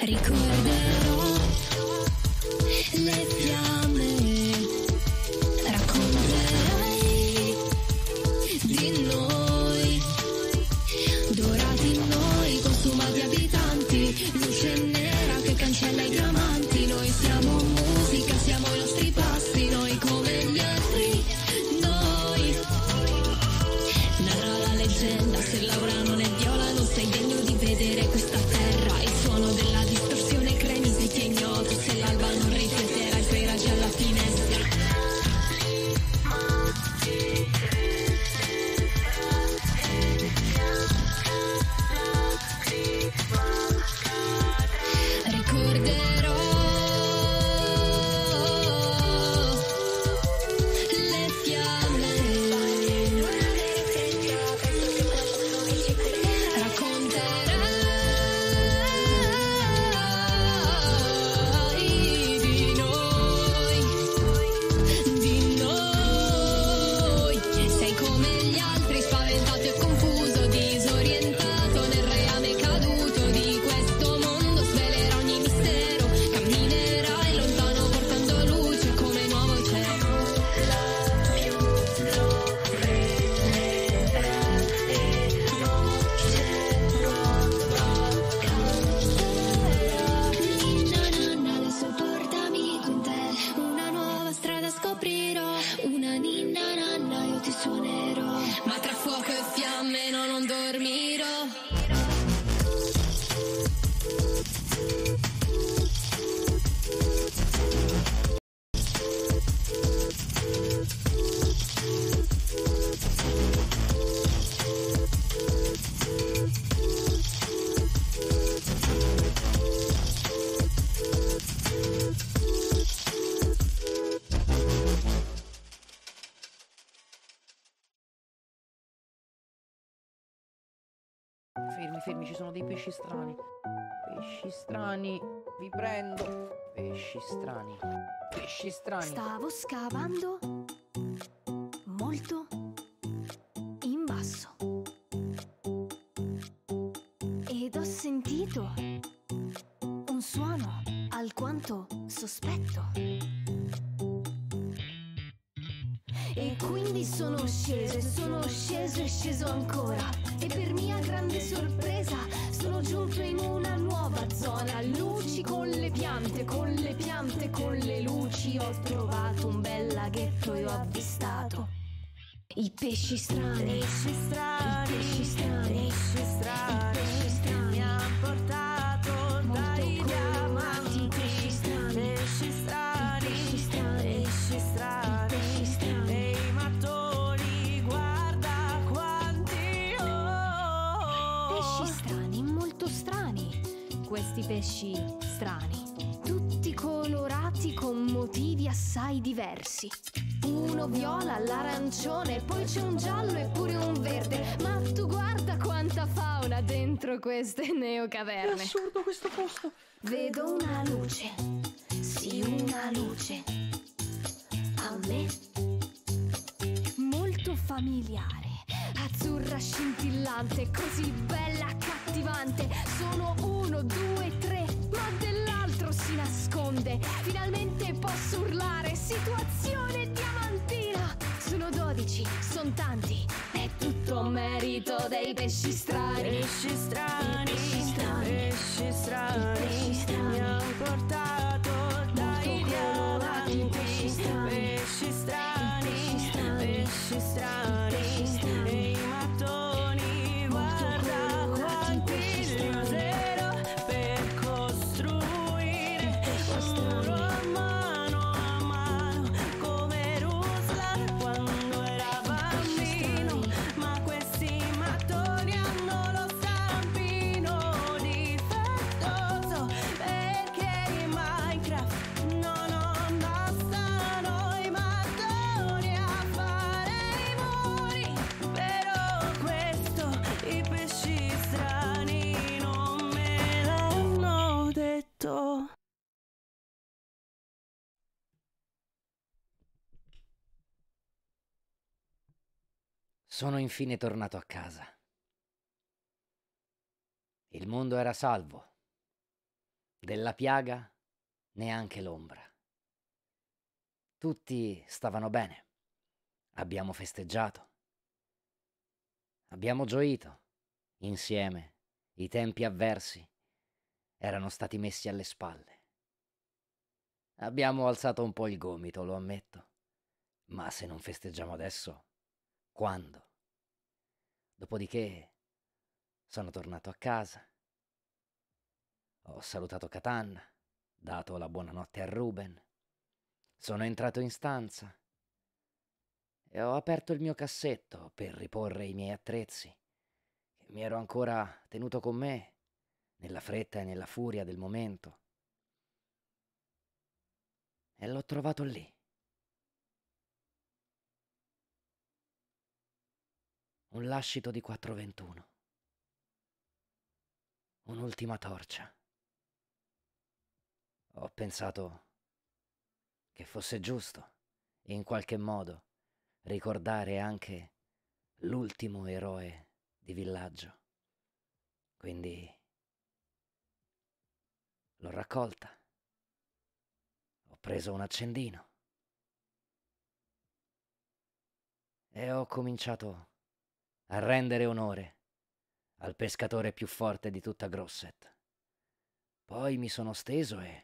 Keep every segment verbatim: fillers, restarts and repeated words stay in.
Ricorderò le fiamme, racconterai di noi, dorati noi, consumati abitanti, luce nera che cancella i diamanti. Noi siamo musica, siamo i nostri passi, noi come gli altri, noi. Narra la leggenda, se Laura non è viola non sei degno di vedere questa terra. Il suono della distorsione cremi se ti è ignoto, se l'alba non rifletterà i suoi raggi alla finestra. Ricorderò le fiamme, racconterai di noi, di noi. Sei come gli altri, spaventato e confuso, disorientato nel reame caduto di questo mondo. Svelerà ogni mistero, camminerai lontano portando luce come nuovo cielo. Ninna nanna, adesso portami con te, una nuova strada scoprirò. Una ninna nanna, io ti suonerò, ma tra fuoco e fiamme no, non dormirò. Fermi, fermi, ci sono dei pesci strani. Pesci strani, vi prendo. Pesci strani, pesci strani. Stavo scavando molto in basso ed ho sentito un suono alquanto sospetto. E quindi sono sceso, e sono sceso e sceso ancora. E per mia grande sorpresa sono giunto in una nuova zona. Luci con le piante, con le piante, con le luci. Ho trovato un bel laghetto e ho avvistato i pesci strani, pesci strani, pesci strani, pesci strani, pesci strani. Mi han portato dai diamanti, pesci strani, pesci strani, pesci strani, pesci strani, pesci strani. E i mattoni, guarda quanti ho. Pesci strani, molto strani, questi pesci strani, tutti colorati con motivi assai diversi. Uno viola, l'arancione, poi c'è un giallo e pure un verde. Ma tu guarda quanta fauna dentro queste neocaverne. È assurdo questo posto. Vedo una luce, sì una luce, a me molto familiare, azzurra scintillante, così bella accattivante. Sono uno, due, tre, ma dell'altro si nasconde. Finalmente posso urlare, situazione diamantina. Sono dodici, son tanti, è tutto merito dei pesci strani. Pesci strani, pesci strani, pesci strani, pesci strani. mi han portato dai diamanti. Pesci strani, Pesci strani, pesci strani, pesci strani, pesci strani. e i mattoni, guarda quanti li userò per costruire uno a mano a mano, come Ruslan quando era bambino. Ma questi mattoni hanno lo stampino difettoso, perché in Minecraft no, non bastano i mattoni a fare i muri. Però questo i pesci strani non me l'hanno detto. Sono infine tornato a casa. Il mondo era salvo. Della piaga neanche l'ombra. Tutti stavano bene. Abbiamo festeggiato. Abbiamo gioito insieme. I tempi avversi erano stati messi alle spalle. Abbiamo alzato un po' il gomito, lo ammetto. Ma se non festeggiamo adesso, quando? Dopodiché sono tornato a casa. Ho salutato Catan, dato la buonanotte a Ruben. Sono entrato in stanza e ho aperto il mio cassetto per riporre i miei attrezzi, che mi ero ancora tenuto con me nella fretta e nella furia del momento. E l'ho trovato lì. Un lascito di quattro ventuno. Un'ultima torcia. Ho pensato che fosse giusto, in qualche modo, ricordare anche l'ultimo eroe di villaggio. Quindi l'ho raccolta. Ho preso un accendino e ho cominciato a rendere onore al pescatore più forte di tutta Grosset. Poi mi sono steso e...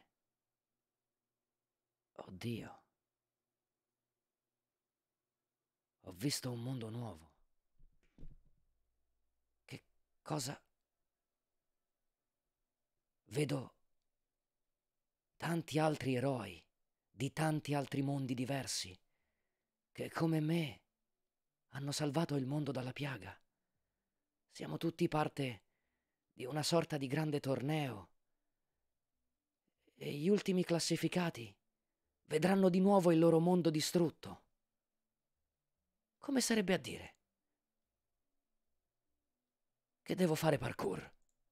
Oddio. Ho visto un mondo nuovo. Che cosa... Vedo tanti altri eroi di tanti altri mondi diversi che, come me, hanno salvato il mondo dalla piaga. Siamo tutti parte di una sorta di grande torneo e gli ultimi classificati vedranno di nuovo il loro mondo distrutto. Come sarebbe a dire che devo fare parkour?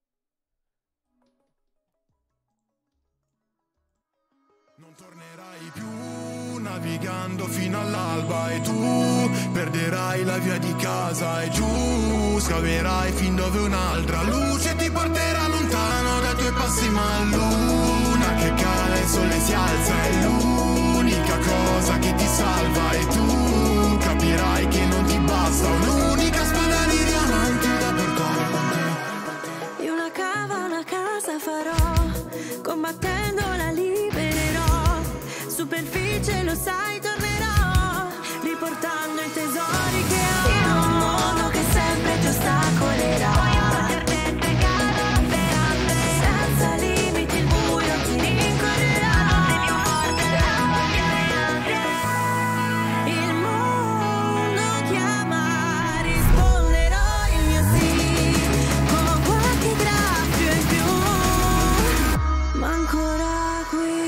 Non tornerai più navigando fino all'alba e tu perderai la via di casa e giù scaverai fin dove un'altra luce ti porterà lontano dai tuoi passi, ma luna che cala, il sole si alza, è l'unica cosa che ti salva e tu capirai che non ti basta un'unica spada di diamanti da portare con te. Io una cava, una casa farò, combattendo la libererò, superficie lo sai tornerò, riportando i tesori che ho in un mondo che sempre ti ostacolerà. Voglio poterti spiegare veramente, senza limiti il buio ti rincorrerà. Sei più forte della voglia di altri. Il mondo chiama, risponderò il mio sì, con qualche graffio in più, ma ancora qui.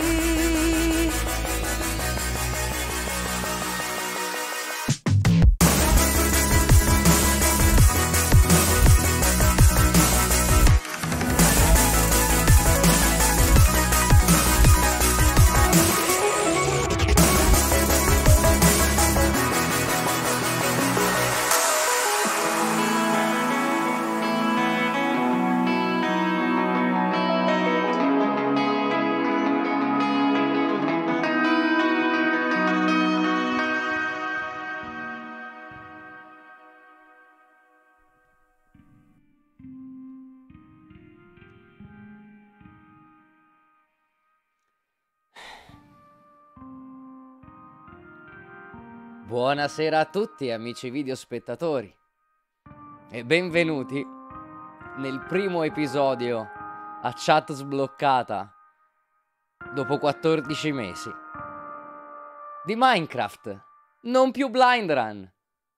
Buonasera a tutti amici videospettatori e benvenuti nel primo episodio a chat sbloccata dopo quattordici mesi di Minecraft, non più Blind Run.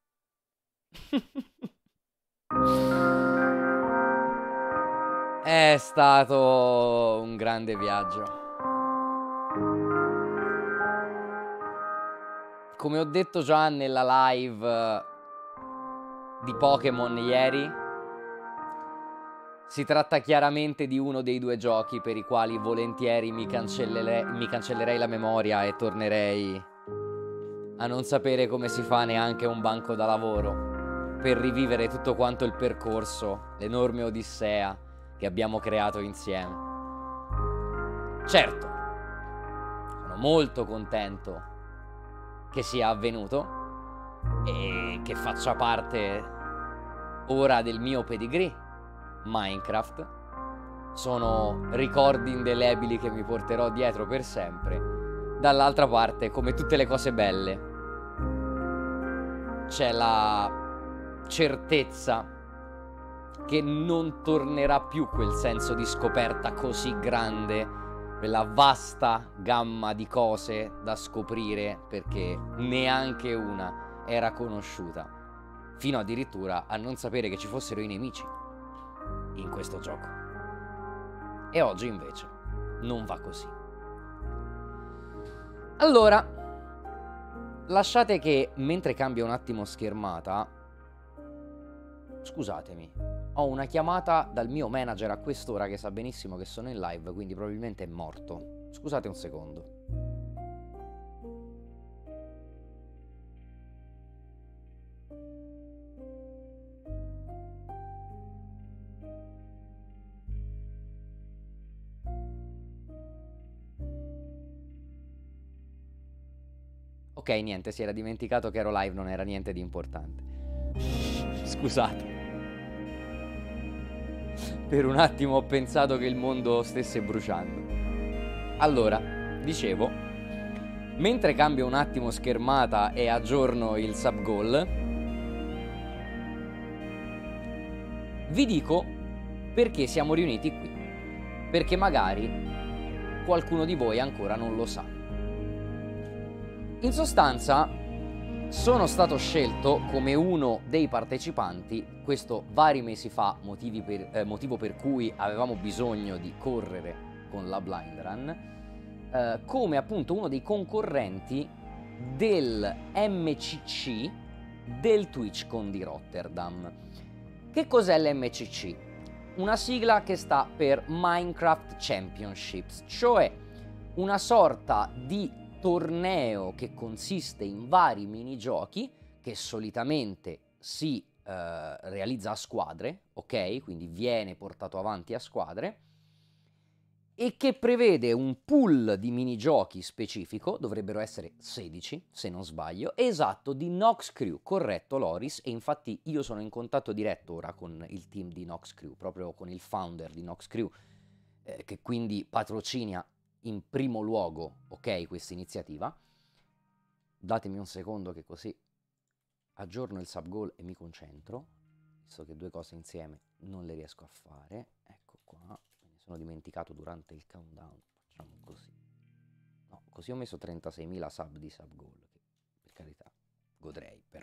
È stato un grande viaggio. Come ho detto già nella live di Pokémon ieri, si tratta chiaramente di uno dei due giochi per i quali volentieri mi cancellerei, mi cancellerei la memoria e tornerei a non sapere come si fa neanche un banco da lavoro per rivivere tutto quanto il percorso, l'enorme odissea che abbiamo creato insieme. Certo, sono molto contento che sia avvenuto e che faccia parte ora del mio pedigree Minecraft. Sono ricordi indelebili che mi porterò dietro per sempre. Dall'altra parte, come tutte le cose belle, c'è la certezza che non tornerà più quel senso di scoperta così grande, quella vasta gamma di cose da scoprire, perché neanche una era conosciuta, fino addirittura a non sapere che ci fossero i nemici in questo gioco. E oggi invece non va così. Allora, lasciate che mentre cambia un attimo schermata, scusatemi, ho una chiamata dal mio manager a quest'ora che sa benissimo che sono in live, quindi probabilmente è morto. Scusate un secondo. Ok, niente, si era dimenticato che ero live, non era niente di importante. Scusate. Per un attimo ho pensato che il mondo stesse bruciando. Allora, dicevo, mentre cambio un attimo schermata e aggiorno il sub goal, vi dico perché siamo riuniti qui. Perché magari qualcuno di voi ancora non lo sa. In sostanza, sono stato scelto come uno dei partecipanti, questo vari mesi fa, motivi per, eh, motivo per cui avevamo bisogno di correre con la Blind Run, eh, come appunto uno dei concorrenti del M C C del TwitchCon di Rotterdam. Che cos'è l'M C C? Una sigla che sta per Minecraft Championships, cioè una sorta di torneo che consiste in vari minigiochi che solitamente si eh, realizza a squadre, ok? Quindi viene portato avanti a squadre, e che prevede un pool di minigiochi specifico, dovrebbero essere sedici se non sbaglio, esatto, di Nox Crew, corretto Loris, e infatti io sono in contatto diretto ora con il team di Nox Crew, proprio con il founder di Nox Crew, eh, che quindi patrocina in primo luogo, ok, questa iniziativa. Datemi un secondo che così aggiorno il sub goal e mi concentro, visto che due cose insieme non le riesco a fare. Ecco qua, me ne sono dimenticato durante il countdown, facciamo così. No, così ho messo trentaseimila sub di sub goal, che per carità godrei però.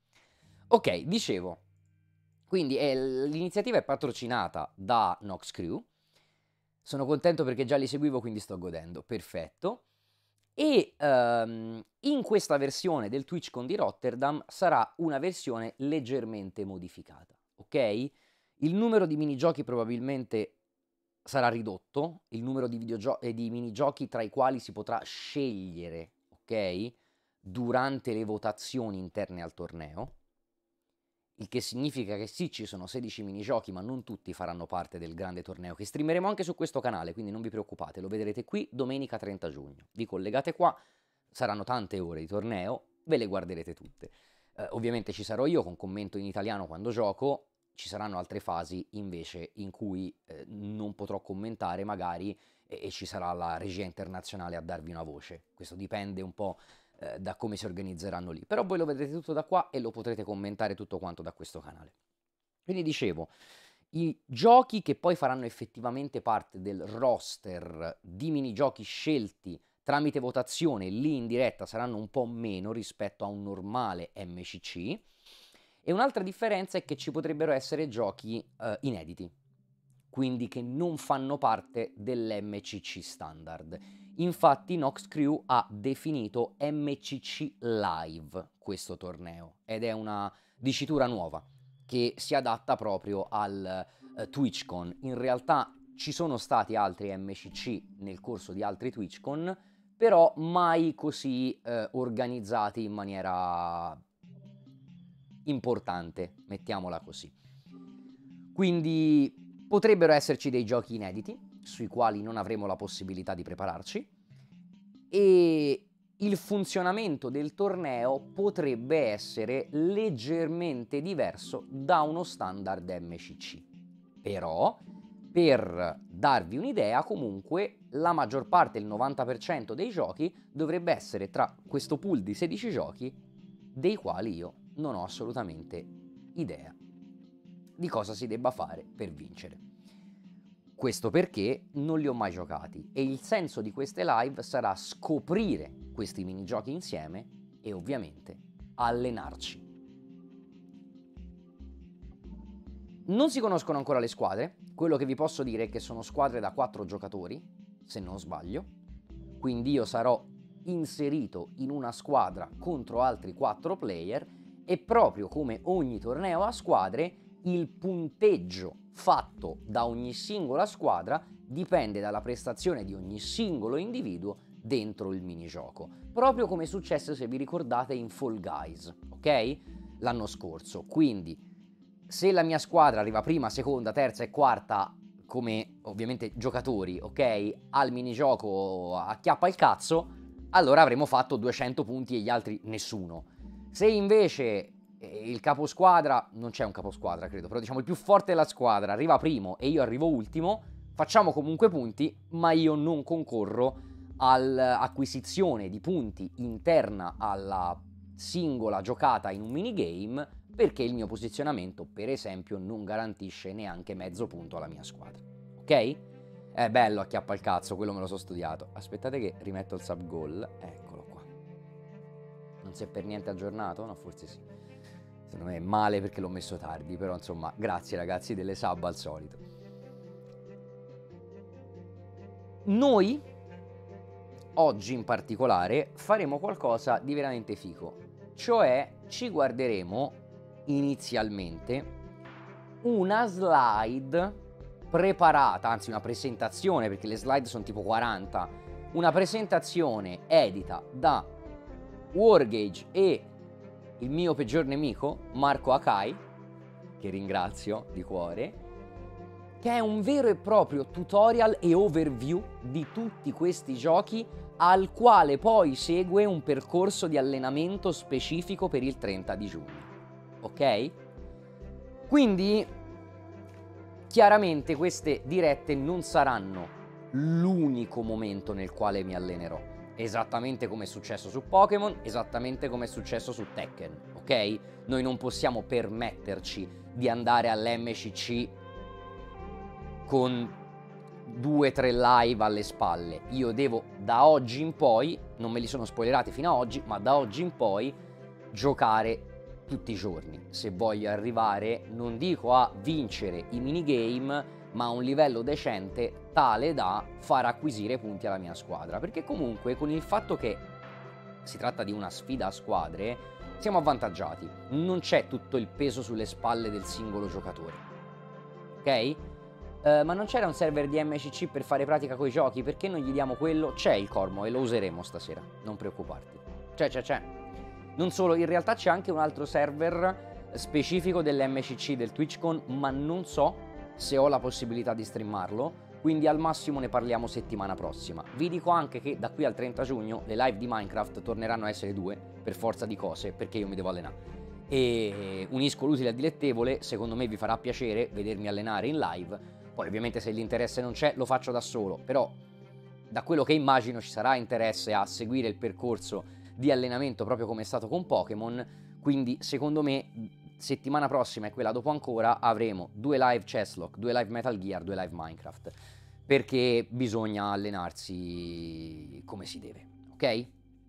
Ok, dicevo, quindi eh, l'iniziativa è patrocinata da Nox Crew. Sono contento perché già li seguivo, quindi sto godendo. Perfetto. E um, in questa versione del TwitchCon di Rotterdam sarà una versione leggermente modificata, ok? Il numero di minigiochi probabilmente sarà ridotto, il numero di, videogio- eh, di minigiochi tra i quali si potrà scegliere, ok? Durante le votazioni interne al torneo. Il che significa che sì, ci sono sedici minigiochi, ma non tutti faranno parte del grande torneo, che streameremo anche su questo canale, quindi non vi preoccupate, lo vedrete qui domenica trenta giugno. Vi collegate qua, saranno tante ore di torneo, ve le guarderete tutte. Eh, ovviamente ci sarò io con commento in italiano quando gioco, ci saranno altre fasi invece in cui eh, non potrò commentare magari e, e ci sarà la regia internazionale a darvi una voce. Questo dipende un po' da come si organizzeranno lì, però voi lo vedrete tutto da qua e lo potrete commentare tutto quanto da questo canale. Quindi dicevo, i giochi che poi faranno effettivamente parte del roster di minigiochi scelti tramite votazione lì in diretta saranno un po' meno rispetto a un normale M C C, e un'altra differenza è che ci potrebbero essere giochi eh, inediti, quindi che non fanno parte dell'M C C standard. Infatti Nox Crew ha definito M C C Live questo torneo, ed è una dicitura nuova che si adatta proprio al uh, TwitchCon. In realtà ci sono stati altri M C C nel corso di altri TwitchCon, però mai così uh, organizzati in maniera importante, mettiamola così. Quindi potrebbero esserci dei giochi inediti, sui quali non avremo la possibilità di prepararci, e il funzionamento del torneo potrebbe essere leggermente diverso da uno standard M C C. Però, per darvi un'idea, comunque la maggior parte, il novanta per cento dei giochi dovrebbe essere tra questo pool di sedici giochi dei quali io non ho assolutamente idea di cosa si debba fare per vincere. Questo perché non li ho mai giocati e il senso di queste live sarà scoprire questi minigiochi insieme e ovviamente allenarci. Non si conoscono ancora le squadre, quello che vi posso dire è che sono squadre da quattro giocatori, se non sbaglio, quindi io sarò inserito in una squadra contro altri quattro player e proprio come ogni torneo a squadre il punteggio fatto da ogni singola squadra dipende dalla prestazione di ogni singolo individuo dentro il minigioco, proprio come è successo, se vi ricordate, in Fall Guys, ok? L'anno scorso. Quindi se la mia squadra arriva prima, seconda, terza e quarta come ovviamente giocatori, ok, al minigioco acchiappa il cazzo, allora avremo fatto duecento punti e gli altri nessuno. Se invece il caposquadra, non c'è un caposquadra credo, però diciamo il più forte della squadra arriva primo e io arrivo ultimo, facciamo comunque punti, ma io non concorro all'acquisizione di punti interna alla singola giocata in un minigame, perché il mio posizionamento, per esempio, non garantisce neanche mezzo punto alla mia squadra. Ok? È bello, acchiappa il cazzo, quello me lo so studiato. Aspettate che rimetto il sub goal. Eccolo qua. Non si è per niente aggiornato? No, forse sì. Secondo me è male perché l'ho messo tardi, però insomma, grazie ragazzi delle sub al solito. Noi, oggi in particolare, faremo qualcosa di veramente figo. Cioè, ci guarderemo inizialmente una slide preparata, anzi una presentazione, perché le slide sono tipo quaranta, una presentazione edita da Wargage e il mio peggior nemico Marco Akai, che ringrazio di cuore, che è un vero e proprio tutorial e overview di tutti questi giochi, al quale poi segue un percorso di allenamento specifico per il trenta di giugno. Ok? Quindi chiaramente queste dirette non saranno l'unico momento nel quale mi allenerò, esattamente come è successo su Pokémon, esattamente come è successo su Tekken, ok? Noi non possiamo permetterci di andare all'M C C con due tre live alle spalle. Io devo da oggi in poi, non me li sono spoilerati fino ad oggi, ma da oggi in poi giocare tutti i giorni, se voglio arrivare, non dico a vincere i minigame, ma a un livello decente tale da far acquisire punti alla mia squadra, perché comunque con il fatto che si tratta di una sfida a squadre siamo avvantaggiati, non c'è tutto il peso sulle spalle del singolo giocatore, ok? Uh, ma non c'era un server di M C C per fare pratica coi giochi? Perché non gli diamo quello? C'è il Cormo e lo useremo stasera, non preoccuparti, c'è c'è c'è. Non solo, in realtà c'è anche un altro server specifico dell'M C C del TwitchCon, ma non so se ho la possibilità di streamarlo, quindi al massimo ne parliamo settimana prossima. Vi dico anche che da qui al trenta giugno le live di Minecraft torneranno a essere due, per forza di cose, perché io mi devo allenare. E unisco l'utile al dilettevole, secondo me vi farà piacere vedermi allenare in live, poi ovviamente se l'interesse non c'è lo faccio da solo, però da quello che immagino ci sarà interesse a seguire il percorso di allenamento proprio come è stato con Pokémon, quindi secondo me settimana prossima e quella dopo ancora avremo due live Chesslock, due live Metal Gear, due live Minecraft, perché bisogna allenarsi come si deve, ok?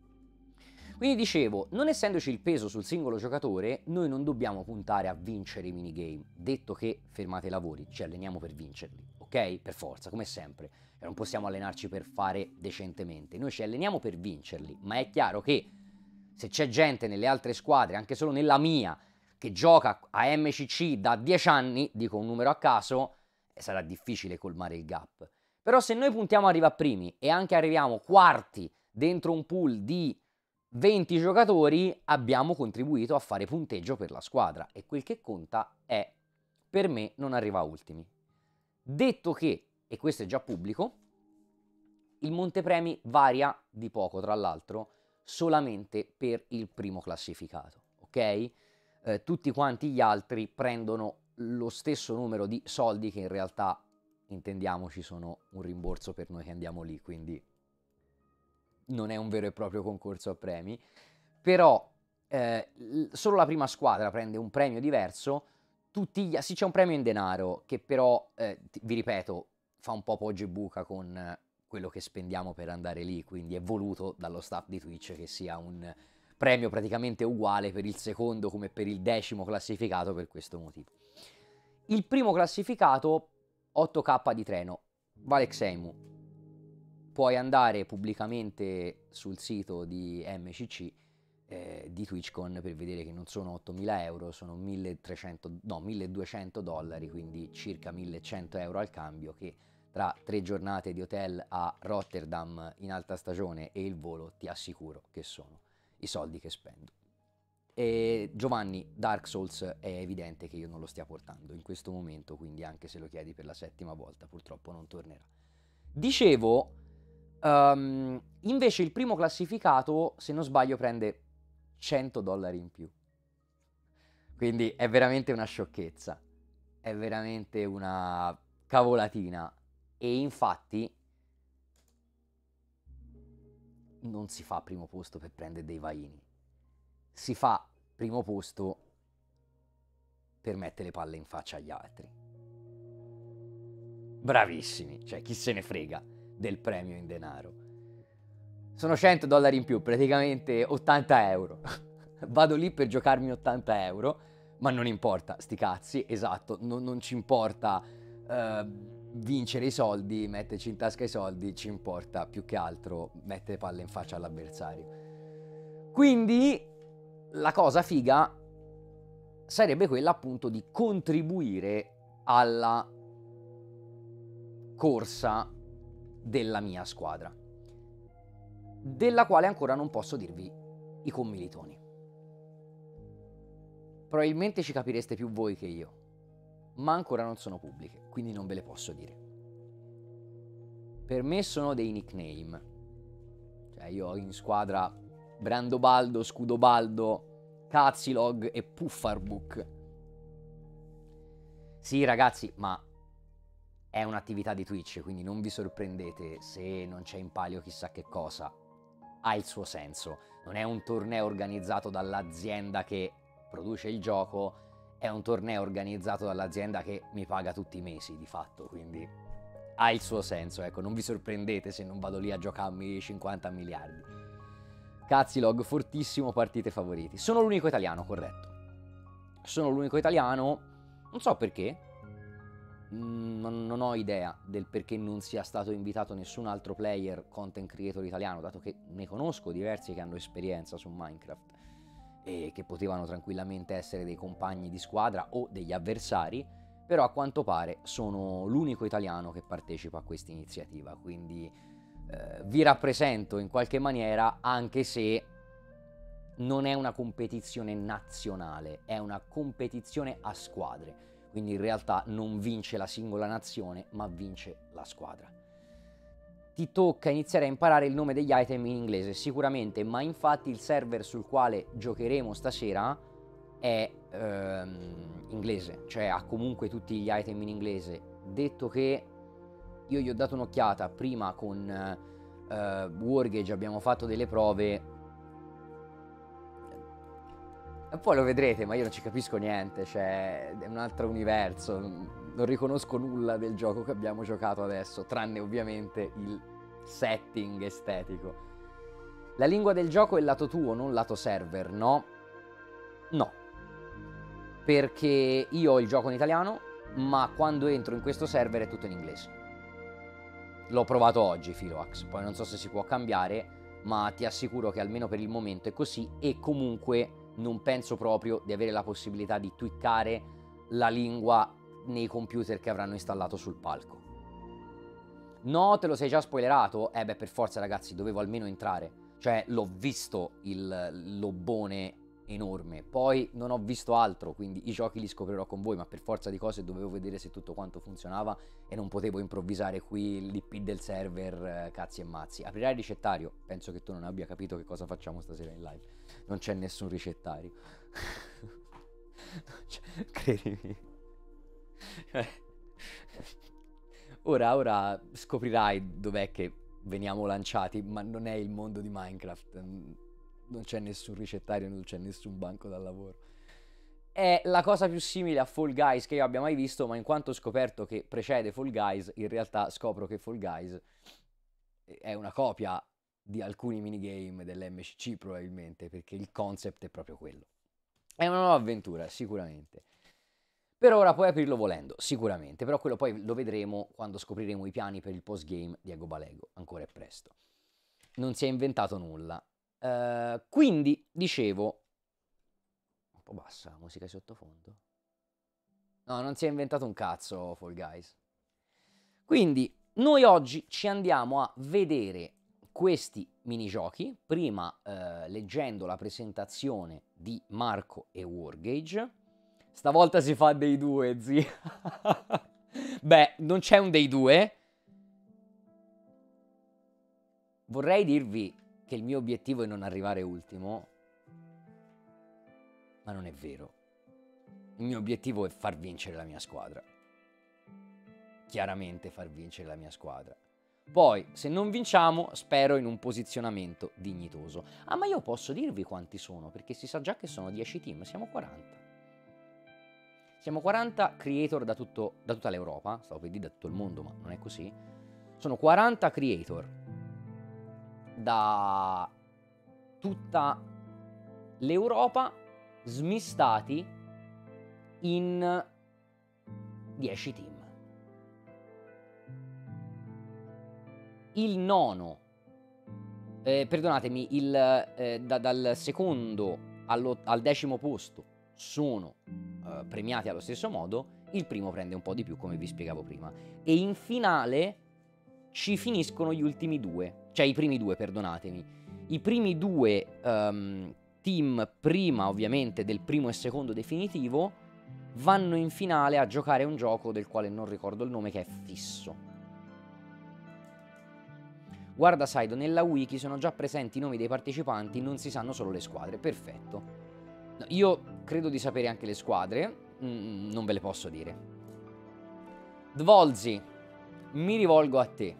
Quindi dicevo, non essendoci il peso sul singolo giocatore, noi non dobbiamo puntare a vincere i minigame, detto che fermate i lavori, ci alleniamo per vincerli, ok? Per forza, come sempre. Non possiamo allenarci per fare decentemente, noi ci alleniamo per vincerli, ma è chiaro che se c'è gente nelle altre squadre, anche solo nella mia, che gioca a M C C da dieci anni, dico un numero a caso, sarà difficile colmare il gap. Però se noi puntiamo ad arrivare primi e anche arriviamo quarti dentro un pool di venti giocatori, abbiamo contribuito a fare punteggio per la squadra e quel che conta è, per me, non arriva ultimi. Detto che e questo è già pubblico, il montepremi varia di poco, tra l'altro, solamente per il primo classificato, ok? Eh, tutti quanti gli altri prendono lo stesso numero di soldi che in realtà, intendiamoci, sono un rimborso per noi che andiamo lì, quindi non è un vero e proprio concorso a premi, però eh, solo la prima squadra prende un premio diverso, tutti gli... sì, c'è un premio in denaro che però, eh, vi ripeto, fa un po' poggia e buca con eh, quello che spendiamo per andare lì, quindi è voluto dallo staff di Twitch che sia un premio praticamente uguale per il secondo come per il decimo classificato, per questo motivo. Il primo classificato, otto K di treno, vale Xemu. Puoi andare pubblicamente sul sito di M C C, eh, di TwitchCon, per vedere che non sono ottomila euro, sono milletrecento, no, milleduecento dollari, quindi circa millecento euro al cambio, che tra tre giornate di hotel a Rotterdam in alta stagione e il volo ti assicuro che sono i soldi che spendo. E Giovanni, Dark Souls è evidente che io non lo stia portando in questo momento, quindi anche se lo chiedi per la settima volta purtroppo non tornerà. Dicevo, um, invece il primo classificato, se non sbaglio, prende cento dollari in più. Quindi è veramente una sciocchezza, è veramente una cavolatina. E infatti non si fa primo posto per prendere dei vaini, si fa primo posto per mettere le palle in faccia agli altri. Bravissimi, cioè chi se ne frega del premio in denaro. Sono cento dollari in più, praticamente ottanta euro. Vado lì per giocarmi ottanta euro, ma non importa, sti cazzi, esatto, non, non ci importa uh, vincere i soldi, metterci in tasca i soldi, ci importa più che altro mettere palle in faccia all'avversario. Quindi la cosa figa sarebbe quella appunto di contribuire alla corsa della mia squadra, della quale ancora non posso dirvi i commilitoni. Probabilmente ci capireste più voi che io, ma ancora non sono pubbliche, quindi non ve le posso dire. Per me sono dei nickname. Cioè io ho in squadra Brandobaldo, Scudobaldo, Cazzilog e Puffarbook. Sì ragazzi, ma è un'attività di Twitch, quindi non vi sorprendete se non c'è in palio chissà che cosa. Ha il suo senso. Non è un torneo organizzato dall'azienda che produce il gioco, è un torneo organizzato dall'azienda che mi paga tutti i mesi di fatto, quindi ha il suo senso, ecco, non vi sorprendete se non vado lì a giocarmi cinquanta miliardi. Cazzilog, fortissimo, partite favoriti. Sono l'unico italiano, corretto. Sono l'unico italiano, non so perché, non, non ho idea del perché non sia stato invitato nessun altro player, content creator italiano, dato che ne conosco diversi che hanno esperienza su Minecraft e che potevano tranquillamente essere dei compagni di squadra o degli avversari, però a quanto pare sono l'unico italiano che partecipa a questa iniziativa, quindi eh, vi rappresento in qualche maniera, anche se non è una competizione nazionale, è una competizione a squadre, quindi in realtà non vince la singola nazione, ma vince la squadra. Ti tocca iniziare a imparare il nome degli item in inglese, sicuramente, ma infatti il server sul quale giocheremo stasera è ehm, inglese, cioè ha comunque tutti gli item in inglese. Detto che io gli ho dato un'occhiata prima con eh, Wargage, abbiamo fatto delle prove e poi lo vedrete, ma io non ci capisco niente, cioè è un altro universo, non riconosco nulla del gioco che abbiamo giocato adesso, tranne ovviamente il setting estetico. La lingua del gioco è il lato tuo, non lato server, no? No. Perché io ho il gioco in italiano, ma quando entro in questo server è tutto in inglese. L'ho provato oggi, Filoax, poi non so se si può cambiare, ma ti assicuro che almeno per il momento è così, e comunque non penso proprio di avere la possibilità di twiccare la lingua nei computer che avranno installato sul palco. No, te lo sei già spoilerato? Eh beh, per forza ragazzi, dovevo almeno entrare. Cioè, l'ho visto il lobbone enorme. Poi non ho visto altro, quindi i giochi li scoprirò con voi, ma per forza di cose dovevo vedere se tutto quanto funzionava e non potevo improvvisare qui l'I P del server, eh, cazzi e mazzi. Aprirai il ricettario, penso che tu non abbia capito che cosa facciamo stasera in live. Non c'è nessun ricettario. Credimi. ora, ora scoprirai dov'è che veniamo lanciati, ma non è il mondo di Minecraft. Non c'è nessun ricettario, non c'è nessun banco da lavoro. È la cosa più simile a Fall Guys che io abbia mai visto, ma in quanto ho scoperto che precede Fall Guys, in realtà scopro che Fall Guys è una copia di alcuni minigame dell'M C C probabilmente, perché il concept è proprio quello. È una nuova avventura, sicuramente. Per ora puoi aprirlo volendo, sicuramente, però quello poi lo vedremo quando scopriremo i piani per il postgame di Ego Balego, ancora è presto. Non si è inventato nulla. Uh, quindi, dicevo... Un po' bassa la musica di sottofondo? No, non si è inventato un cazzo Fall Guys. Quindi, noi oggi ci andiamo a vedere questi minigiochi, prima uh, leggendo la presentazione di Marco e Wargage. Stavolta si fa dei due, zii. Beh, non c'è un dei due. Vorrei dirvi che il mio obiettivo è non arrivare ultimo, ma non è vero. Il mio obiettivo è far vincere la mia squadra. Chiaramente far vincere la mia squadra. Poi, se non vinciamo, spero in un posizionamento dignitoso. Ah, ma io posso dirvi quanti sono, perché si sa già che sono dieci team, siamo quaranta. Siamo quaranta creator da, tutto, da tutta l'Europa, stavo per dire da tutto il mondo, ma non è così. Sono quaranta creator da tutta l'Europa smistati in dieci team. Il nono, eh, perdonatemi, il, eh, da, dal secondo allo, al decimo posto sono eh, premiati allo stesso modo, il primo prende un po' di più, come vi spiegavo prima. E in finale ci finiscono gli ultimi due, cioè i primi due, perdonatemi. I primi due um, team, prima ovviamente del primo e secondo definitivo, vanno in finale a giocare un gioco del quale non ricordo il nome, che è fisso. Guarda Saido, nella wiki sono già presenti i nomi dei partecipanti, non si sanno solo le squadre. Perfetto. No, io credo di sapere anche le squadre, mm, non ve le posso dire. Dvolzi, mi rivolgo a te.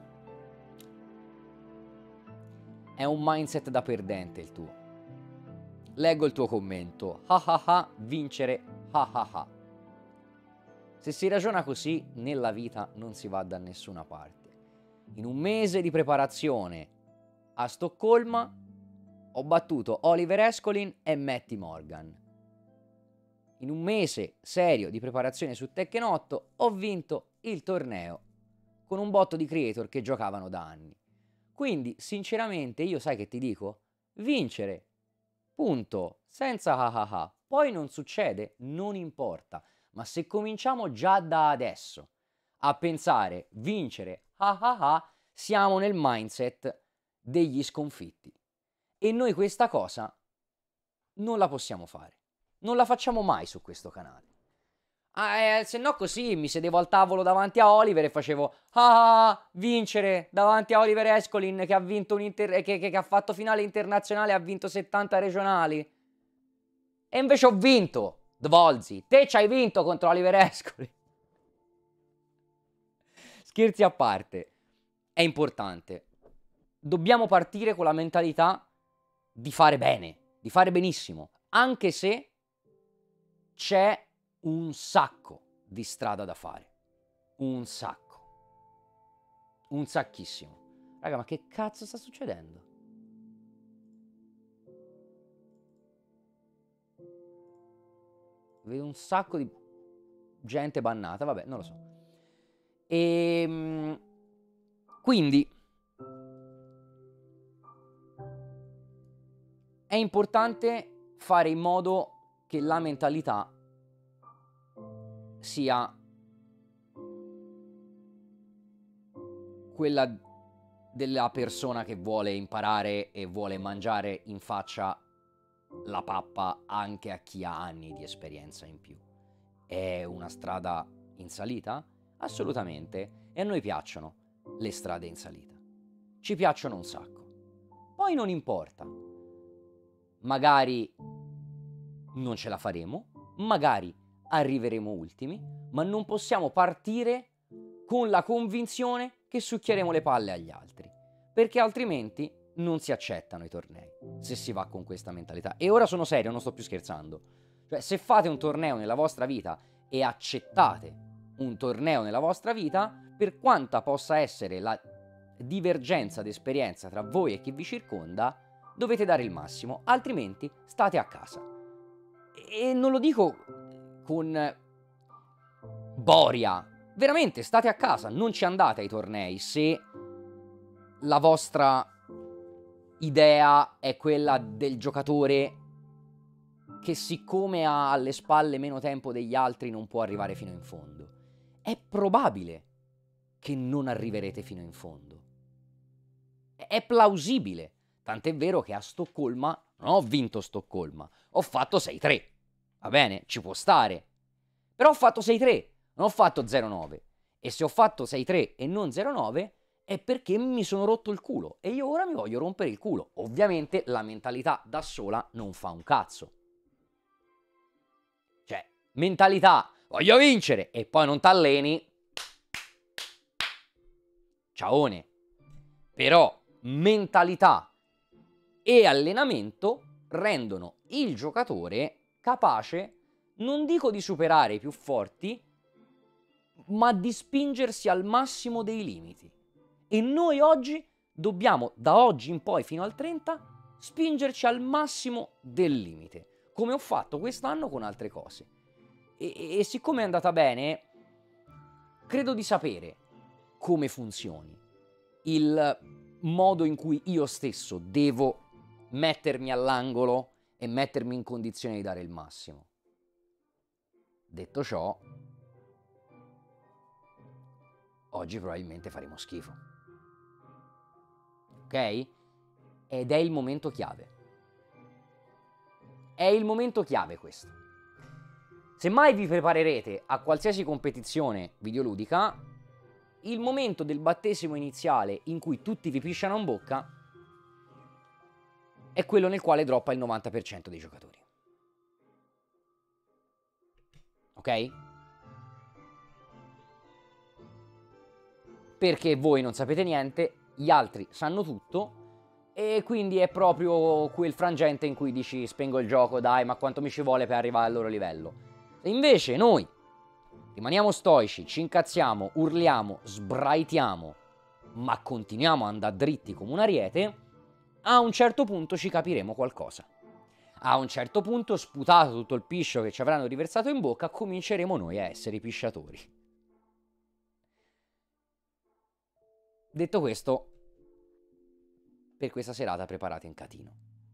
È un mindset da perdente il tuo. Leggo il tuo commento. Ha ha ha, vincere, ha ha ha. Se si ragiona così, nella vita non si va da nessuna parte. In un mese di preparazione a Stoccolma ho battuto Oliver Escolin e Matty Morgan. In un mese serio di preparazione su Tekken otto ho vinto il torneo con un botto di creator che giocavano da anni. Quindi, sinceramente, io sai che ti dico? Vincere. Punto. Senza ha ha ha. Poi non succede, non importa. Ma se cominciamo già da adesso a pensare vincere, ah ah ah, siamo nel mindset degli sconfitti. E noi questa cosa non la possiamo fare. Non la facciamo mai su questo canale. Ah, eh, se no così mi sedevo al tavolo davanti a Oliver e facevo ah, ah, vincere davanti a Oliver Escolin che ha vinto un inter- che, che, che ha fatto finale internazionale e ha vinto settanta regionali. E invece ho vinto, Dvolzi. Te ci hai vinto contro Oliver Escolin. Scherzi a parte, è importante. Dobbiamo partire con la mentalità di fare bene, di fare benissimo, anche se c'è un sacco di strada da fare. Un sacco. Un sacchissimo. Raga, ma che cazzo sta succedendo? Vedo un sacco di gente bannata, vabbè, non lo so. E quindi è importante fare in modo che la mentalità sia quella della persona che vuole imparare e vuole mangiare in faccia la pappa anche a chi ha anni di esperienza in più. È una strada in salita? Assolutamente, e a noi piacciono le strade in salita. Ci piacciono un sacco. Poi non importa. Magari non ce la faremo, magari arriveremo ultimi, ma non possiamo partire con la convinzione che succhieremo le palle agli altri, perché altrimenti non si accettano i tornei, se si va con questa mentalità. E ora sono serio, non sto più scherzando. Cioè, se fate un torneo nella vostra vita e accettate un torneo nella vostra vita, per quanta possa essere la divergenza d'esperienza tra voi e chi vi circonda, dovete dare il massimo, altrimenti state a casa. E non lo dico con boria, veramente state a casa, non ci andate ai tornei se la vostra idea è quella del giocatore che, siccome ha alle spalle meno tempo degli altri, non può arrivare fino in fondo. È probabile che non arriverete fino in fondo. È plausibile. Tant'è vero che a Stoccolma non ho vinto Stoccolma, ho fatto sei tre. Va bene, ci può stare. Però ho fatto sei tre, non ho fatto zero nove. E se ho fatto sei tre e non zero nove è perché mi sono rotto il culo e io ora mi voglio rompere il culo. Ovviamente la mentalità da sola non fa un cazzo. Cioè, mentalità, voglio vincere, e poi non t'alleni, ciaone. Però mentalità e allenamento rendono il giocatore capace, non dico di superare i più forti, ma di spingersi al massimo dei limiti. E noi oggi dobbiamo, da oggi in poi fino al trenta, spingerci al massimo del limite, come ho fatto quest'anno con altre cose. E, e, e siccome è andata bene, credo di sapere come funzioni, il modo in cui io stesso devo mettermi all'angolo e mettermi in condizione di dare il massimo. Detto ciò, oggi probabilmente faremo schifo. Ok? Ed è il momento chiave. È il momento chiave questo. Se mai vi preparerete a qualsiasi competizione videoludica, il momento del battesimo iniziale in cui tutti vi pisciano in bocca è quello nel quale droppa il novanta per cento dei giocatori. Ok? Perché voi non sapete niente, gli altri sanno tutto, e quindi è proprio quel frangente in cui dici spengo il gioco, dai, ma quanto mi ci vuole per arrivare al loro livello. E invece noi rimaniamo stoici, ci incazziamo, urliamo, sbraitiamo, ma continuiamo ad andare dritti come un ariete, a un certo punto ci capiremo qualcosa. A un certo punto, sputato tutto il piscio che ci avranno riversato in bocca, cominceremo noi a essere i pisciatori. Detto questo, per questa serata preparate un catino.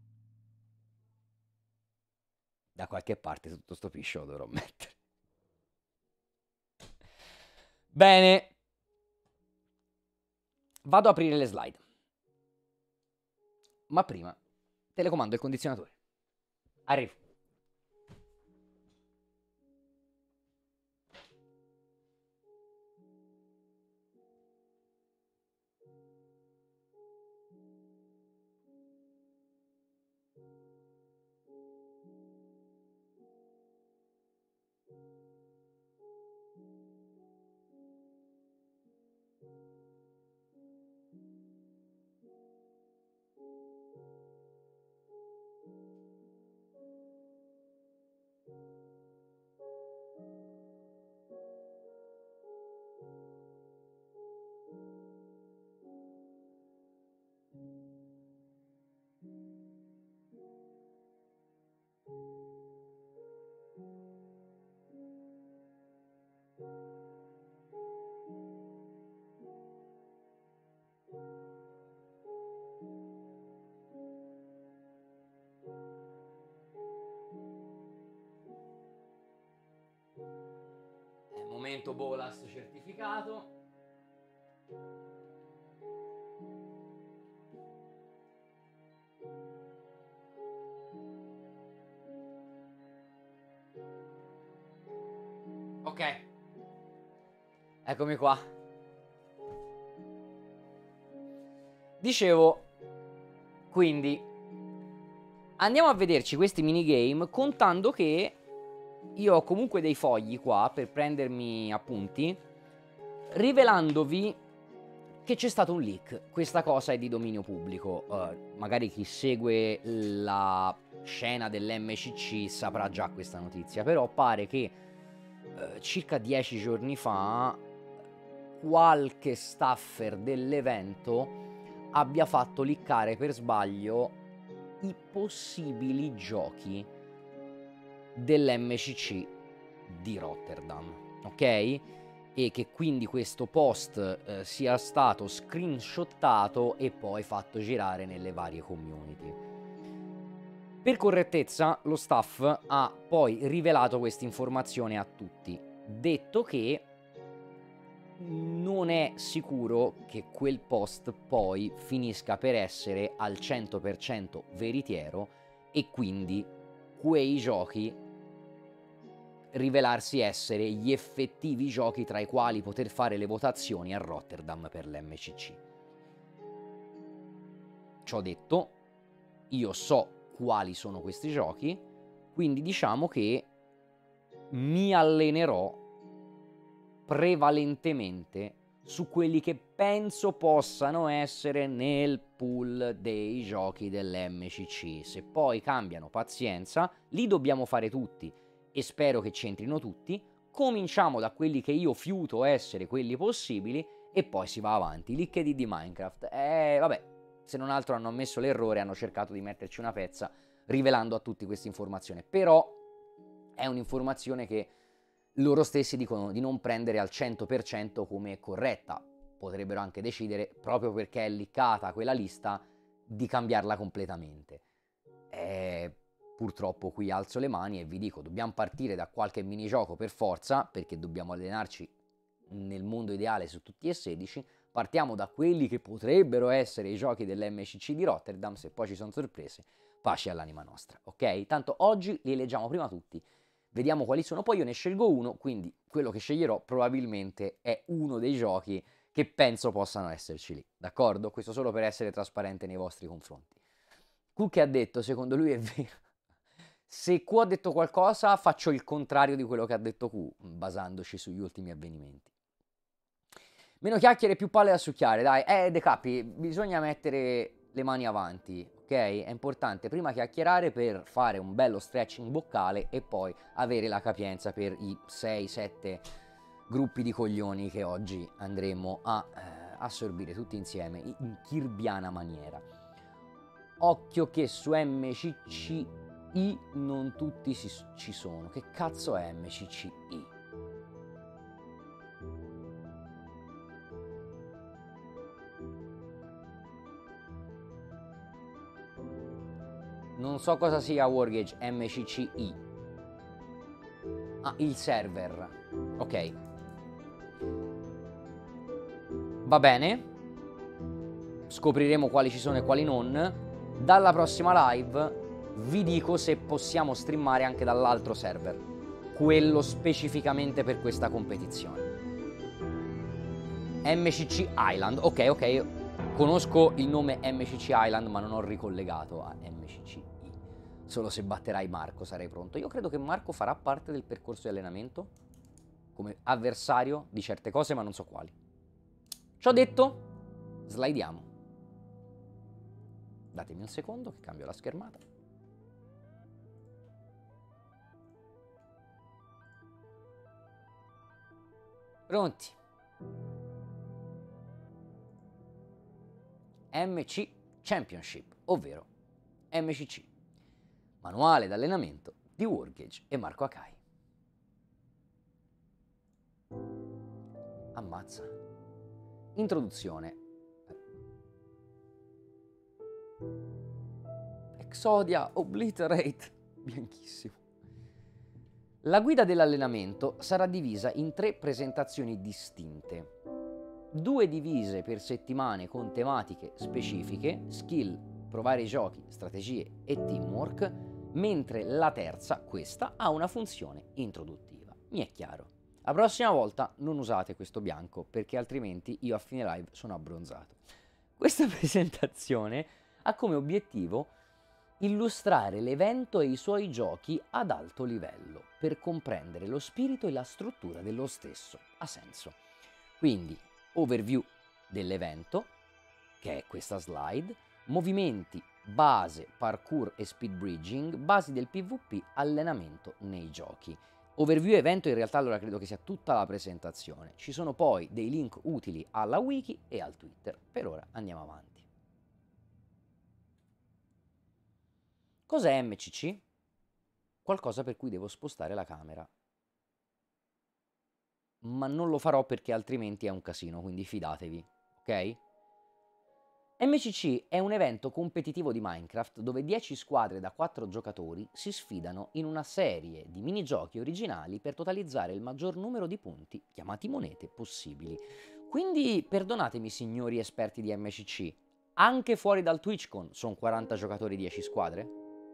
Da qualche parte tutto sto piscio lo dovrò mettere. Bene. Vado a aprire le slide. Ma prima telecomando il condizionatore. Arrivo. Momento Bolas certificato. Ok. Eccomi qua. Dicevo, quindi andiamo a vederci questi minigame, contando che io ho comunque dei fogli qua per prendermi appunti, rivelandovi che c'è stato un leak. Questa cosa è di dominio pubblico, uh, magari chi segue la scena dell'M C C saprà già questa notizia, però pare che uh, circa dieci giorni fa qualche staffer dell'evento abbia fatto leakare per sbaglio i possibili giochi dell'M C C di Rotterdam, ok? E che quindi questo post eh, sia stato screenshottato e poi fatto girare nelle varie community. Per correttezza, lo staff ha poi rivelato questa informazione a tutti, detto che non è sicuro che quel post poi finisca per essere al cento per cento veritiero e quindi quei giochi rivelarsi essere gli effettivi giochi tra i quali poter fare le votazioni a Rotterdam per l'M C C. Ciò detto, io so quali sono questi giochi, quindi diciamo che mi allenerò prevalentemente su quelli che penso possano essere nel pool dei giochi dell'M C C. Se poi cambiano, pazienza, li dobbiamo fare tutti e spero che c'entrino tutti. Cominciamo da quelli che io fiuto essere quelli possibili e poi si va avanti. Leak di Minecraft, eh vabbè, se non altro hanno ammesso l'errore, hanno cercato di metterci una pezza rivelando a tutti questa informazione, però è un'informazione che loro stessi dicono di non prendere al cento per cento come corretta. Potrebbero anche decidere, proprio perché è leakata quella lista, di cambiarla completamente. E purtroppo qui alzo le mani e vi dico, dobbiamo partire da qualche minigioco per forza, perché dobbiamo allenarci nel mondo ideale su tutti e sedici. Partiamo da quelli che potrebbero essere i giochi dell'M C C di Rotterdam, se poi ci sono sorprese, pace all'anima nostra, ok? Tanto oggi li leggiamo prima tutti. Vediamo quali sono, poi io ne scelgo uno, quindi quello che sceglierò probabilmente è uno dei giochi che penso possano esserci lì, d'accordo? Questo solo per essere trasparente nei vostri confronti. Cook ha detto, secondo lui è vero. Se Q ha detto qualcosa, faccio il contrario di quello che ha detto Q, basandoci sugli ultimi avvenimenti. Meno chiacchiere, più palle da succhiare, dai. Eh, De Capi, bisogna mettere le mani avanti, ok? È importante prima chiacchierare per fare un bello stretching boccale e poi avere la capienza per i sei sette gruppi di coglioni che oggi andremo a eh, assorbire tutti insieme in kirbiana maniera. Occhio che su M C C I non tutti si, ci sono. Che cazzo è M C C I? Non so cosa sia Wargage M C C I. Ah, il server. Ok. Va bene. Scopriremo quali ci sono e quali non. Dalla prossima live vi dico se possiamo streamare anche dall'altro server, quello specificamente per questa competizione. M C C Island. Ok, ok. Conosco il nome M C C Island, ma non ho ricollegato a M C C I. Solo se batterai Marco sarei pronto. Io credo che Marco farà parte del percorso di allenamento come avversario di certe cose, ma non so quali. Ciò detto, slidiamo. Datemi un secondo che cambio la schermata. Pronti? M C Championship, ovvero M C C. Manuale d'allenamento di Wargage e Marco Akai. Ammazza. Introduzione. Exodia Obliterate. Bianchissimo. La guida dell'allenamento sarà divisa in tre presentazioni distinte. Due divise per settimane con tematiche specifiche, skill, provare i giochi, strategie e teamwork, mentre la terza, questa, ha una funzione introduttiva. Mi è chiaro. La prossima volta non usate questo bianco, perché altrimenti io a fine live sono abbronzato. Questa presentazione ha come obiettivo illustrare l'evento e i suoi giochi ad alto livello, per comprendere lo spirito e la struttura dello stesso. Ha senso. Quindi, overview dell'evento, che è questa slide, movimenti, base, parkour e speed bridging, basi del PvP, allenamento nei giochi. Overview evento in realtà allora credo che sia tutta la presentazione. Ci sono poi dei link utili alla wiki e al Twitter. Per ora andiamo avanti. Cos'è M C C? Qualcosa per cui devo spostare la camera. Ma non lo farò perché altrimenti è un casino, quindi fidatevi, ok? M C C è un evento competitivo di Minecraft dove dieci squadre da quattro giocatori si sfidano in una serie di minigiochi originali per totalizzare il maggior numero di punti, chiamati monete, possibili. Quindi perdonatemi signori esperti di M C C, anche fuori dal TwitchCon sono quaranta giocatori, dieci squadre?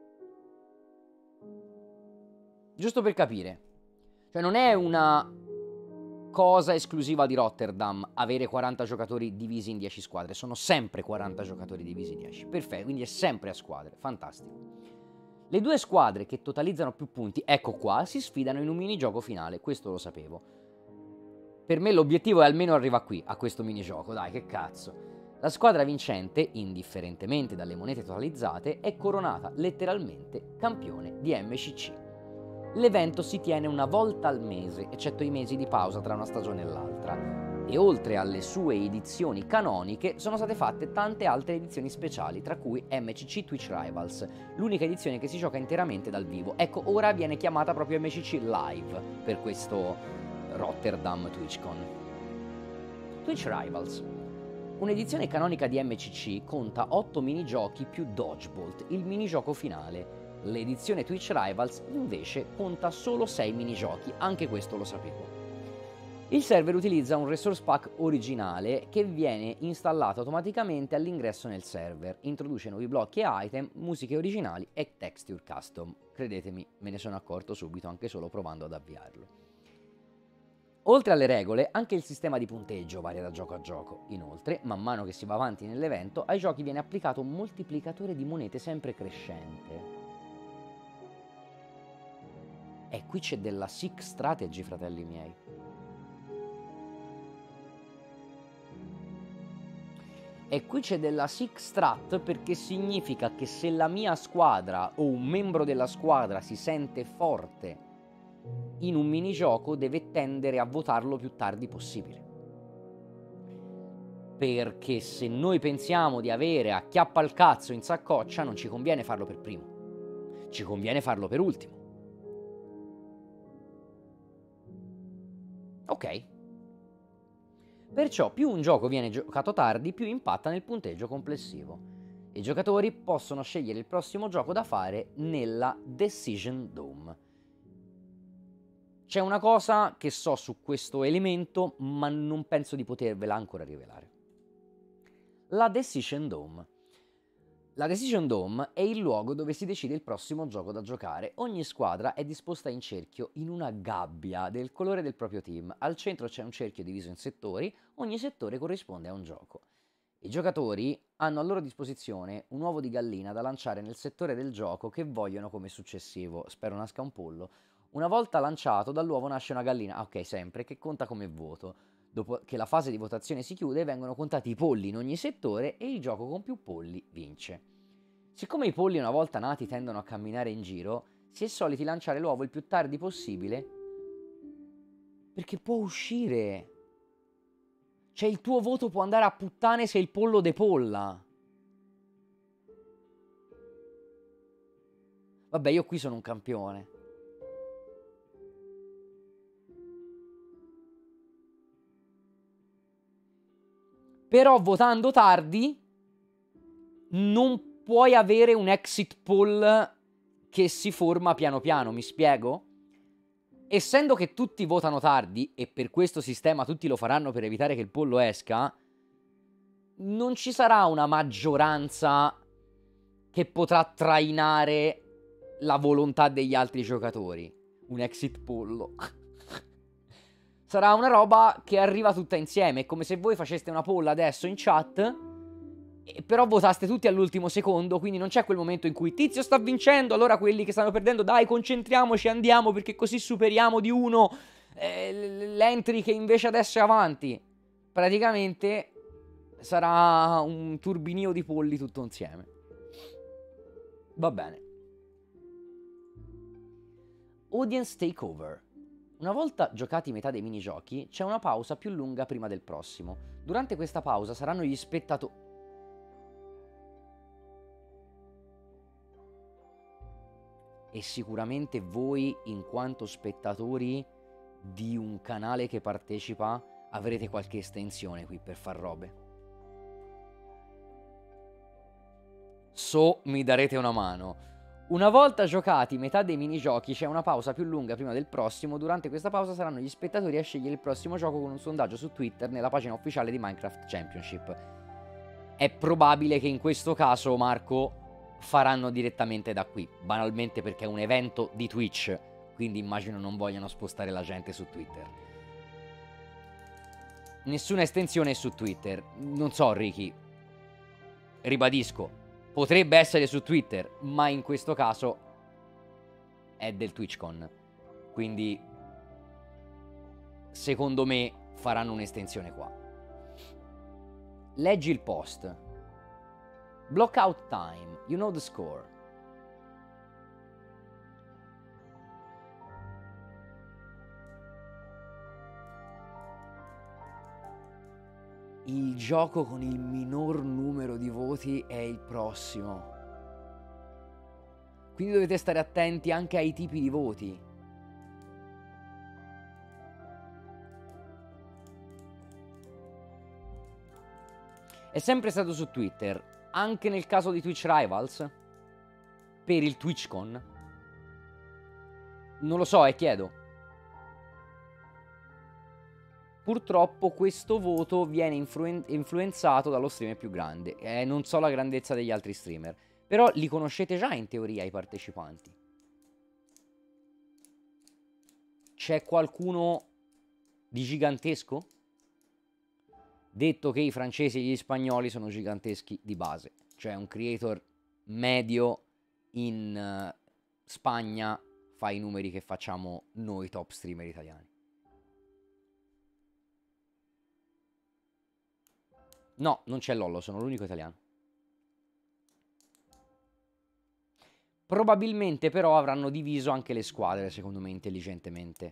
Giusto per capire, cioè non è una cosa esclusiva di Rotterdam avere quaranta giocatori divisi in dieci squadre, sono sempre quaranta giocatori divisi in dieci, perfetto, quindi è sempre a squadre, fantastico. Le due squadre che totalizzano più punti, ecco qua, si sfidano in un minigioco finale, questo lo sapevo. Per me l'obiettivo è almeno arrivare qui, a questo minigioco, dai, che cazzo. La squadra vincente, indifferentemente dalle monete totalizzate, è coronata letteralmente campione di M C C. L'evento si tiene una volta al mese, eccetto i mesi di pausa tra una stagione e l'altra, e oltre alle sue edizioni canoniche sono state fatte tante altre edizioni speciali, tra cui M C C Twitch Rivals, l'unica edizione che si gioca interamente dal vivo. Ecco, ora viene chiamata proprio M C C Live per questo Rotterdam TwitchCon. Twitch Rivals. Un'edizione canonica di M C C conta otto minigiochi più Dodgebolt, il minigioco finale. L'edizione Twitch Rivals invece conta solo sei minigiochi, anche questo lo sapevo. Il server utilizza un resource pack originale che viene installato automaticamente all'ingresso nel server, introduce nuovi blocchi e item, musiche originali e texture custom. Credetemi, me ne sono accorto subito anche solo provando ad avviarlo. Oltre alle regole, anche il sistema di punteggio varia da gioco a gioco. Inoltre, man mano che si va avanti nell'evento, ai giochi viene applicato un moltiplicatore di monete sempre crescente. E qui c'è della sick strategy, fratelli miei. E qui c'è della sick strat perché significa che se la mia squadra o un membro della squadra si sente forte in un minigioco, deve tendere a votarlo più tardi possibile. Perché se noi pensiamo di avere acchiappa al cazzo in saccoccia, non ci conviene farlo per primo. Ci conviene farlo per ultimo. Ok. Perciò più un gioco viene giocato tardi, più impatta nel punteggio complessivo. I giocatori possono scegliere il prossimo gioco da fare nella Decision Dome. C'è una cosa che so su questo elemento, ma non penso di potervela ancora rivelare. La Decision Dome. La Decision Dome è il luogo dove si decide il prossimo gioco da giocare. Ogni squadra è disposta in cerchio in una gabbia del colore del proprio team. Al centro c'è un cerchio diviso in settori, ogni settore corrisponde a un gioco. I giocatori hanno a loro disposizione un uovo di gallina da lanciare nel settore del gioco che vogliono come successivo. Spero nasca un pollo. Una volta lanciato, dall'uovo nasce una gallina, ah, ok, sempre, che conta come voto. Dopo che la fase di votazione si chiude, vengono contati i polli in ogni settore e il gioco con più polli vince. Siccome i polli una volta nati tendono a camminare in giro, si è soliti lanciare l'uovo il più tardi possibile perché può uscire. Cioè il tuo voto può andare a puttane se il pollo depolla. Vabbè, io qui sono un campione. Però votando tardi non puoi avere un exit poll che si forma piano piano, mi spiego? Essendo che tutti votano tardi, e per questo sistema tutti lo faranno per evitare che il pollo esca, non ci sarà una maggioranza che potrà trainare la volontà degli altri giocatori. Un exit pollo. Sarà una roba che arriva tutta insieme. È come se voi faceste una poll adesso in chat, e però votaste tutti all'ultimo secondo, quindi non c'è quel momento in cui Tizio sta vincendo, allora quelli che stanno perdendo, dai, concentriamoci, andiamo, perché così superiamo di uno eh, l'entry che invece adesso è avanti. Praticamente sarà un turbinio di polli tutto insieme. Va bene. Audience Takeover. Una volta giocati metà dei minigiochi, c'è una pausa più lunga prima del prossimo. Durante questa pausa saranno gli spettatori... E sicuramente voi, in quanto spettatori di un canale che partecipa, avrete qualche estensione qui per far robe. So, mi darete una mano. Una volta giocati metà dei minigiochi c'è una pausa più lunga prima del prossimo. Durante questa pausa saranno gli spettatori a scegliere il prossimo gioco con un sondaggio su Twitter nella pagina ufficiale di Minecraft Championship. È probabile che in questo caso, Marco, faranno direttamente da qui, banalmente perché è un evento di Twitch, quindi immagino non vogliano spostare la gente su Twitter. Nessuna estensione su Twitter. Non so, Ricky. Ribadisco. Potrebbe essere su Twitter, ma in questo caso è del TwitchCon. Quindi, secondo me, faranno un'estensione qua. Leggi il post. Blockout time. You know the score. Il gioco con il minor numero di voti è il prossimo. Quindi dovete stare attenti anche ai tipi di voti. È sempre stato su Twitter, anche nel caso di Twitch Rivals, per il TwitchCon. Non lo so, e chiedo. Purtroppo questo voto viene influen- influenzato dallo streamer più grande. Eh, non so la grandezza degli altri streamer. Però li conoscete già in teoria i partecipanti. C'è qualcuno di gigantesco? Detto che i francesi e gli spagnoli sono giganteschi di base. Cioè un creator medio in uh, Spagna fa i numeri che facciamo noi top streamer italiani. No, non c'è Lollo, sono l'unico italiano. Probabilmente però avranno diviso anche le squadre, secondo me, intelligentemente.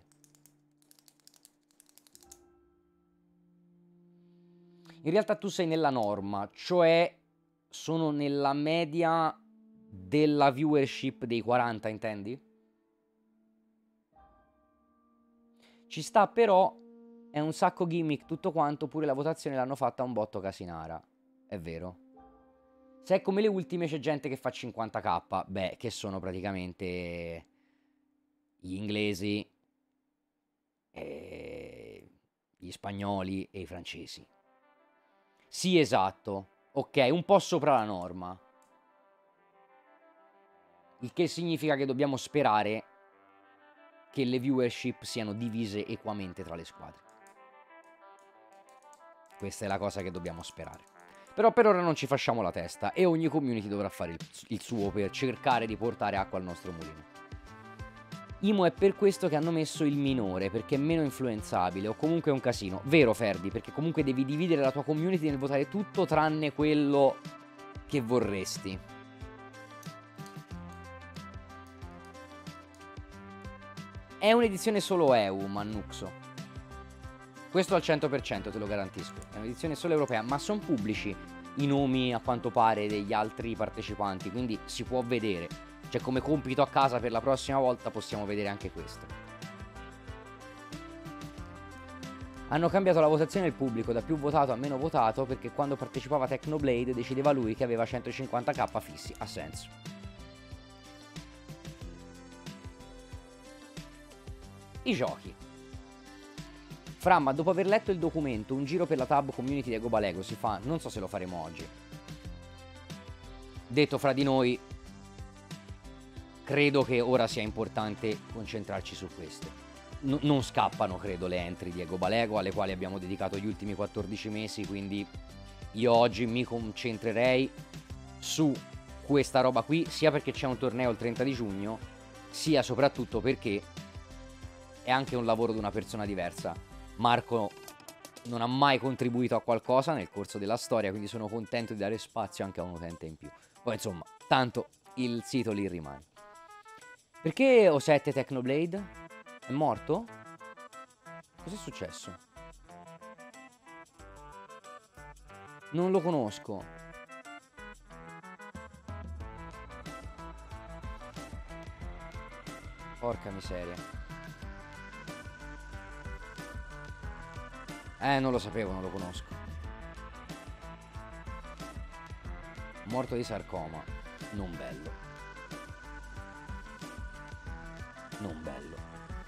In realtà tu sei nella norma, cioè sono nella media della viewership dei quaranta, intendi? Ci sta però... È un sacco gimmick tutto quanto, pure la votazione l'hanno fatta un botto casinara. È vero. Se è come le ultime c'è gente che fa cinquanta k, beh, che sono praticamente gli inglesi, e gli spagnoli e i francesi. Sì, esatto. Ok, un po' sopra la norma. Il che significa che dobbiamo sperare che le viewership siano divise equamente tra le squadre. Questa è la cosa che dobbiamo sperare. Però per ora non ci facciamo la testa e ogni community dovrà fare il, il suo per cercare di portare acqua al nostro mulino. Imo è per questo che hanno messo il minore, perché è meno influenzabile, o comunque è un casino. Vero, Ferdi, perché comunque devi dividere la tua community nel votare tutto tranne quello che vorresti. È un'edizione solo E U, Mannuxo. Questo al cento per cento te lo garantisco. È un'edizione solo europea, ma sono pubblici i nomi, a quanto pare, degli altri partecipanti, quindi si può vedere. Cioè, come compito a casa per la prossima volta possiamo vedere anche questo. Hanno cambiato la votazione del pubblico da più votato a meno votato, perché quando partecipava Technoblade decideva lui che aveva centocinquanta k fissi. Ha senso. I giochi. Fra, ma dopo aver letto il documento, un giro per la tab community di Agoba Lego si fa? Non so se lo faremo oggi. Detto fra di noi, credo che ora sia importante concentrarci su questo. n- non scappano, credo, le entry di Egobalego, alle quali abbiamo dedicato gli ultimi quattordici mesi, quindi io oggi mi concentrerei su questa roba qui, sia perché c'è un torneo il trenta di giugno, sia soprattutto perché è anche un lavoro di una persona diversa. Marco non ha mai contribuito a qualcosa nel corso della storia, quindi sono contento di dare spazio anche a un utente in più. Poi insomma, tanto il sito lì rimane. Perché O sette Technoblade? È morto? Cos'è successo? Non lo conosco. Porca miseria. Eh, non lo sapevo, non lo conosco. Morto di sarcoma. Non bello. Non bello.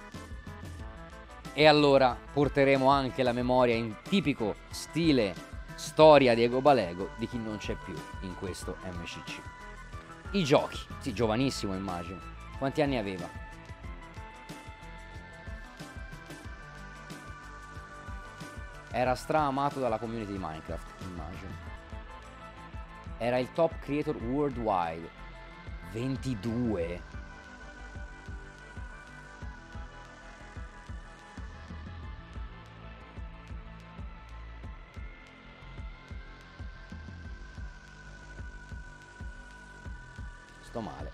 E allora porteremo anche la memoria in tipico stile storia di Egobalego di chi non c'è più in questo M C C. I giochi. Sì, giovanissimo immagino. Quanti anni aveva? Era stra-amato dalla community di Minecraft, immagino. Era il top creator worldwide. ventidue. Sto male.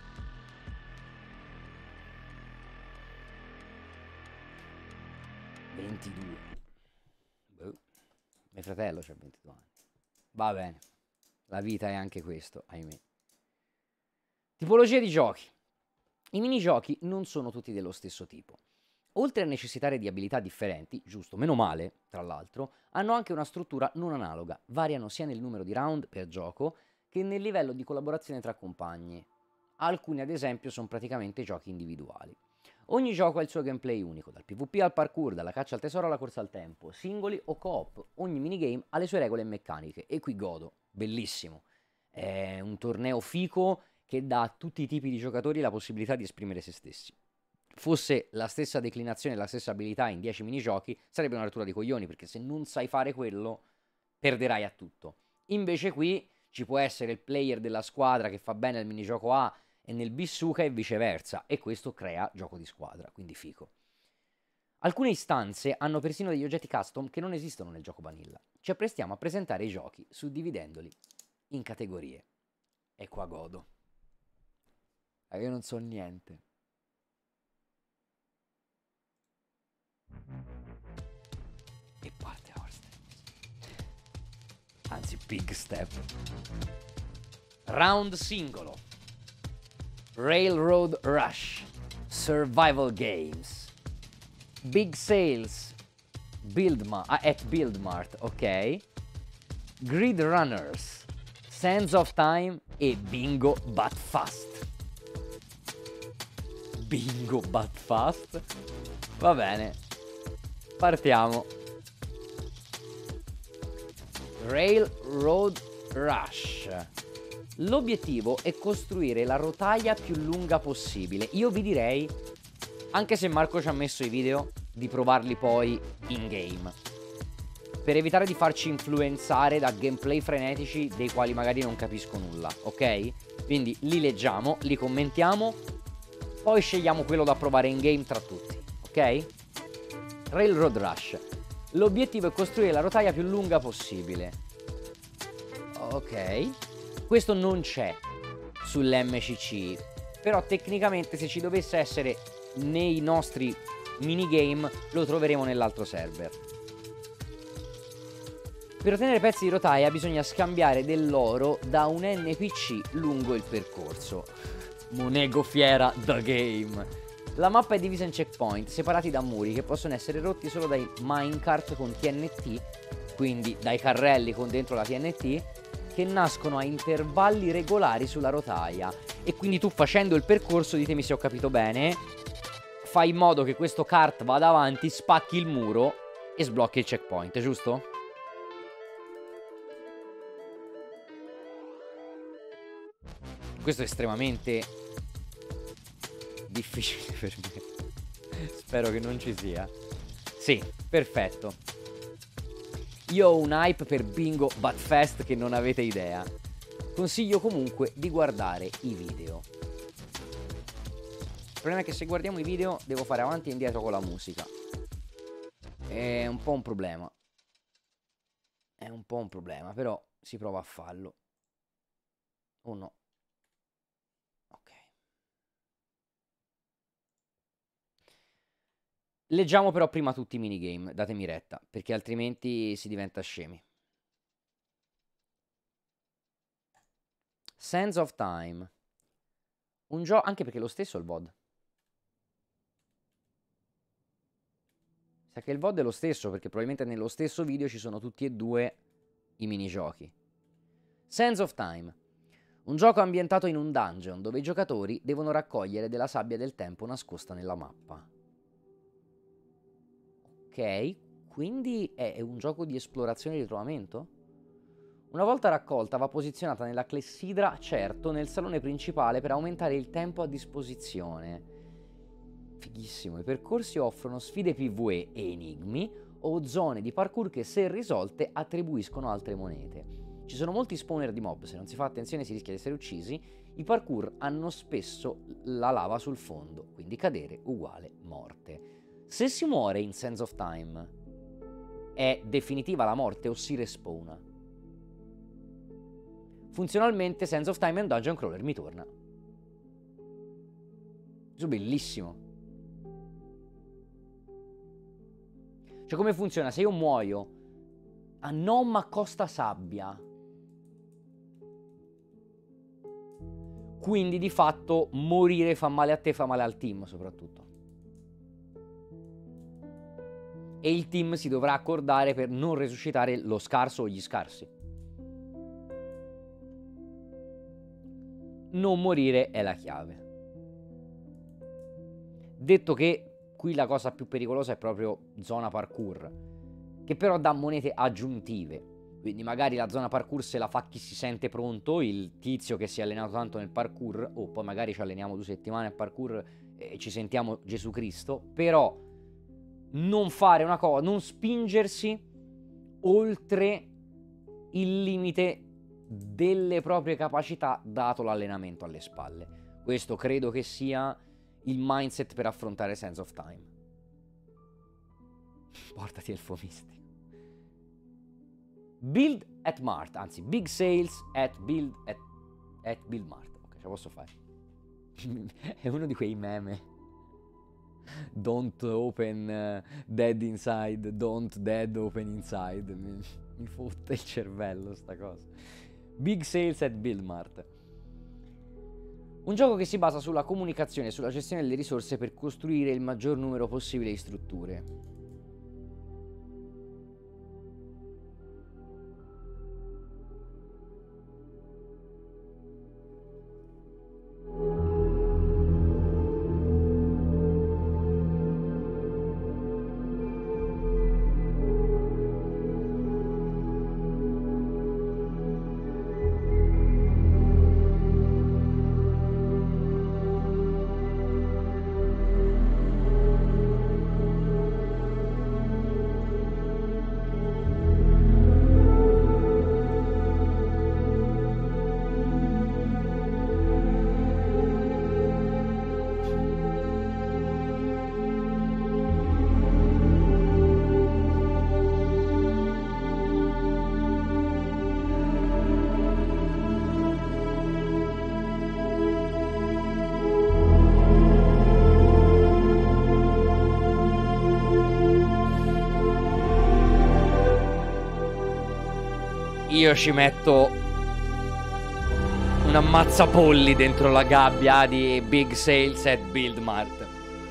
ventidue. Boh. Mio fratello c'ha ventidue anni. Va bene. La vita è anche questo, ahimè. Tipologia di giochi. I minigiochi non sono tutti dello stesso tipo. Oltre a necessitare di abilità differenti, giusto, meno male, tra l'altro, hanno anche una struttura non analoga. Variano sia nel numero di round per gioco che nel livello di collaborazione tra compagni. Alcuni, ad esempio, sono praticamente giochi individuali. Ogni gioco ha il suo gameplay unico, dal PvP al parkour, dalla caccia al tesoro alla corsa al tempo, singoli o co-op. Ogni minigame ha le sue regole e meccaniche, e qui godo, bellissimo. È un torneo fico che dà a tutti i tipi di giocatori la possibilità di esprimere se stessi. Fosse la stessa declinazione e la stessa abilità in dieci minigiochi, sarebbe una rottura di coglioni, perché se non sai fare quello, perderai a tutto. Invece qui ci può essere il player della squadra che fa bene al minigioco A e nel B suca e viceversa, e questo crea gioco di squadra, quindi fico. Alcune istanze hanno persino degli oggetti custom che non esistono nel gioco vanilla. Ci apprestiamo a presentare i giochi suddividendoli in categorie. E qua godo. Eh, io non so niente. E parte Our Steps. Anzi, Big Step. Round singolo. Railroad Rush. Survival Games. Big Sales. Buildma- ah, at Buildmart, ok. Grid Runners. Sands of Time e Bingo But Fast. Bingo But Fast. Va bene. Partiamo. Railroad Rush. L'obiettivo è costruire la rotaia più lunga possibile. Io vi direi, anche se Marco ci ha messo i video, di provarli poi in game, per evitare di farci influenzare da gameplay frenetici dei quali magari non capisco nulla, ok? Quindi li leggiamo, li commentiamo, poi scegliamo quello da provare in game tra tutti, ok? Railroad Rush. L'obiettivo è costruire la rotaia più lunga possibile. Ok. Questo non c'è sull'M C C, però tecnicamente se ci dovesse essere nei nostri minigame lo troveremo nell'altro server. Per ottenere pezzi di rotaia bisogna scambiare dell'oro da un N P C lungo il percorso. Monego fiera the game. La mappa è divisa in checkpoint separati da muri che possono essere rotti solo dai minecart con T N T, quindi dai carrelli con dentro la T N T, che nascono a intervalli regolari sulla rotaia. E quindi tu, facendo il percorso, ditemi se ho capito bene, fai in modo che questo kart vada avanti, spacchi il muro e sblocchi il checkpoint, giusto? Questo è estremamente difficile per me. spero che non ci sia. Sì, perfetto. Io ho un hype per Bingo Bat Fest che non avete idea. Consiglio comunque di guardare i video. Il problema è che se guardiamo i video devo fare avanti e indietro con la musica. È un po' un problema. È un po' un problema, però si prova a farlo. O no? Ok. Leggiamo però prima tutti i minigame, datemi retta, perché altrimenti si diventa scemi. Sands of Time. Un gioco, anche perché è lo stesso il V O D. Sa che il V O D è lo stesso, perché probabilmente nello stesso video ci sono tutti e due i minigiochi. Sands of Time. Un gioco ambientato in un dungeon, dove i giocatori devono raccogliere della sabbia del tempo nascosta nella mappa. Ok, quindi è un gioco di esplorazione e ritrovamento? Una volta raccolta va posizionata nella clessidra, certo, nel salone principale per aumentare il tempo a disposizione. Fighissimo, i percorsi offrono sfide PvE e enigmi o zone di parkour che, se risolte, attribuiscono altre monete. Ci sono molti spawner di mob, se non si fa attenzione si rischia di essere uccisi. I parkour hanno spesso la lava sul fondo, quindi cadere uguale morte. Se si muore in Sands of Time, è definitiva la morte o si respawna? Funzionalmente Sands of Time è un dungeon crawler, mi torna. Questo è bellissimo. Cioè, come funziona? Se io muoio a non ma costa sabbia, quindi di fatto morire fa male a te, fa male al team soprattutto. E il team si dovrà accordare per non resuscitare lo scarso o gli scarsi. Non morire è la chiave. Detto che qui la cosa più pericolosa è proprio zona parkour, che però dà monete aggiuntive. Quindi magari la zona parkour se la fa chi si sente pronto, il tizio che si è allenato tanto nel parkour, o poi magari ci alleniamo due settimane a parkour e ci sentiamo Gesù Cristo, però non fare una cosa, non spingersi oltre il limite delle proprie capacità dato l'allenamento alle spalle. Questo credo che sia il mindset per affrontare Sands of Time. Portati elfo mistico. Build at Mart, anzi Big Sales at Build at, at Build Mart. Ok, ce la posso fare. È uno di quei meme. Don't open uh, dead inside, don't dead open inside. Mi, mi fotte il cervello sta cosa. Big Sales at Build Mart. Un gioco che si basa sulla comunicazione e sulla gestione delle risorse per costruire il maggior numero possibile di strutture. Io ci metto un ammazzapolli dentro la gabbia di Big Sales at Build Mart.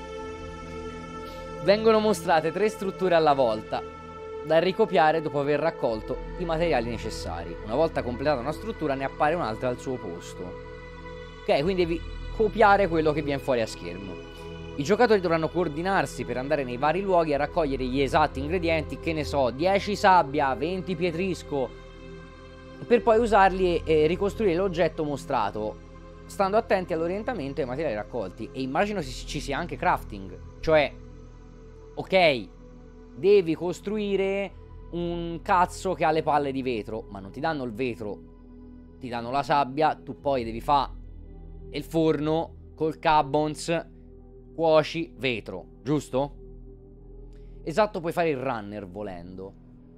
Vengono mostrate tre strutture alla volta da ricopiare dopo aver raccolto i materiali necessari. Una volta completata una struttura ne appare un'altra al suo posto. Ok, quindi devi copiare quello che viene fuori a schermo. I giocatori dovranno coordinarsi per andare nei vari luoghi a raccogliere gli esatti ingredienti, che ne so, dieci sabbia, venti pietrisco, per poi usarli e, e ricostruire l'oggetto mostrato, stando attenti all'orientamento e ai materiali raccolti. E immagino ci sia anche crafting, cioè ok, devi costruire un cazzo che ha le palle di vetro, ma non ti danno il vetro, ti danno la sabbia, tu poi devi fare il forno col carbons, cuoci vetro, giusto? Esatto, puoi fare il runner volendo.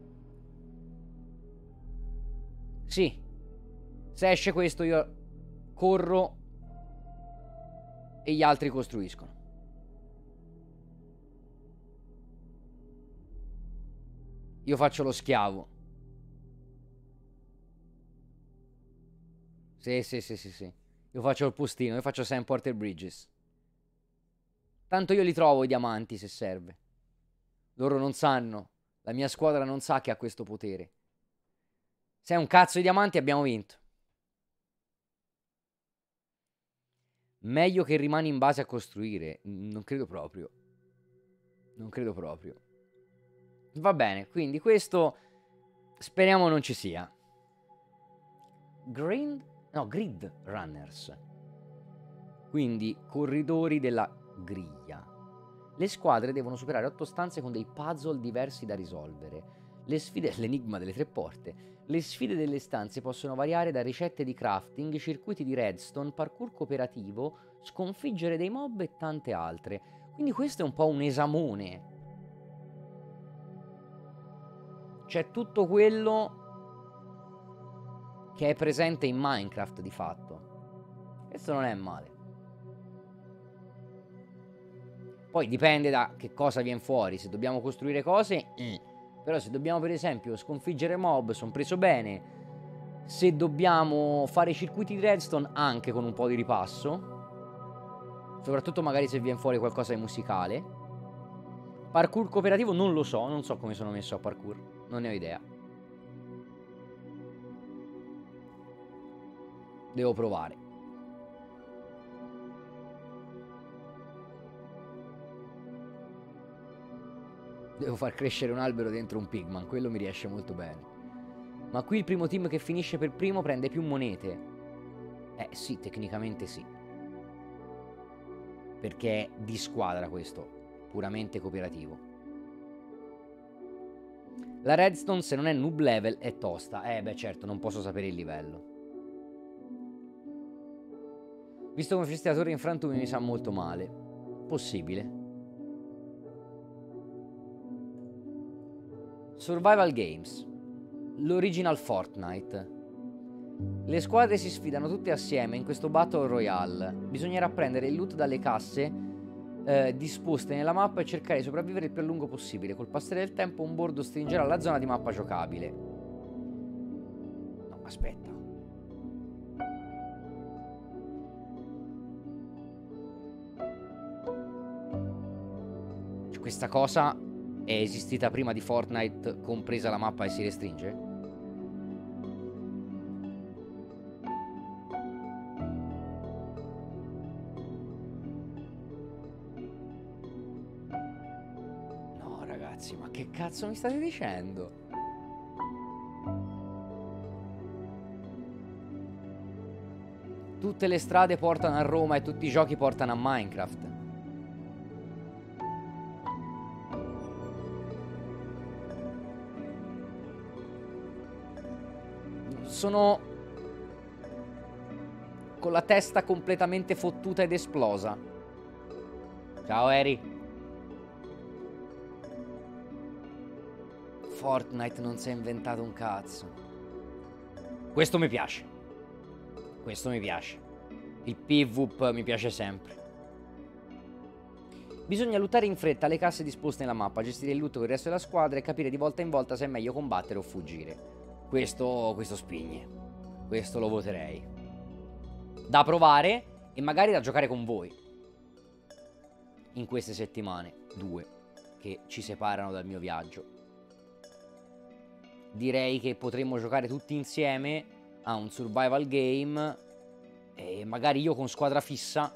Sì, se esce questo io corro e gli altri costruiscono. Io faccio lo schiavo. Sì, sì, sì, sì, sì. Io faccio il postino, io faccio Sam Porter Bridges. Tanto io li trovo i diamanti se serve. Loro non sanno. La mia squadra non sa che ha questo potere. Se è un cazzo di diamanti abbiamo vinto. Meglio che rimani in base a costruire. Non credo proprio. Non credo proprio. Va bene, quindi questo speriamo non ci sia. Grind? No, grid runners. Quindi corridori della griglia. Le squadre devono superare otto stanze con dei puzzle diversi da risolvere. Le sfide, l'enigma delle tre porte. Le sfide delle stanze possono variare da ricette di crafting, circuiti di redstone, parkour cooperativo, sconfiggere dei mob e tante altre. Quindi questo è un po' un esamone. C'è tutto quello che è presente in Minecraft di fatto. Questo non è male. Poi dipende da che cosa viene fuori. Se dobbiamo costruire cose, eh. Però se dobbiamo per esempio sconfiggere mob, sono preso bene. Se dobbiamo fare circuiti di redstone, anche con un po' di ripasso. Soprattutto magari se viene fuori qualcosa di musicale. Parkour cooperativo non lo so, non so come sono messo a parkour, non ne ho idea. Devo provare. Devo far crescere un albero dentro un pigman, quello mi riesce molto bene. Ma qui il primo team che finisce per primo prende più monete. Eh sì, tecnicamente sì. Perché è di squadra questo, puramente cooperativo. La redstone se non è noob level è tosta. Eh beh certo, non posso sapere il livello. Visto come festeggiatore in frantumi mi sa molto male. Possibile. Survival Games. L'original Fortnite. Le squadre si sfidano tutte assieme in questo Battle Royale. Bisognerà prendere il loot dalle casse eh, disposte nella mappa e cercare di sopravvivere il più a lungo possibile. Col passare del tempo un bordo stringerà la zona di mappa giocabile. No, aspetta. Questa cosa è esistita prima di Fortnite, compresa la mappa e si restringe? No, ragazzi, ma che cazzo mi state dicendo? Tutte le strade portano a Roma e tutti i giochi portano a Minecraft. Sono con la testa completamente fottuta ed esplosa. Ciao Eri. Fortnite non si è inventato un cazzo. Questo mi piace. Questo mi piace. Il PvP mi piace sempre. Bisogna lottare in fretta le casse disposte nella mappa, gestire il loot con il resto della squadra e capire di volta in volta se è meglio combattere o fuggire. Questo, questo spigne. Questo lo voterei. Da provare e magari da giocare con voi. In queste settimane, due, che ci separano dal mio viaggio. Direi che potremmo giocare tutti insieme a un survival game. E magari io con squadra fissa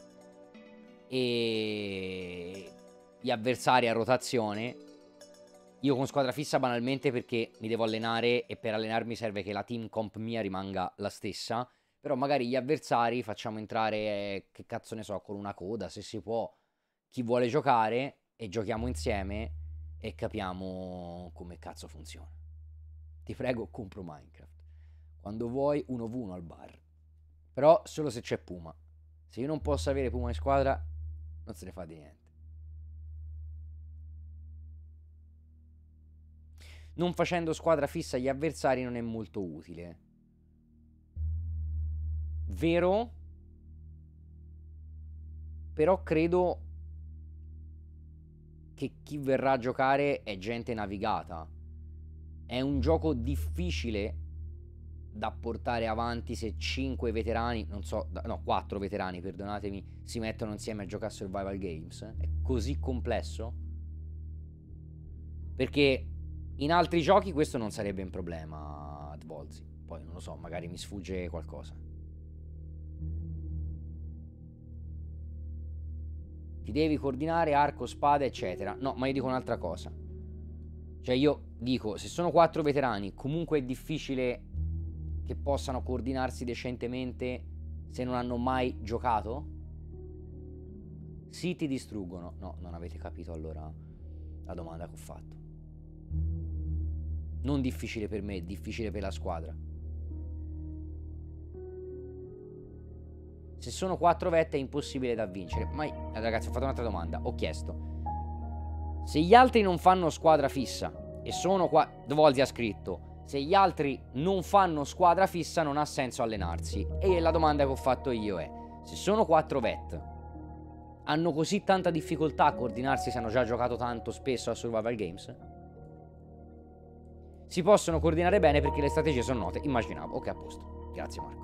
e gli avversari a rotazione. Io con squadra fissa banalmente perché mi devo allenare e per allenarmi serve che la team comp mia rimanga la stessa. Però magari gli avversari facciamo entrare, eh, che cazzo ne so, con una coda, se si può, chi vuole giocare e giochiamo insieme e capiamo come cazzo funziona. Ti prego, compro Minecraft. Quando vuoi uno vu uno al bar. Però solo se c'è Puma. Se io non posso avere Puma in squadra, non se ne fa di niente. Non facendo squadra fissa agli avversari non è molto utile. Vero? Però credo che chi verrà a giocare è gente navigata. È un gioco difficile da portare avanti se cinque veterani, non so, no, quattro veterani, perdonatemi, si mettono insieme a giocare a survival games. È così complesso? Perché in altri giochi questo non sarebbe un problema, Advolzi. Poi non lo so, magari mi sfugge qualcosa. Ti devi coordinare arco, spada, eccetera. No, ma io dico un'altra cosa. Cioè io dico, se sono quattro veterani, comunque è difficile che possano coordinarsi decentemente se non hanno mai giocato? Sì, ti distruggono. No, non avete capito allora la domanda che ho fatto. Non difficile per me, difficile per la squadra. Se sono quattro vette è impossibile da vincere. Ma ragazzi, ho fatto un'altra domanda. Ho chiesto: se gli altri non fanno squadra fissa e sono qua, Dvolzi ha scritto: se gli altri non fanno squadra fissa non ha senso allenarsi. E la domanda che ho fatto io è: se sono quattro vet, hanno così tanta difficoltà a coordinarsi se hanno già giocato tanto spesso a survival games? Si possono coordinare bene perché le strategie sono note. Immaginavo. Ok, a posto. Grazie Marco.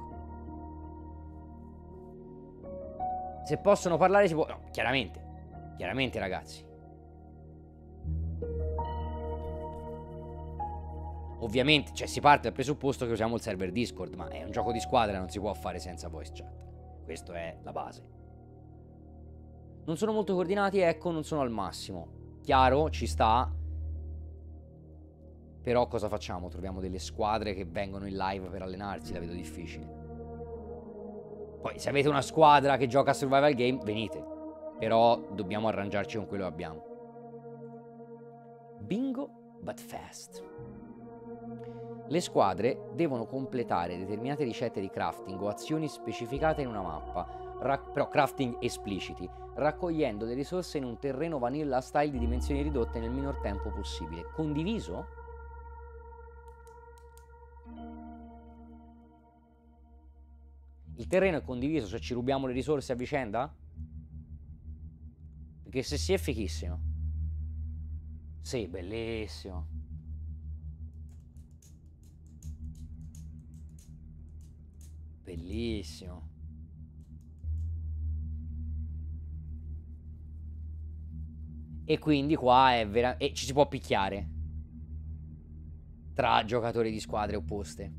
Se possono parlare si può... No, chiaramente. Chiaramente ragazzi. Ovviamente, cioè si parte dal presupposto che usiamo il server Discord, ma è un gioco di squadra, non si può fare senza voice chat. Questa è la base. Non sono molto coordinati, ecco, non sono al massimo. Chiaro, ci sta. Però cosa facciamo? Troviamo delle squadre che vengono in live per allenarsi, la vedo difficile. Poi se avete una squadra che gioca a survival game, venite. Però dobbiamo arrangiarci con quello che abbiamo. Bingo, but fast. Le squadre devono completare determinate ricette di crafting o azioni specificate in una mappa, però crafting espliciti, raccogliendo le risorse in un terreno vanilla style di dimensioni ridotte nel minor tempo possibile. Condiviso? Il terreno è condiviso, cioè ci rubiamo le risorse a vicenda? Perché se sì è fichissimo. Sì, bellissimo. Bellissimo. E quindi qua è veramente... E ci si può picchiare tra giocatori di squadre opposte.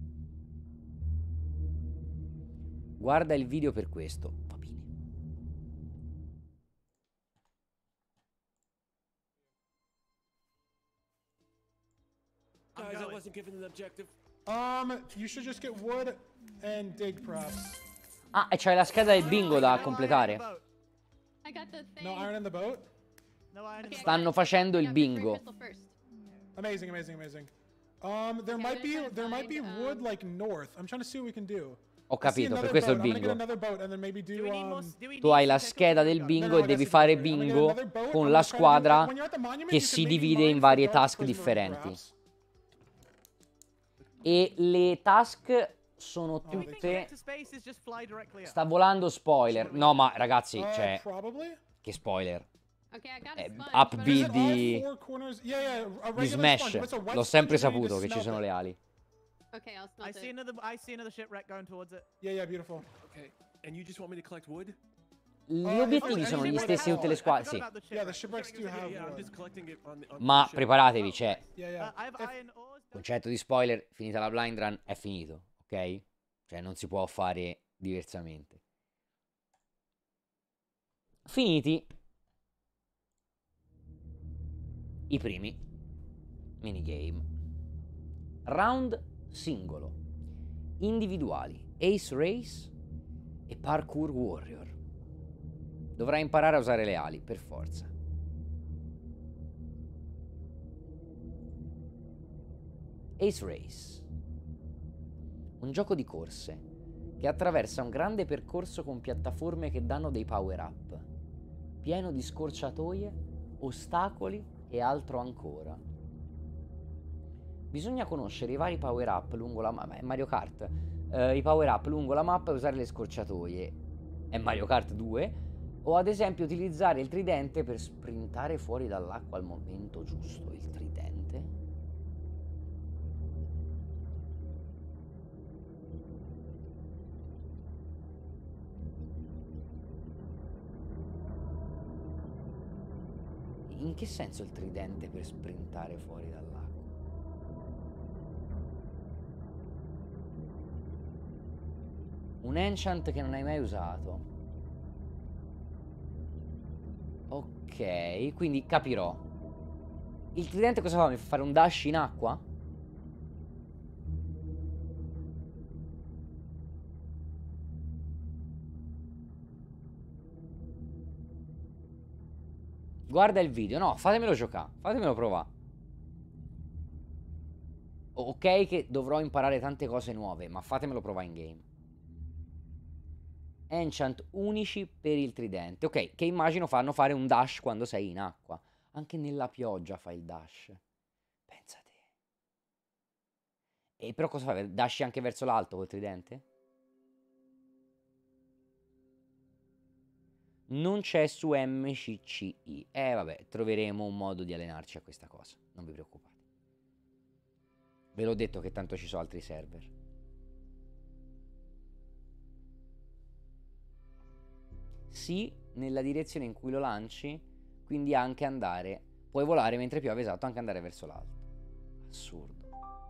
Guarda il video per questo. Va bene. Guys, I wasn't given an objective. Um, you should just get wood and dig perhaps. Ah, e c'hai la scheda del bingo da completare. No iron in the boat? Stanno facendo il bingo. Amazing, amazing, amazing. Um, there might be there might be wood like north. I'm trying to see what we can do. Ho capito, per questo è il bingo. Um... Tu hai la scheda del bingo e devi fare bingo con la squadra che si divide in varie task differenti. E le task sono tutte... Sta volando spoiler. No, ma ragazzi, cioè... Che spoiler. Eh, up B di... di Smash. L'ho sempre saputo che ci sono le ali. Okay, I'll smelt I see it. another I see another shipwreck going towards it. Yeah, yeah, beautiful. Okay. And you just want me to collect wood? Gli obiettivi sono gli stessi in tutte le squadre, sì. Yeah, the shipwrecks do have wood. Ma preparatevi, c'è. Yeah, yeah. Concetto di spoiler, finita la blind run, è finito, ok? Cioè non si può fare diversamente. Finiti i primi minigame. Round singolo, individuali, Ace Race e Parkour Warrior. Dovrai imparare a usare le ali, per forza. Ace Race. Un gioco di corse che attraversa un grande percorso con piattaforme che danno dei power up, pieno di scorciatoie, ostacoli e altro ancora. Bisogna conoscere i vari power up lungo la mappa. È Mario Kart. Eh, I power up lungo la mappa e usare le scorciatoie. È Mario Kart due. O ad esempio utilizzare il tridente per sprintare fuori dall'acqua al momento giusto. Il tridente? In che senso il tridente per sprintare fuori dall'acqua? Un enchant che non hai mai usato. Ok, quindi capirò. Il tridente cosa fa? Mi fa fare un dash in acqua? Guarda il video. No, fatemelo giocare. Fatemelo provare. Ok che dovrò imparare tante cose nuove, ma fatemelo provare in game. Enchant unici per il tridente. Ok, che immagino fanno fare un dash quando sei in acqua. Anche nella pioggia fai il dash. Pensate. E però cosa fai? Dash anche verso l'alto col tridente? Non c'è su M C C I. Eh vabbè, troveremo un modo di allenarci a questa cosa. Non vi preoccupate. Ve l'ho detto che tanto ci sono altri server. Sì, nella direzione in cui lo lanci, quindi anche andare. Puoi volare mentre piove, esatto, anche andare verso l'alto. Assurdo.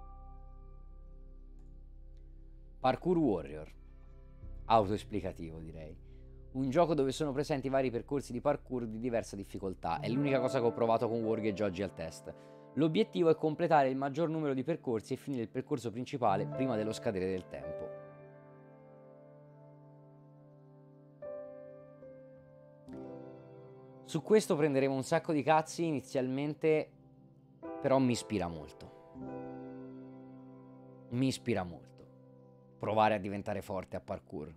Parkour Warrior. Autoesplicativo, direi. Un gioco dove sono presenti vari percorsi di parkour di diversa difficoltà. È l'unica cosa che ho provato con Wargage oggi al test. L'obiettivo è completare il maggior numero di percorsi e finire il percorso principale prima dello scadere del tempo. Su questo prenderemo un sacco di cazzi inizialmente, però mi ispira molto. Mi ispira molto. Provare a diventare forte a parkour.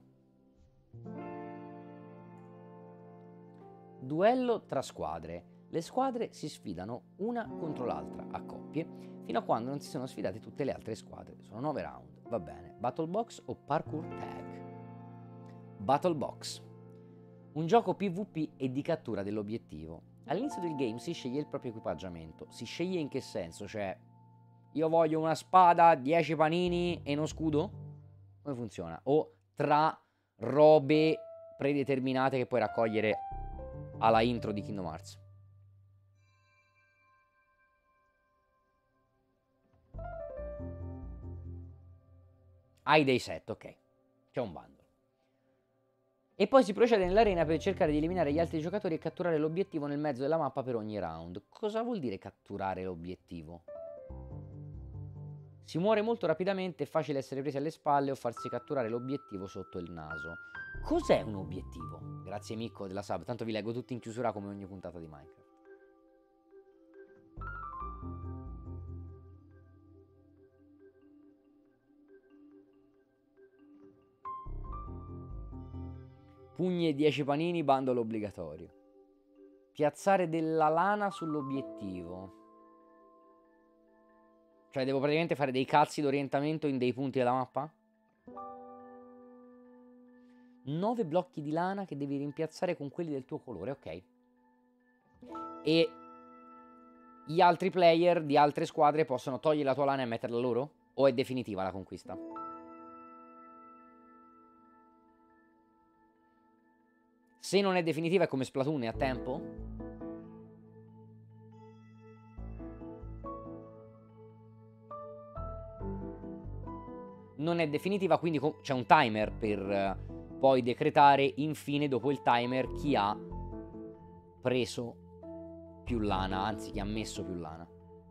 Duello tra squadre. Le squadre si sfidano una contro l'altra a coppie, fino a quando non si sono sfidate tutte le altre squadre. Sono nove round, va bene. Battle Box o Parkour Tag? Battle Box. Un gioco PvP e di cattura dell'obiettivo. All'inizio del game si sceglie il proprio equipaggiamento. Si sceglie in che senso? Cioè, io voglio una spada, dieci panini e uno scudo? Come funziona? O tra robe predeterminate che puoi raccogliere alla intro di Kingdom Hearts? Hai dei set, ok. C'è un bundle. E poi si procede nell'arena per cercare di eliminare gli altri giocatori e catturare l'obiettivo nel mezzo della mappa per ogni round. Cosa vuol dire catturare l'obiettivo? Si muore molto rapidamente, è facile essere presi alle spalle o farsi catturare l'obiettivo sotto il naso. Cos'è un obiettivo? Grazie Micco della sub, tanto vi leggo tutti in chiusura come ogni puntata di Minecraft. Pugni e dieci panini, bundle obbligatorio. Piazzare della lana sull'obiettivo. Cioè devo praticamente fare dei cazzi d'orientamento in dei punti della mappa? nove blocchi di lana che devi rimpiazzare con quelli del tuo colore, ok. E gli altri player di altre squadre possono togliere la tua lana e metterla loro? O è definitiva la conquista? Se non è definitiva è come Splatoon, è a tempo? Non è definitiva, quindi c'è un timer per uh, poi decretare infine dopo il timer chi ha preso più lana, anzi chi ha messo più lana.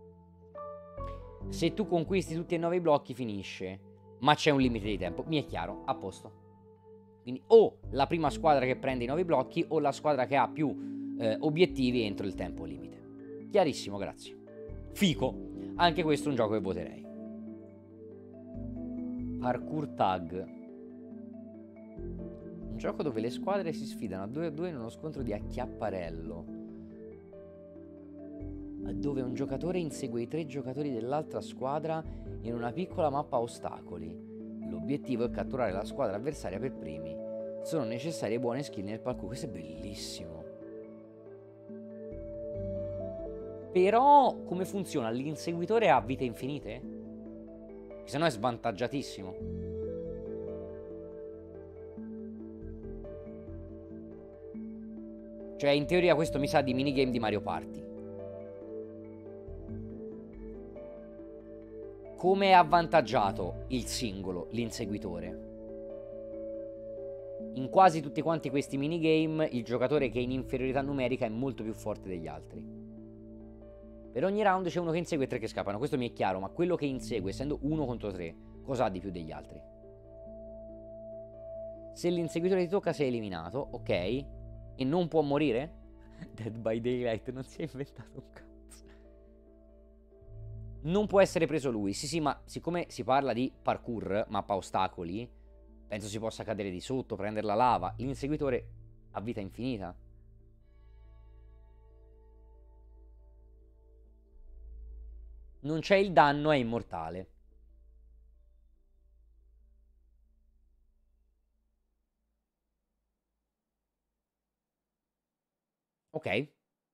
Se tu conquisti tutti e nove i blocchi finisce, ma c'è un limite di tempo, mi è chiaro, a posto. Quindi o la prima squadra che prende i nove blocchi o la squadra che ha più eh, obiettivi entro il tempo limite. Chiarissimo, grazie. Fico. Anche questo è un gioco che voterei. Parkour Tag. Un gioco dove le squadre si sfidano a due a due in uno scontro di acchiapparello, dove un giocatore insegue i tre giocatori dell'altra squadra in una piccola mappa a ostacoli. L'obiettivo è catturare la squadra avversaria per primi. Sono necessarie buone skill nel parkour. Questo è bellissimo. Però come funziona? L'inseguitore ha vite infinite? Se no è svantaggiatissimo. Cioè in teoria questo mi sa di minigame di Mario Party. Come è avvantaggiato il singolo, l'inseguitore? In quasi tutti quanti questi minigame il giocatore che è in inferiorità numerica è molto più forte degli altri. Per ogni round c'è uno che insegue e tre che scappano, questo mi è chiaro, ma quello che insegue, essendo uno contro tre, cosa ha di più degli altri? Se l'inseguitore ti tocca sei eliminato, ok, e non può morire? Dead by Daylight non si è inventato un cazzo. Non può essere preso lui, sì sì, ma siccome si parla di parkour, mappa ostacoli, penso si possa cadere di sotto, prendere la lava, l'inseguitore ha vita infinita. Non c'è il danno, è immortale. Ok.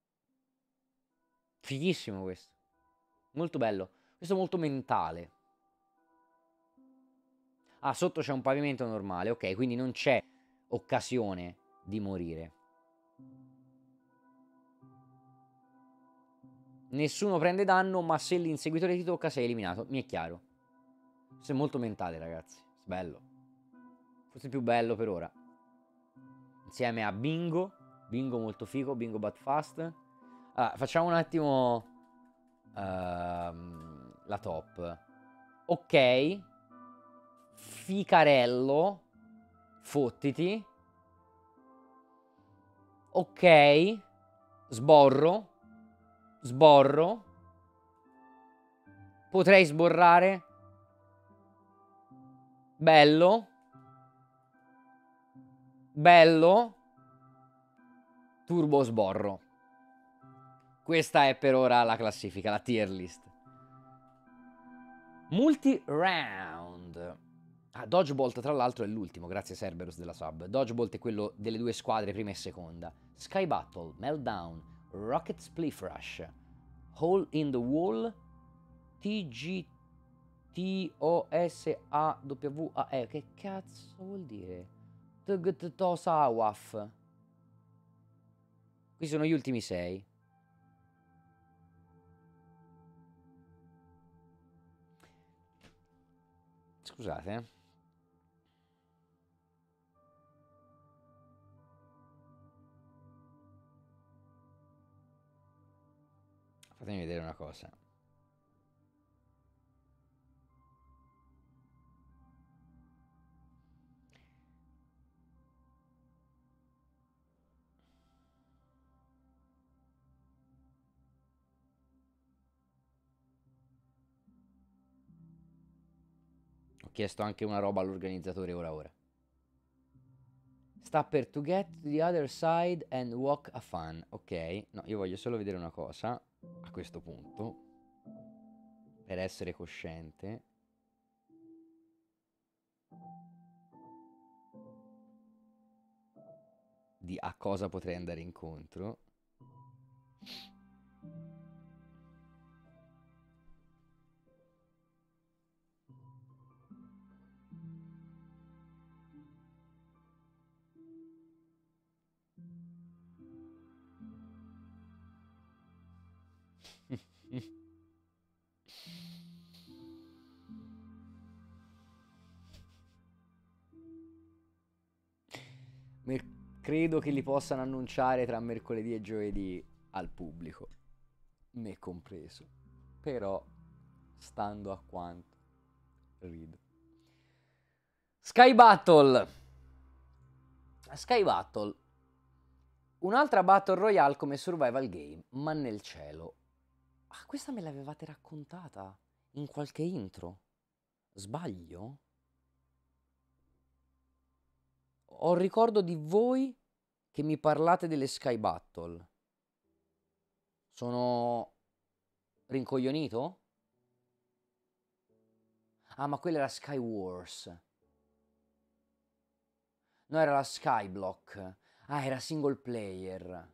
Fighissimo questo. Molto bello. Questo è molto mentale. Ah, sotto c'è un pavimento normale. Ok, quindi non c'è occasione di morire. Nessuno prende danno, ma se l'inseguitore ti tocca sei eliminato. Mi è chiaro. Questo è molto mentale, ragazzi. Bello. Forse il più bello per ora. Insieme a Bingo. Bingo molto figo. Bingo but fast. Allora, facciamo un attimo uh, la top. Ok. Ficarello. Fottiti. Ok. Sborro. Sborro. Potrei sborrare. Bello. Bello. Turbo sborro. Questa è per ora la classifica, la tier list. Multi-round. Ah, Dodgebolt tra l'altro è l'ultimo, grazie Cerberus della sub. Dodgebolt è quello delle due squadre, prima e seconda. Sky Battle, Meltdown, Rocket Spliff Rush, Hole in the Wall, T G T O S A W A E. Che cazzo vuol dire? Tgtosawaf. Qui sono gli ultimi sei. Scusate, eh. Fatemi vedere una cosa. Ho chiesto anche una roba all'organizzatore ora ora. Sta per to get to the other side and walk a fun. Ok, no, io voglio solo vedere una cosa a questo punto, per essere cosciente. Di a cosa potrei andare incontro. Credo che li possano annunciare tra mercoledì e giovedì al pubblico, me compreso, però stando a quanto rido. Sky Battle. Sky Battle, un'altra Battle Royale come survival game, ma nel cielo. Ah, questa me l'avevate raccontata in qualche intro? Sbaglio? Ho ricordo di voi che mi parlate delle Sky Battle. Sono rincoglionito? Ah, ma quella era Sky Wars. No, era la Skyblock. Ah, era single player.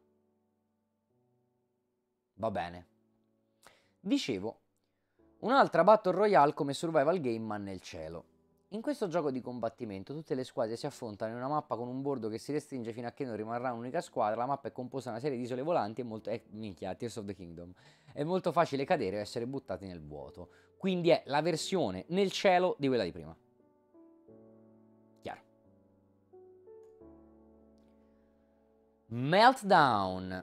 Va bene. Dicevo, un'altra Battle Royale come survival game ma nel cielo. In questo gioco di combattimento tutte le squadre si affrontano in una mappa con un bordo che si restringe fino a che non rimarrà un'unica squadra. La mappa è composta da una serie di isole volanti e molto... Eh, minchia, Tears of the Kingdom. È molto facile cadere o essere buttati nel vuoto. Quindi è la versione nel cielo di quella di prima. Chiaro. Meltdown.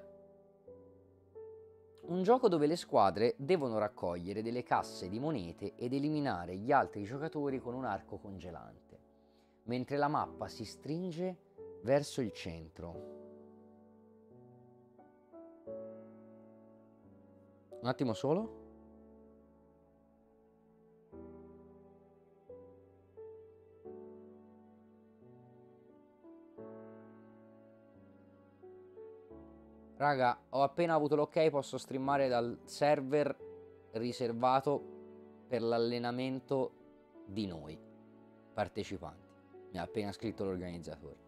Un gioco dove le squadre devono raccogliere delle casse di monete ed eliminare gli altri giocatori con un arco congelante, mentre la mappa si stringe verso il centro. Un attimo solo. Raga, ho appena avuto l'ok, posso streamare dal server riservato per l'allenamento di noi partecipanti. Mi ha appena scritto l'organizzatore.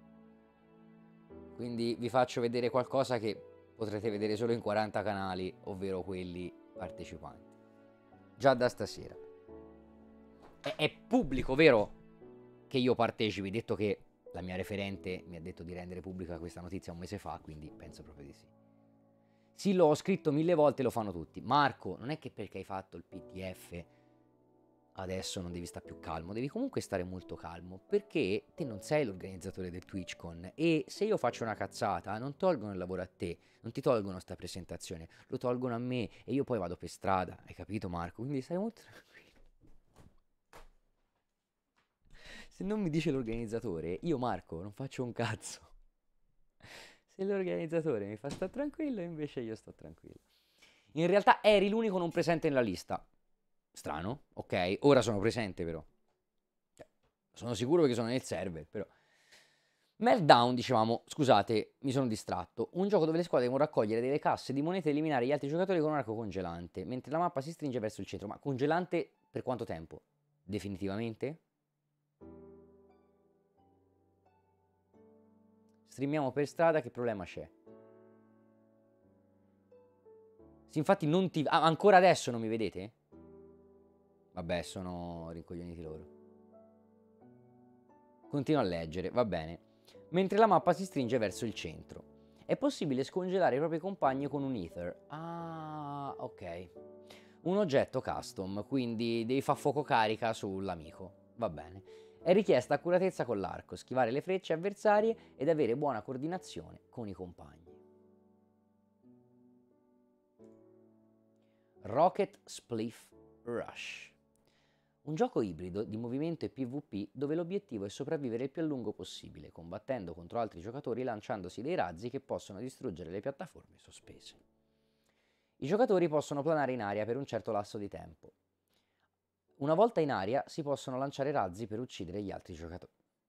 Quindi vi faccio vedere qualcosa che potrete vedere solo in quaranta canali, ovvero quelli partecipanti. Già da stasera. È, è pubblico, vero? Che io partecipi, detto che la mia referente mi ha detto di rendere pubblica questa notizia un mese fa, quindi penso proprio di sì. Sì, l'ho scritto mille volte, lo fanno tutti. Marco, non è che perché hai fatto il P T F adesso non devi stare più calmo, devi comunque stare molto calmo, perché te non sei l'organizzatore del TwitchCon e se io faccio una cazzata non tolgono il lavoro a te, non ti tolgono sta presentazione, lo tolgono a me e io poi vado per strada, hai capito Marco? Quindi stai molto tranquillo. Se non mi dice l'organizzatore, io Marco non faccio un cazzo. Se l'organizzatore mi fa stare tranquillo, invece io sto tranquillo. In realtà eri l'unico non presente nella lista. Strano, ok? Ora sono presente però. Sono sicuro che sono nel server, però. Meltdown, dicevamo, scusate, mi sono distratto. Un gioco dove le squadre devono raccogliere delle casse di monete e eliminare gli altri giocatori con un arco congelante, mentre la mappa si stringe verso il centro. Ma congelante per quanto tempo? Definitivamente? Streamiamo per strada, che problema c'è? Sì, infatti non ti... Ah, ancora adesso non mi vedete? Vabbè, sono rincoglioniti loro. Continuo a leggere, va bene. Mentre la mappa si stringe verso il centro. È possibile scongelare i propri compagni con un ether. Ah, ok. Un oggetto custom, quindi devi far fuoco carica sull'amico. Va bene. È richiesta accuratezza con l'arco, schivare le frecce avversarie ed avere buona coordinazione con i compagni. Rocket Spliff Rush. Un gioco ibrido di movimento e PvP dove l'obiettivo è sopravvivere il più a lungo possibile, combattendo contro altri giocatori lanciandosi dei razzi che possono distruggere le piattaforme sospese. I giocatori possono planare in aria per un certo lasso di tempo. Una volta in aria si possono lanciare razzi per uccidere gli altri giocatori.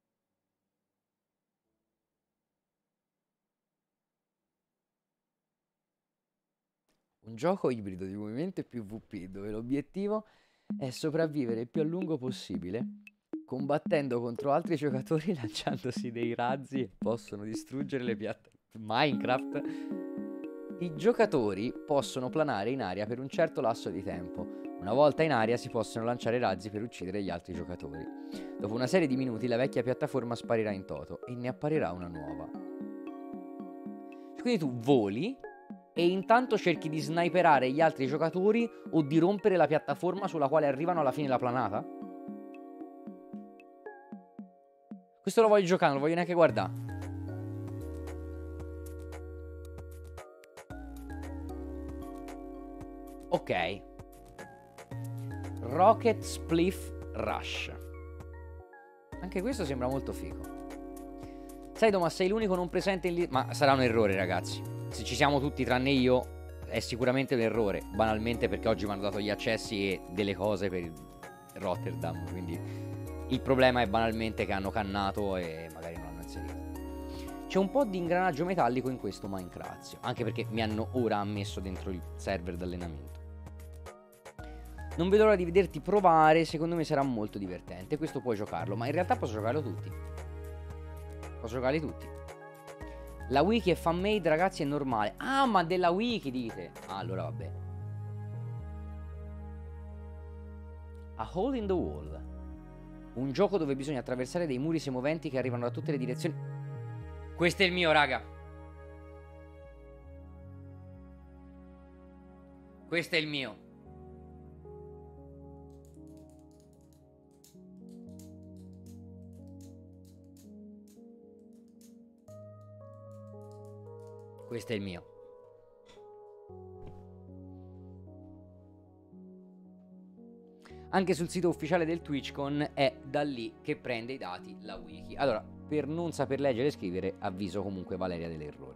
Un gioco ibrido di movimento e PvP dove l'obiettivo è sopravvivere il più a lungo possibile, combattendo contro altri giocatori lanciandosi dei razzi e possono distruggere le piattaforme. Minecraft. I giocatori possono planare in aria per un certo lasso di tempo. Una volta in aria si possono lanciare razzi per uccidere gli altri giocatori. Dopo una serie di minuti la vecchia piattaforma sparirà in toto e ne apparirà una nuova. Quindi tu voli e intanto cerchi di sniperare gli altri giocatori o di rompere la piattaforma sulla quale arrivano alla fine della planata? Questo lo voglio giocare, non lo voglio neanche guardare. Ok. Rocket Spliff Rush. Anche questo sembra molto figo. Saido, ma sei l'unico non presente in lì. Ma sarà un errore, ragazzi. Se ci siamo tutti tranne io, è sicuramente un errore. Banalmente perché oggi mi hanno dato gli accessi e delle cose per Rotterdam. Quindi il problema è banalmente che hanno cannato e magari non hanno C'è un po' di ingranaggio metallico in questo Minecraft, anche perché mi hanno ora ammesso dentro il server d'allenamento. Non vedo l'ora di vederti provare, secondo me sarà molto divertente. Questo puoi giocarlo, ma in realtà posso giocarlo tutti. Posso giocarli tutti. La wiki è fan-made, ragazzi, è normale. Ah, ma della wiki dite? Ah, allora vabbè. A Hole in the Wall. Un gioco dove bisogna attraversare dei muri semoventi che arrivano da tutte le direzioni. Questo è il mio, raga. Questo è il mio. Questo è il mio. Anche sul sito ufficiale del TwitchCon è da lì che prende i dati la wiki. Allora, per non saper leggere e scrivere, avviso comunque Valeria dell'errore.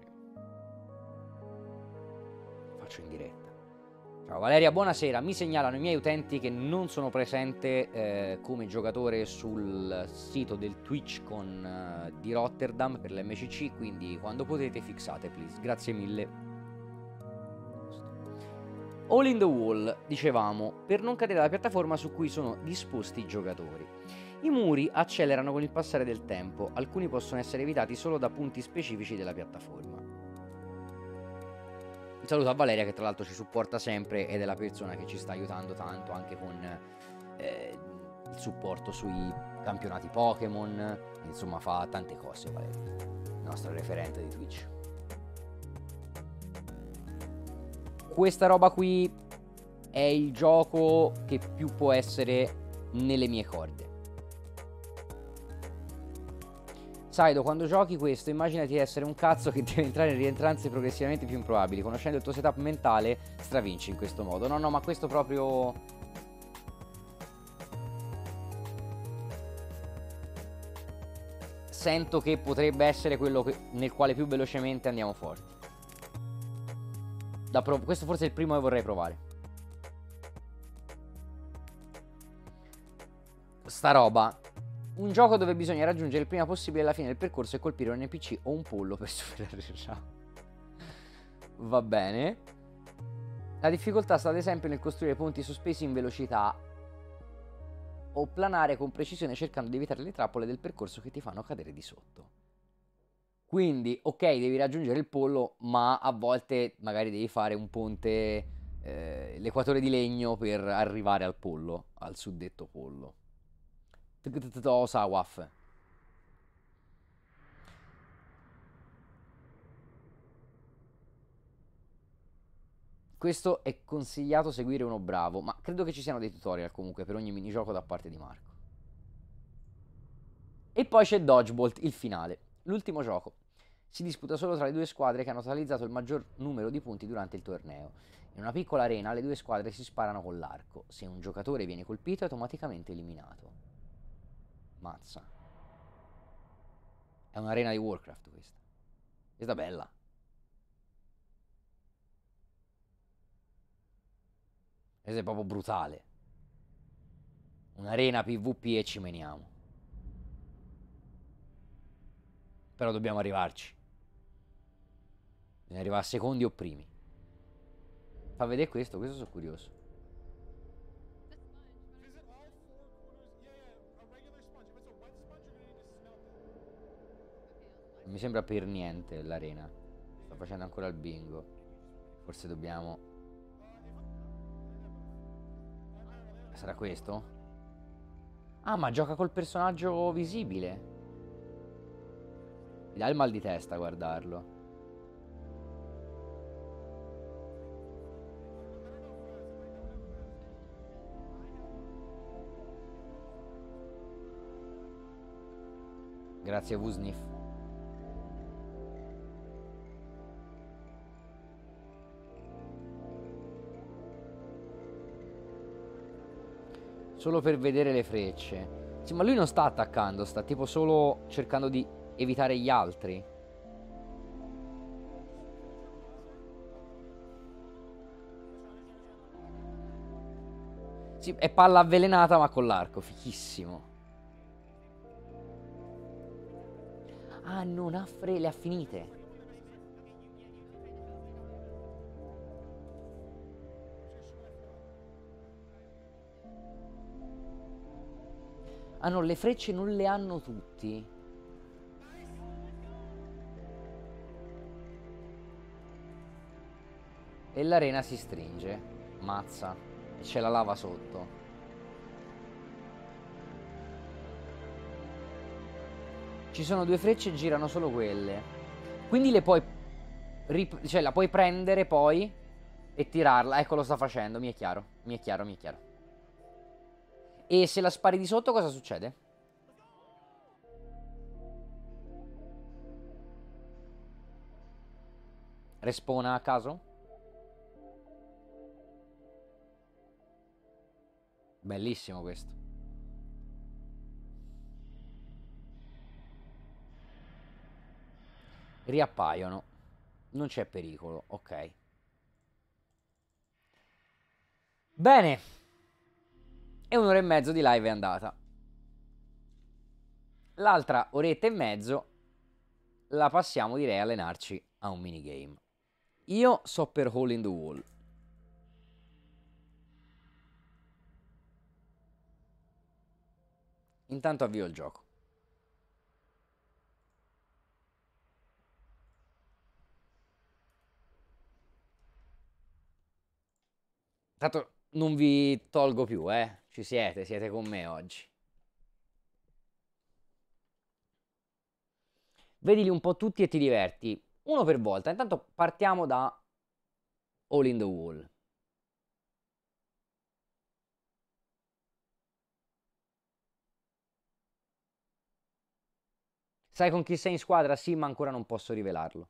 Faccio in diretta. Ciao Valeria, buonasera. Mi segnalano i miei utenti che non sono presente eh, come giocatore sul sito del TwitchCon eh, di Rotterdam per l'M C C, quindi quando potete fixate, please. Grazie mille. Hole in the Wall, dicevamo, per non cadere dalla piattaforma su cui sono disposti i giocatori. I muri accelerano con il passare del tempo, alcuni possono essere evitati solo da punti specifici della piattaforma. Un saluto a Valeria che tra l'altro ci supporta sempre ed è la persona che ci sta aiutando tanto anche con eh, il supporto sui campionati Pokémon, insomma fa tante cose Valeria, il nostro referente di Twitch. Questa roba qui è il gioco che più può essere nelle mie corde. Saido, quando giochi questo, immaginati di essere un cazzo che deve entrare in rientranze progressivamente più improbabili. Conoscendo il tuo setup mentale, stravinci in questo modo. No, no, ma questo proprio... Sento che potrebbe essere quello che... nel quale più velocemente andiamo forti. Da prov- questo forse è il primo che vorrei provare. Sta roba. Un gioco dove bisogna raggiungere il prima possibile la fine del percorso e colpire un N P C o un pollo per superare il round. Va bene. La difficoltà sta ad esempio nel costruire ponti sospesi in velocità o planare con precisione cercando di evitare le trappole del percorso che ti fanno cadere di sotto. Quindi, ok, devi raggiungere il pollo, ma a volte magari devi fare un ponte, eh, l'equatore di legno per arrivare al pollo, al suddetto pollo. Sawaf. Questo è consigliato seguire uno bravo, ma credo che ci siano dei tutorial comunque per ogni minigioco da parte di Marco. E poi c'è Dodgeball, il finale. L'ultimo gioco. Si disputa solo tra le due squadre che hanno totalizzato il maggior numero di punti durante il torneo. In una piccola arena le due squadre si sparano con l'arco. Se un giocatore viene colpito è automaticamente eliminato. Mazza. È un'arena di Warcraft questa. Questa è bella. Questa è proprio brutale. Un'arena PvP e ci meniamo. Però dobbiamo arrivarci. Bisogna arrivare a secondi o primi. Fa vedere questo, questo sono curioso. Non mi sembra per niente l'arena. Sto facendo ancora il bingo. Forse dobbiamo... Sarà questo? Ah, ma gioca col personaggio visibile. Mi dà il mal di testa a guardarlo. Grazie a Wusnif. Solo per vedere le frecce. Sì, ma lui non sta attaccando, sta tipo solo cercando di evitare gli altri. Sì, è palla avvelenata ma con l'arco, fichissimo. Ah, non ha fre... le ha finite. Ah no, le frecce non le hanno tutti. E l'arena si stringe. Mazza. E c'è la lava sotto. Ci sono due frecce e girano solo quelle. Quindi le puoi... Cioè la puoi prendere poi e tirarla. Ecco, lo sta facendo, mi è chiaro. Mi è chiaro, mi è chiaro. E se la spari di sotto cosa succede? Respawna a caso? Bellissimo questo. Riappaiono. Non c'è pericolo, ok. Bene. E un'ora e mezzo di live è andata. L'altra oretta e mezzo la passiamo, direi, a allenarci a un minigame. Io so per Hole in the Wall. Intanto avvio il gioco. Tanto non vi tolgo più, eh. Ci siete, siete con me oggi. Vedili un po' tutti e ti diverti. Uno per volta. Intanto partiamo da Hole in the Wall. Sai con chi sei in squadra? Sì, ma ancora non posso rivelarlo.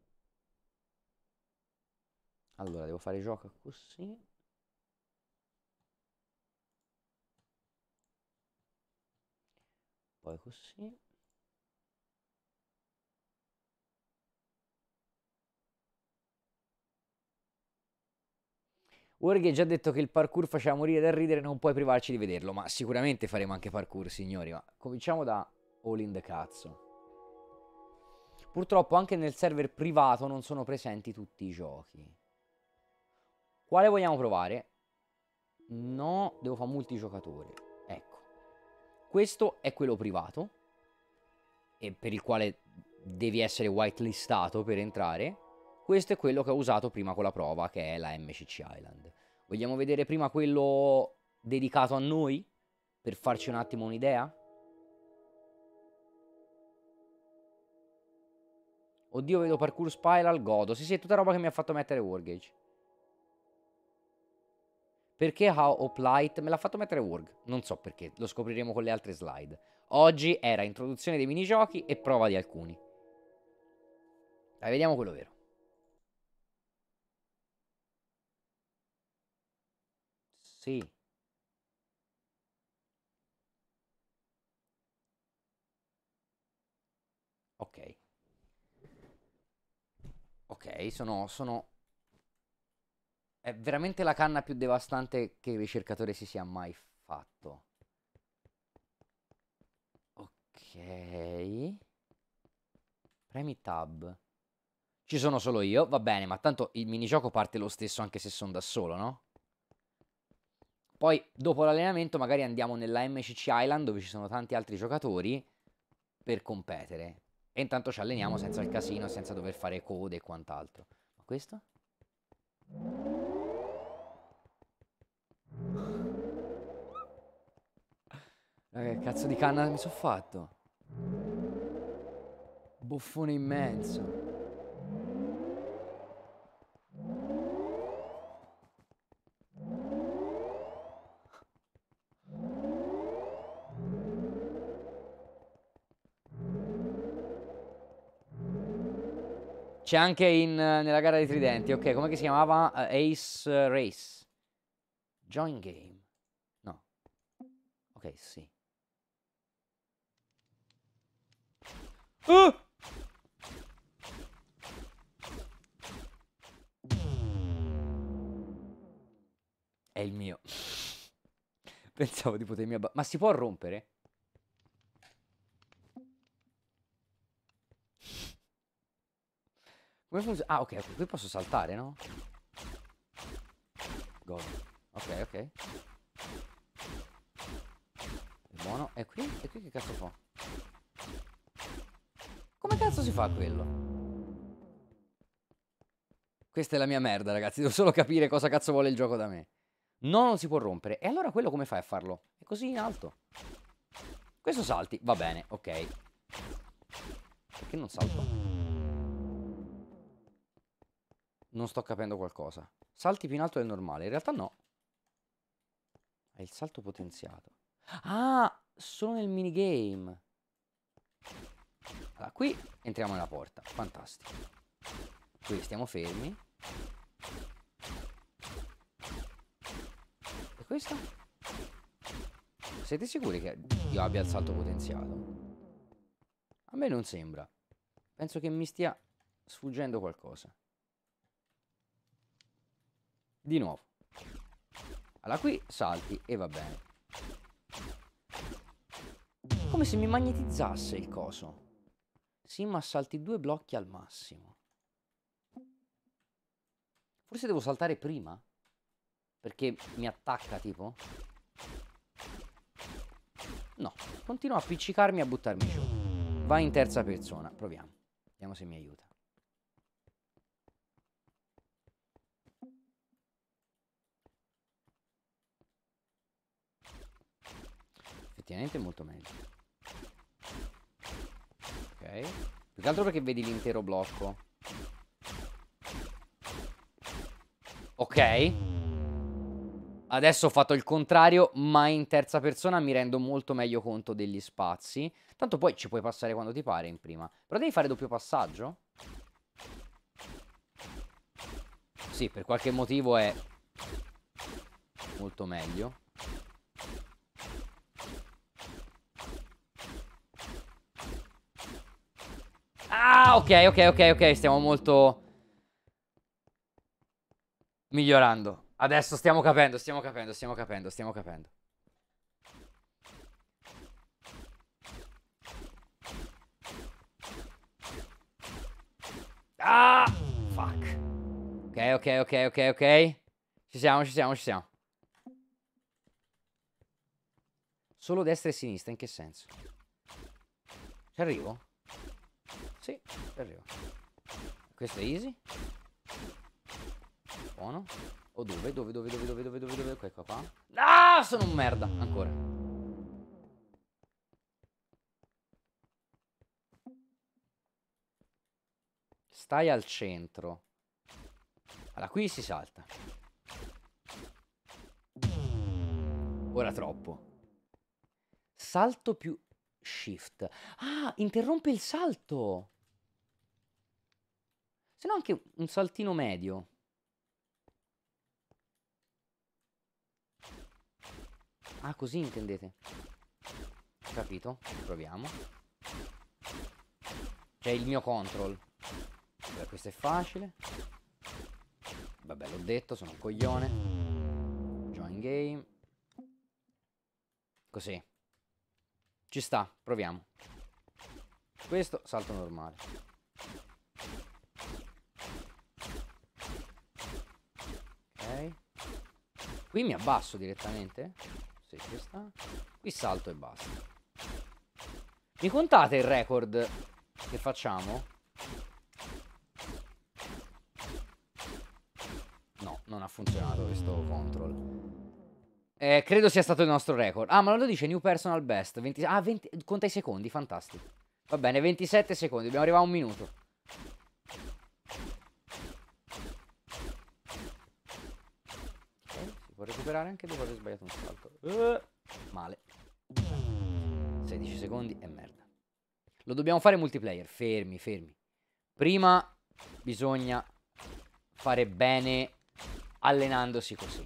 Allora, devo fare gioco così. Poi così. Warghi ha già detto che il parkour faceva morire dal ridere, non puoi privarci di vederlo. Ma sicuramente faremo anche parkour, signori. Ma cominciamo da All in the cazzo. Purtroppo anche nel server privato non sono presenti tutti i giochi. Quale vogliamo provare? No, devo fare multigiocatore. Ecco. Questo è quello privato, e per il quale devi essere whitelistato per entrare. Questo è quello che ho usato prima con la prova, che è la M C C Island. Vogliamo vedere prima quello dedicato a noi? Per farci un attimo un'idea? Oddio, vedo parkour spiral, godo. Sì, sì, è tutta roba che mi ha fatto mettere Wargage. Perché How Hoplite me l'ha fatto mettere Warg? Non so perché, lo scopriremo con le altre slide. Oggi era introduzione dei minigiochi e prova di alcuni. Dai, vediamo quello vero. Sì. Ok. Ok, sono, sono... È veramente la canna più devastante che il ricercatore si sia mai fatto. Ok. Premi tab. Ci sono solo io, va bene, ma tanto il minigioco parte lo stesso anche se sono da solo, no? Poi, dopo l'allenamento, magari andiamo nella M C C Island, dove ci sono tanti altri giocatori, per competere. E intanto ci alleniamo senza il casino, senza dover fare code e quant'altro. Ma questo? Raga, che cazzo di canna mi sono fatto? Buffone immenso. C'è anche in, nella gara dei tridenti. Ok, come si chiamava? Uh, Ace Race. Join game. No. Ok, sì. Uh! È il mio. Pensavo di potermi abbattere. Ma si può rompere? Come funziona? Ah, ok, ok, qui posso saltare, no? Go. Ok, ok. È buono. E qui? E qui che cazzo fa? Come cazzo si fa quello? Questa è la mia merda, ragazzi. Devo solo capire cosa cazzo vuole il gioco da me. No, non si può rompere. E allora quello come fai a farlo? È così in alto. Questo salti. Va bene, ok. Perché non salto? Non sto capendo qualcosa. Salti più in alto del normale. In realtà no. È il salto potenziato. Ah, sono nel minigame. Allora, qui entriamo nella porta. Fantastico. Qui stiamo fermi. E questo? Siete sicuri che io abbia il salto potenziato? A me non sembra. Penso che mi stia sfuggendo qualcosa. Di nuovo. Allora qui salti e va bene. Come se mi magnetizzasse il coso. Sì, ma salti due blocchi al massimo. Forse devo saltare prima? Perché mi attacca tipo? No, continuo a appiccicarmi e a buttarmi giù. Vai in terza persona, proviamo. Vediamo se mi aiuta. Effettivamente è molto meglio. Ok. Più che altro perché vedi l'intero blocco. Ok. Adesso ho fatto il contrario, ma in terza persona mi rendo molto meglio conto degli spazi. Tanto poi ci puoi passare quando ti pare in prima. Però devi fare doppio passaggio? Sì, per qualche motivo è molto meglio. Ah, ok, ok, ok, ok. Stiamo molto migliorando. Adesso stiamo capendo, stiamo capendo, stiamo capendo, stiamo capendo. Ah! Fuck. Ok, ok, ok, ok, ok. Ci siamo, ci siamo, ci siamo. Solo destra e sinistra, in che senso? Ci arrivo? Sì, ci arrivo. Questo è easy. Buono. O dove? Dove, dove, dove, dove, dove, dove, dove? Ecco qua. Ah, sono un merda. Ancora. Stai al centro. Allora, qui si salta. Ora troppo. Salto più shift. Ah, interrompe il salto. Se no anche un saltino medio. Ah, così intendete? Ho capito. Proviamo. C'è il mio control. Beh, questo è facile. Vabbè, l'ho detto, sono un coglione. Join game. Così. Ci sta, proviamo. Questo, salto normale. Ok. Qui mi abbasso direttamente. Sì, ci sta. Qui salto e basta. Mi contate il record che facciamo? No, non ha funzionato questo control. Eh, credo sia stato il nostro record. Ah, ma lo dice new personal best. venti... Ah, venti... conta i secondi, fantastico. Va bene, ventisette secondi, dobbiamo arrivare a un minuto. Ok, si può recuperare anche dopo aver sbagliato un salto. Uh, male. sedici secondi e merda. Lo dobbiamo fare multiplayer, fermi, fermi. Prima bisogna fare bene allenandosi così.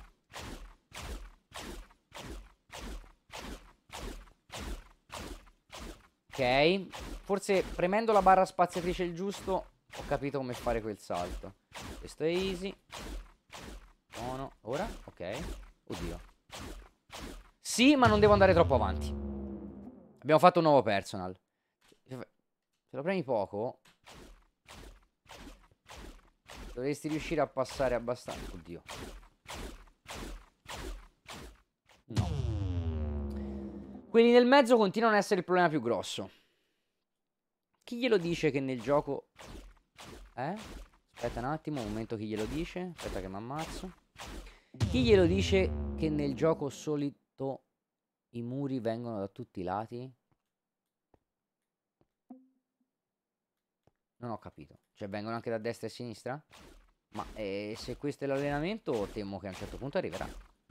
Ok, forse premendo la barra spaziatrice il giusto ho capito come fare quel salto. Questo è easy. Buono. Ora? Ok. Oddio. Sì, ma non devo andare troppo avanti. Abbiamo fatto un nuovo personal. Se lo premi poco Dovresti riuscire a passare abbastanza. Oddio. No. Quelli nel mezzo continuano a essere il problema più grosso. Chi glielo dice che nel gioco... Eh? Aspetta un attimo, un momento, chi glielo dice? Aspetta che mi ammazzo. Chi glielo dice che nel gioco solito i muri vengono da tutti i lati? Non ho capito. Cioè vengono anche da destra e sinistra? Ma eh, se questo è l'allenamento, temo che a un certo punto arriverà.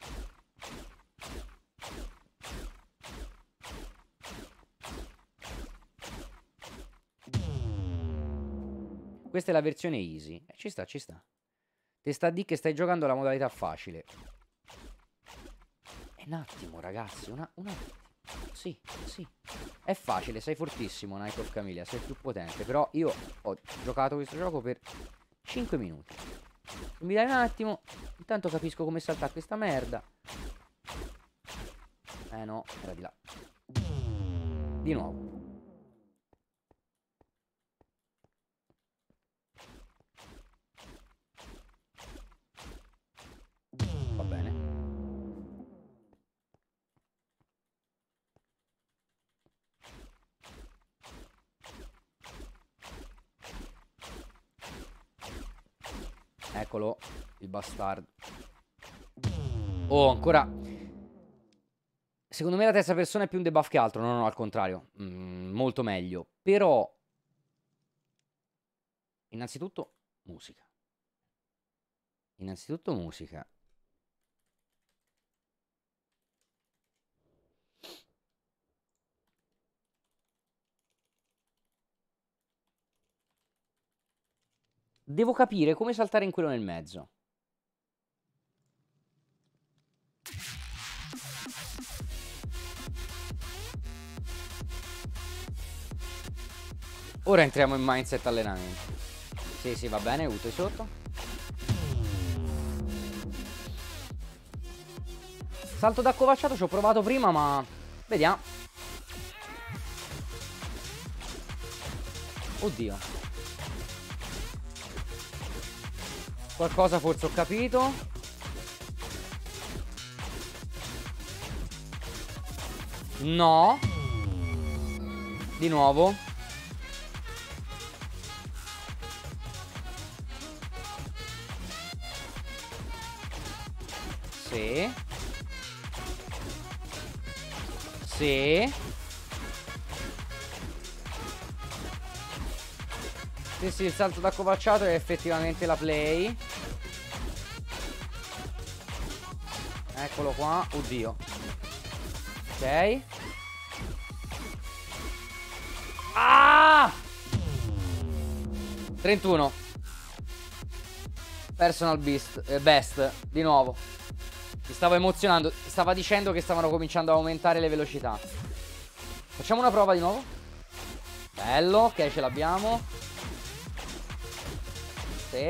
Questa è la versione easy. Eh, ci sta, ci sta. Te sta a dire che stai giocando la modalità facile. E un attimo, ragazzi. Una, un attimo. Sì, sì. È facile, sei fortissimo, Knight of Camellia, sei più potente. Però io ho giocato questo gioco per cinque minuti. Se mi dai un attimo, intanto capisco come saltare questa merda. Eh no, era di là. Di nuovo. Va bene. Eccolo, il bastardo. Oh, ancora. Secondo me la terza persona è più un debuff che altro. No, no, al contrario. Mm, molto meglio. Però, innanzitutto, musica. Innanzitutto musica. Devo capire come saltare in quello nel mezzo. Ora entriamo in mindset allenamento. Sì, sì, va bene, utili sotto. Salto d'accovacciato ci ho provato prima, ma vediamo. Oddio. Qualcosa forse ho capito. No. Di nuovo. Sì. Sì. Sì, sì, il salto d'accovacciato è effettivamente la play. Eccolo qua. Oddio. Ok. Ah! trentuno. Personal beast, eh, best. Di nuovo. Mi stavo emozionando. Stava dicendo che stavano cominciando a aumentare le velocità. Facciamo una prova di nuovo. Bello. Ok, ce l'abbiamo. Sì.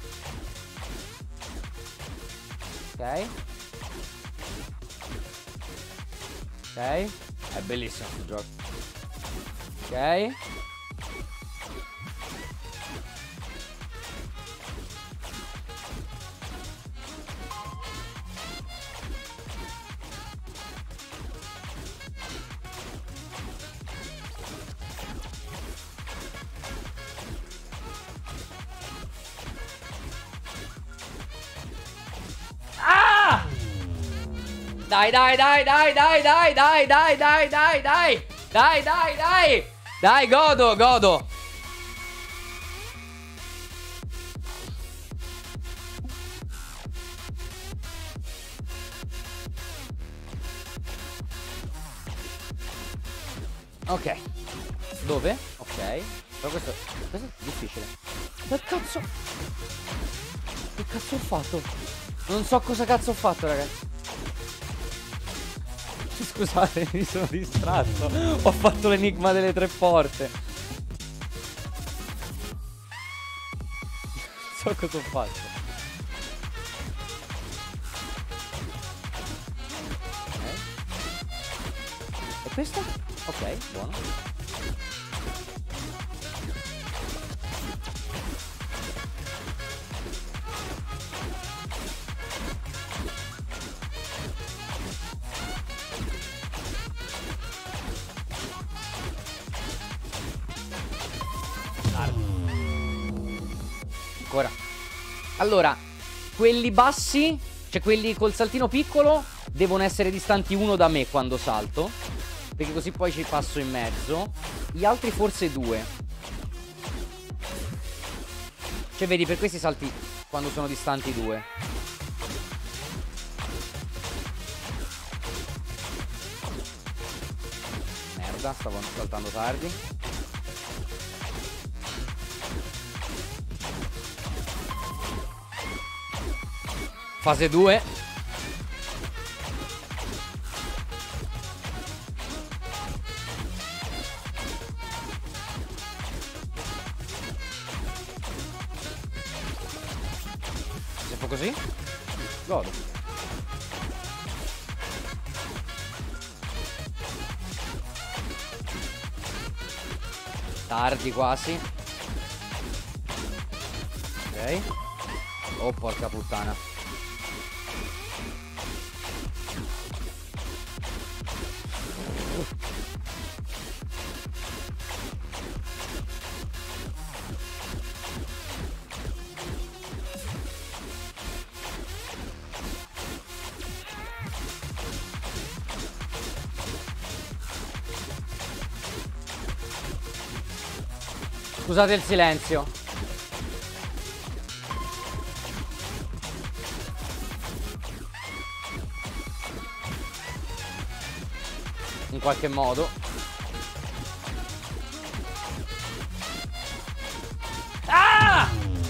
Ok. Ok. È bellissimo questo gioco. Ok. Dai, dai, dai, dai, dai, dai, dai, dai, dai, dai, dai, dai, dai, dai, dai, godo, godo. Ok. Dove? Ok. Però questo, questo è difficile. Che cazzo? Che cazzo ho fatto? Non so cosa cazzo ho fatto, ragazzi. Scusate, mi sono distratto. Ho fatto l'enigma delle tre porte. Non so cosa ho fatto. Okay. E questo? Ok, buono. Ancora. Allora, quelli bassi, cioè quelli col saltino piccolo, devono essere distanti uno da me quando salto, perché così poi ci passo in mezzo. Gli altri forse due. Cioè vedi, per questi salti quando sono distanti due. Merda, stavano saltando tardi. Fase due. Se fa così? Godo. Tardi quasi. Ok. Oh, porca puttana. Scusate il silenzio. In qualche modo. Ah!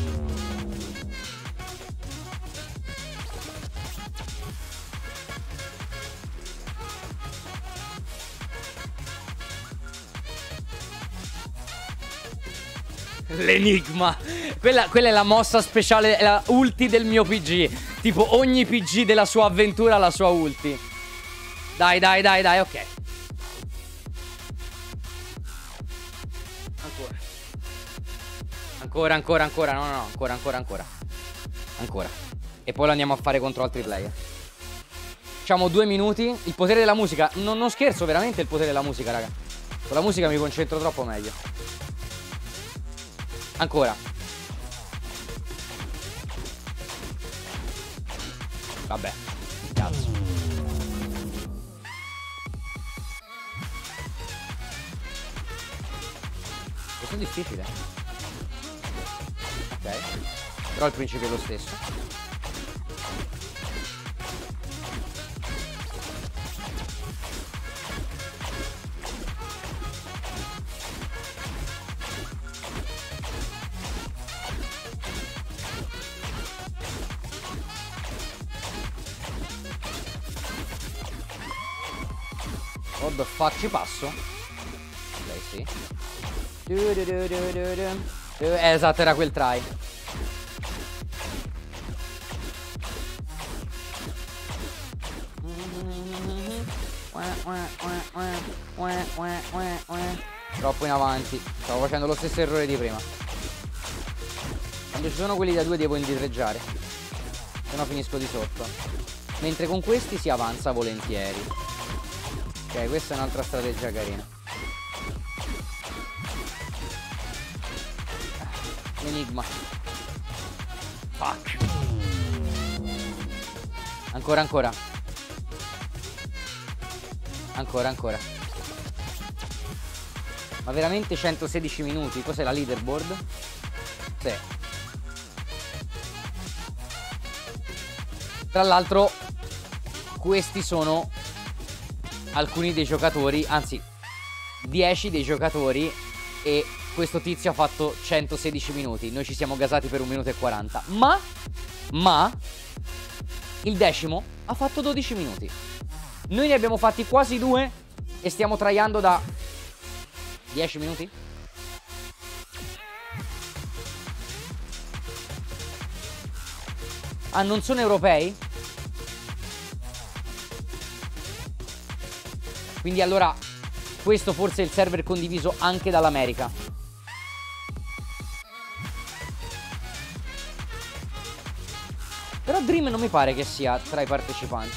L'enigma. Quella, quella è la mossa speciale, è la ulti del mio P G. Tipo ogni P G della sua avventura ha la sua ulti. Dai, dai, dai, dai, ok. Ancora. Ancora, ancora, ancora. No, no, no, ancora, ancora, ancora. Ancora. E poi lo andiamo a fare contro altri player. Facciamo due minuti. Il potere della musica. Non, non scherzo, veramente il potere della musica, raga. Con la musica mi concentro troppo meglio. Ancora. Vabbè. Cazzo. Questo è difficile. Ok. Però il principio è lo stesso. What the fuck, ci passo? Ok, sì. Du, du, du, du, du, du. Eh, esatto, era quel try. Troppo in avanti. Stavo facendo lo stesso errore di prima. Quando ci sono quelli da due devo indietreggiare, se no finisco di sotto. Mentre con questi si avanza volentieri. Ok, questa è un'altra strategia carina. Enigma. Fuck. Ancora, ancora. Ancora, ancora. Ma veramente centosedici minuti? Cos'è la leaderboard? Sì. Tra l'altro, questi sono alcuni dei giocatori, anzi dieci dei giocatori, e questo tizio ha fatto centosedici minuti. Noi ci siamo gasati per un minuto e quaranta. Ma Ma il decimo ha fatto dodici minuti. Noi ne abbiamo fatti quasi due e stiamo tryando da dieci minuti. Ah, non sono europei? Quindi allora questo forse è il server condiviso anche dall'America. Però Dream non mi pare che sia tra i partecipanti.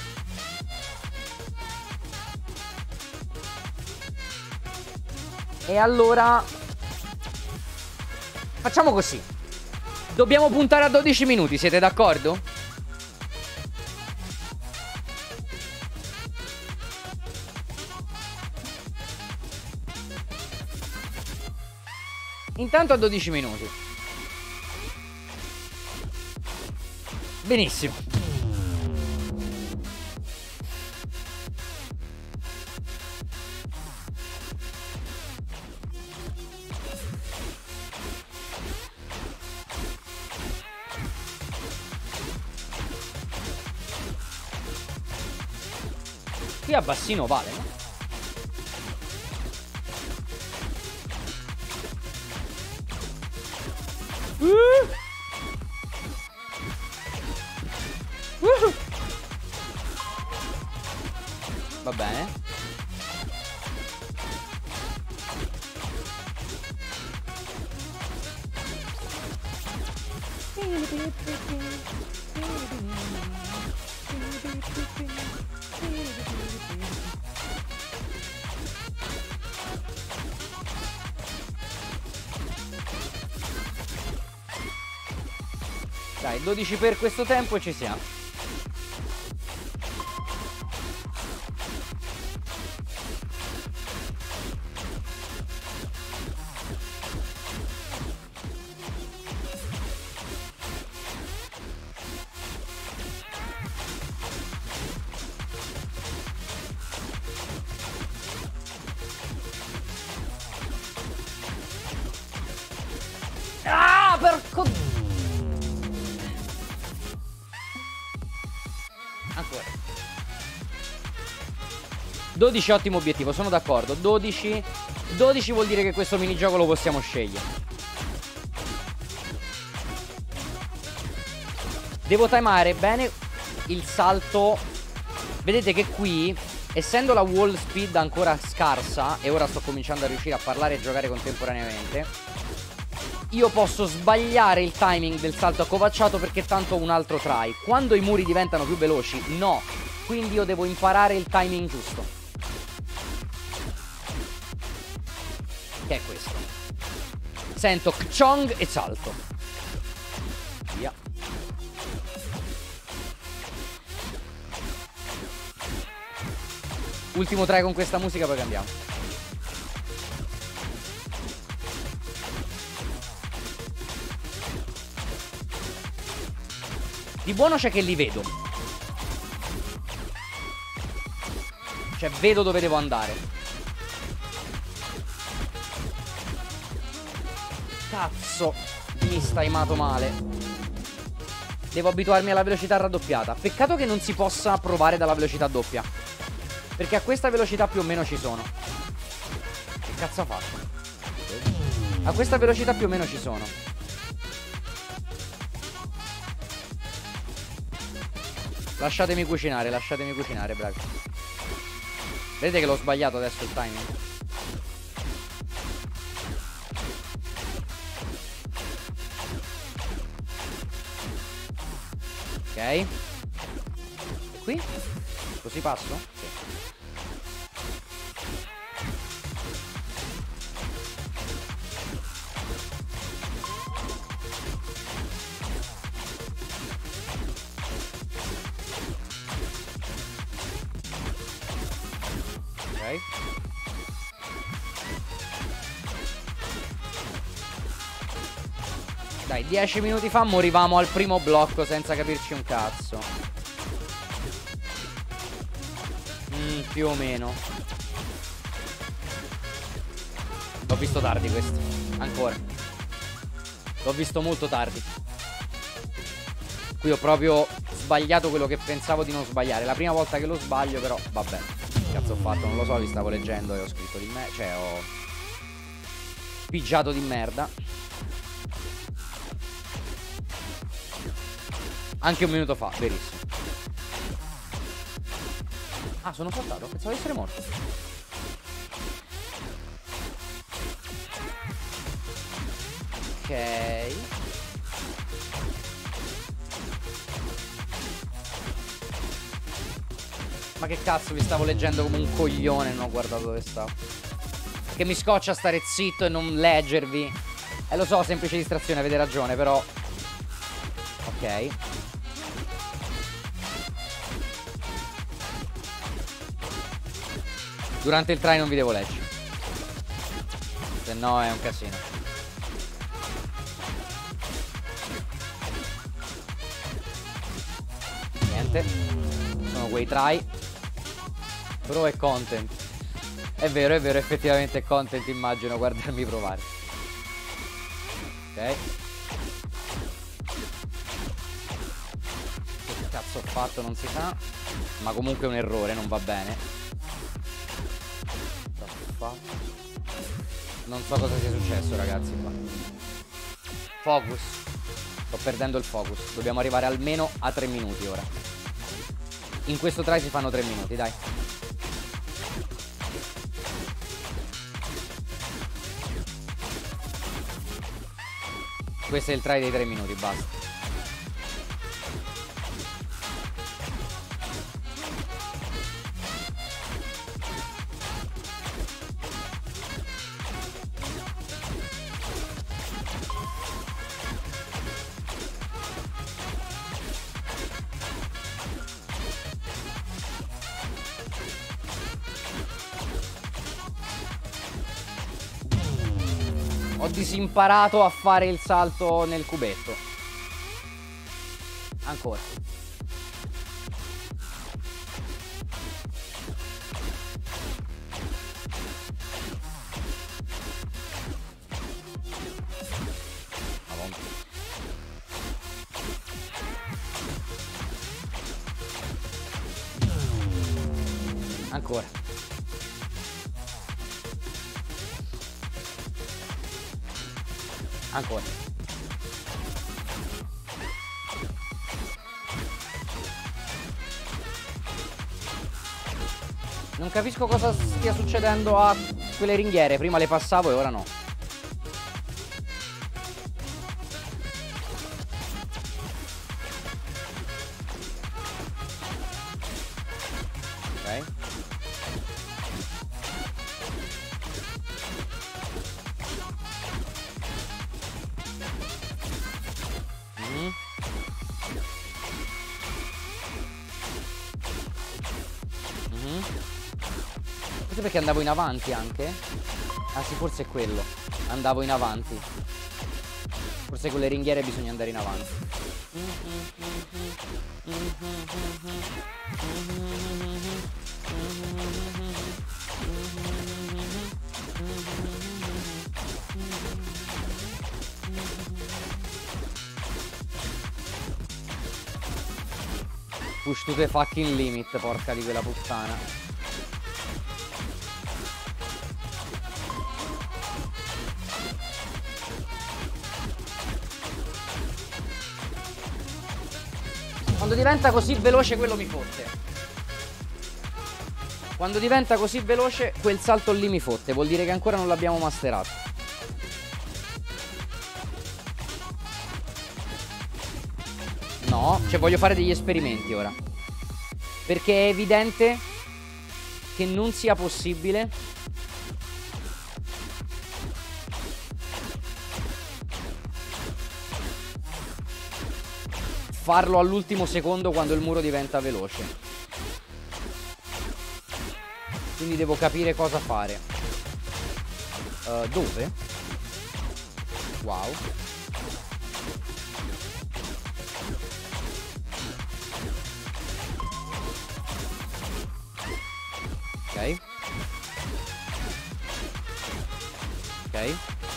E allora facciamo così. Dobbiamo puntare a dodici minuti, siete d'accordo? Intanto a dodici minuti. Benissimo. Qui a bassino vale, no? Uh! Uh! Va bene. Dai, dodici per questo tempo e ci siamo. Ah, porco... Ancora. dodici ottimo obiettivo, sono d'accordo. dodici dodici vuol dire che questo minigioco lo possiamo scegliere. Devo timare bene il salto. Vedete che qui, essendo la wall speed ancora scarsa, e ora sto cominciando a riuscire a parlare e giocare contemporaneamente, io posso sbagliare il timing del salto accovacciato perché tanto ho un altro try. Quando i muri diventano più veloci, no. Quindi io devo imparare il timing giusto, che è questo. Sento kchong e salto. Via. Ultimo try con questa musica, poi cambiamo. Di buono c'è che li vedo. Cioè vedo dove devo andare. Cazzo, mi sta timato male. Devo abituarmi alla velocità raddoppiata. Peccato che non si possa provare dalla velocità doppia, perché a questa velocità più o meno ci sono. Che cazzo ha fatto? A questa velocità più o meno ci sono. Lasciatemi cucinare, lasciatemi cucinare, bravi. Vedete che l'ho sbagliato adesso il timing? Ok. E qui? Così passo? Sì. Ok. Dai, dieci minuti fa morivamo al primo blocco senza capirci un cazzo. Mm, più o meno. L'ho visto tardi questo. Ancora. L'ho visto molto tardi. Qui ho proprio sbagliato quello che pensavo di non sbagliare. La prima volta che lo sbaglio, però, vabbè. Che cazzo ho fatto? Non lo so, li stavo leggendo e ho scritto di me. Cioè, ho pigiato di merda. Anche un minuto fa, verissimo. Ah, sono saltato, pensavo di essere morto. Ok. Ma che cazzo, vi stavo leggendo come un coglione e non ho guardato dove stavo. Che mi scoccia stare zitto e non leggervi. Eh, lo so, semplice distrazione, avete ragione, però Ok. Durante il try non vi devo leggere, se no è un casino. Niente. Sono quei try. Però è content. È vero, è vero, effettivamente è content, immagino, guardarmi provare. Ok. Che cazzo ho fatto non si sa. Ma comunque è un errore, non va bene. Non so cosa sia successo, ragazzi, qua. Focus. Sto perdendo il focus. Dobbiamo arrivare almeno a tre minuti ora. In questo try si fanno tre minuti, dai. Questo è il try dei tre minuti, basta. Ho disimparato a fare il salto nel cubetto. Ancora. Madonna. Ancora. Ancora. Non capisco cosa stia succedendo a quelle ringhiere. Prima le passavo e ora no. Ok. Forse perché andavo in avanti anche? Ah sì, forse è quello. Andavo in avanti. Forse con le ringhiere bisogna andare in avanti. Push to the fucking limit, porca di quella puttana. Quando diventa così veloce quello mi fotte. Quando diventa così veloce quel salto lì mi fotte. Vuol dire che ancora non l'abbiamo masterato. No, cioè voglio fare degli esperimenti ora. Perché è evidente che non sia possibile farlo all'ultimo secondo quando il muro diventa veloce. Quindi devo capire cosa fare. uh, Dove? Wow. Ok. Ok.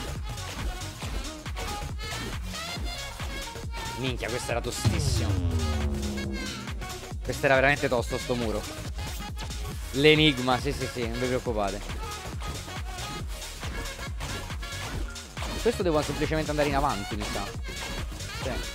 Minchia, questo era tostissimo. Questo era veramente tosto sto muro. L'enigma, sì sì sì, non vi preoccupate. Questo devo semplicemente andare in avanti, mi sa. Sì.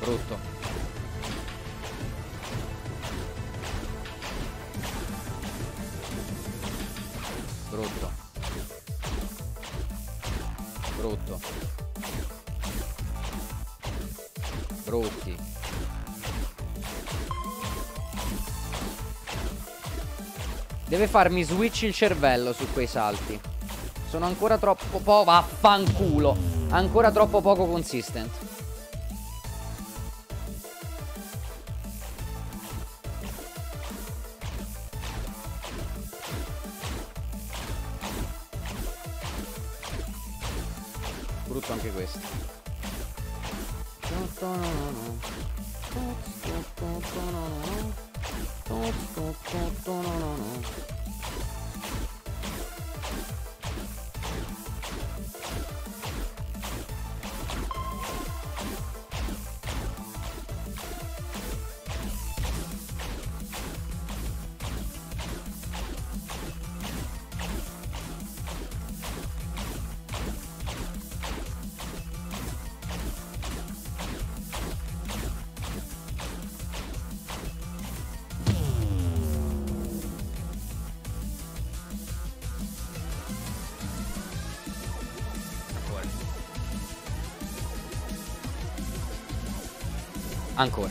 Brutto. Brutto. Brutto. Brutti. Deve farmi switch il cervello su quei salti. Sono ancora troppo po'... Vaffanculo. Ancora troppo poco consistent. Brutto anche questo. Ancora.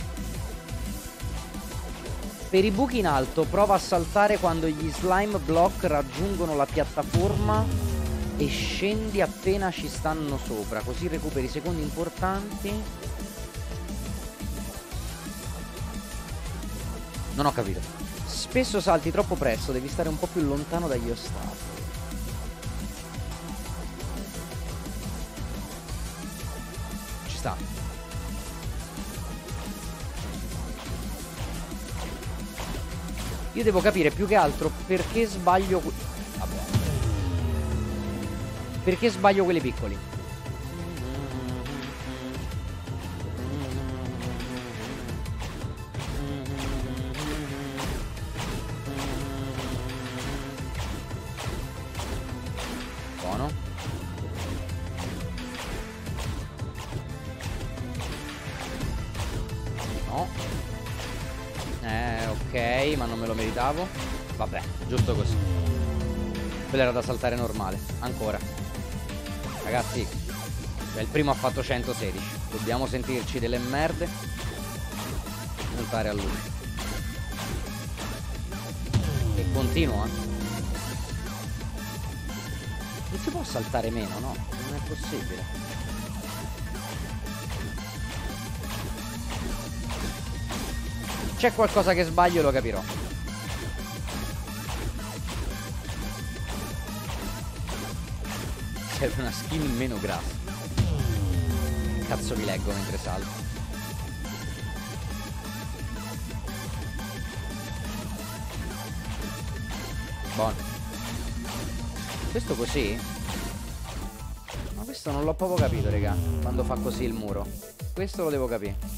Per i buchi in alto prova a saltare quando gli slime block raggiungono la piattaforma e scendi appena ci stanno sopra, così recuperi secondi importanti. Non ho capito. Spesso salti troppo presto, devi stare un po' più lontano dagli ostacoli. Ci sta. Io devo capire più che altro perché sbaglio... Vabbè. Perché sbaglio quelli piccoli. Buono. No. Eh, ok, ma non me lo meritavo. Vabbè, giusto così. Quello era da saltare normale. Ancora. Ragazzi, cioè il primo ha fatto centosedici. Dobbiamo sentirci delle merde e puntare a lui. E continua. Non si può saltare meno, no? Non è possibile. C'è qualcosa che sbaglio, lo capirò. Serve una skin meno grassa. Cazzo vi leggo mentre salto. Buono. Questo così? Ma questo non l'ho proprio capito, raga. Quando fa così il muro. Questo lo devo capire.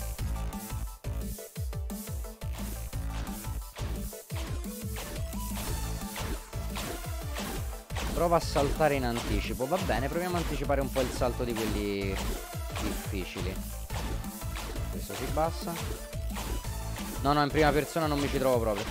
Prova a saltare in anticipo. Va bene, proviamo a anticipare un po' il salto di quelli difficili. Questo si bassa. No, no, in prima persona non mi ci trovo proprio.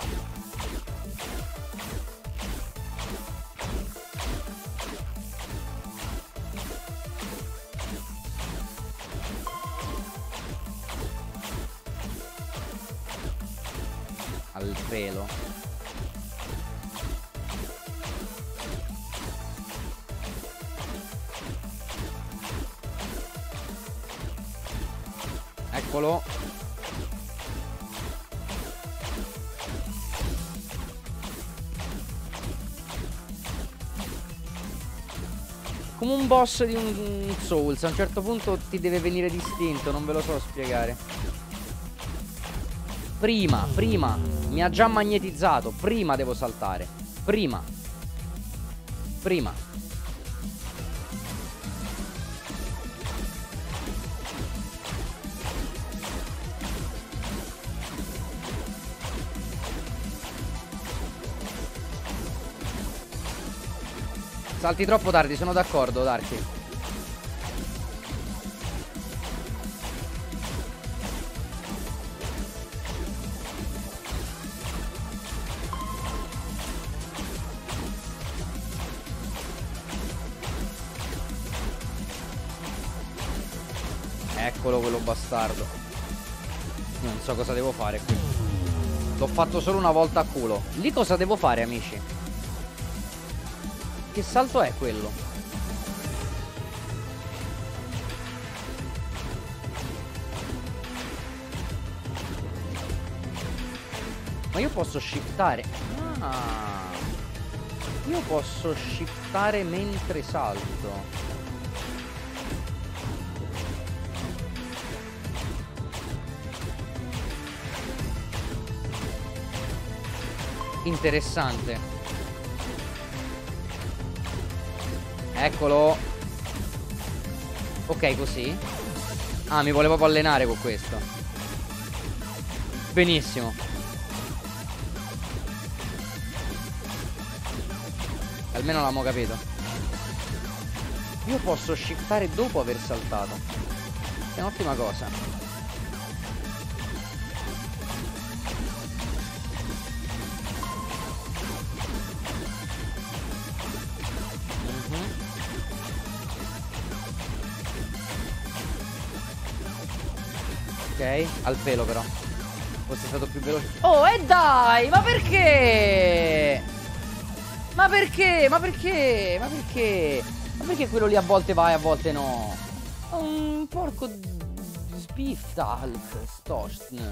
Al pelo. Eccolo. Come un boss di un Souls. A un certo punto ti deve venire distinto. Non ve lo so spiegare. Prima, prima mi ha già magnetizzato. Prima devo saltare. Prima. Prima. Salti troppo tardi, sono d'accordo, Darky. Eccolo quello bastardo. Io non so cosa devo fare qui. L'ho fatto solo una volta a culo. Lì cosa devo fare, amici? Che salto è quello? Ma io posso shiftare. Ah. Io posso shiftare mentre salto. Interessante. Eccolo. Ok, così. Ah, mi volevo proprio allenare con questo. Benissimo. Almeno l'abbiamo capito. Io posso shiftare dopo aver saltato. È un'ottima cosa. Ok, al pelo però. Fosse stato più veloce. Oh, e dai, ma perché? Ma perché? Ma perché? Ma perché? Ma perché quello lì a volte va e a volte no? Un porco sbiftalk stostn.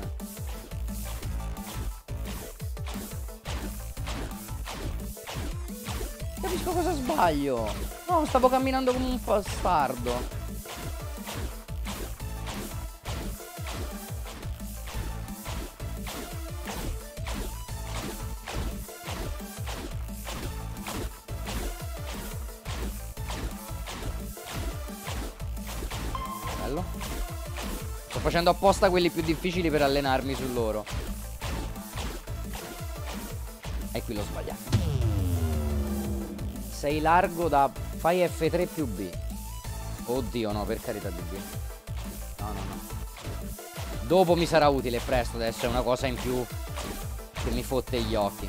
Capisco cosa sbaglio. No, stavo camminando come un bastardo. Sto facendo apposta quelli più difficili per allenarmi su loro. E qui l'ho sbagliato. Sei largo da... Fai F tre più B. Oddio, no, per carità di Dio. No, no, no. Dopo mi sarà utile, presto. Adesso è una cosa in più che mi fotte gli occhi.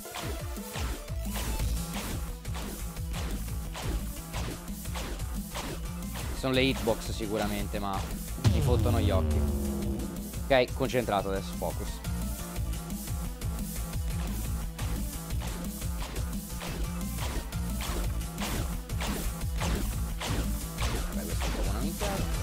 Sono le hitbox sicuramente, ma mi fottono gli occhi. Ok, concentrato adesso, focus. Vabbè, questo è un po' una minchiata.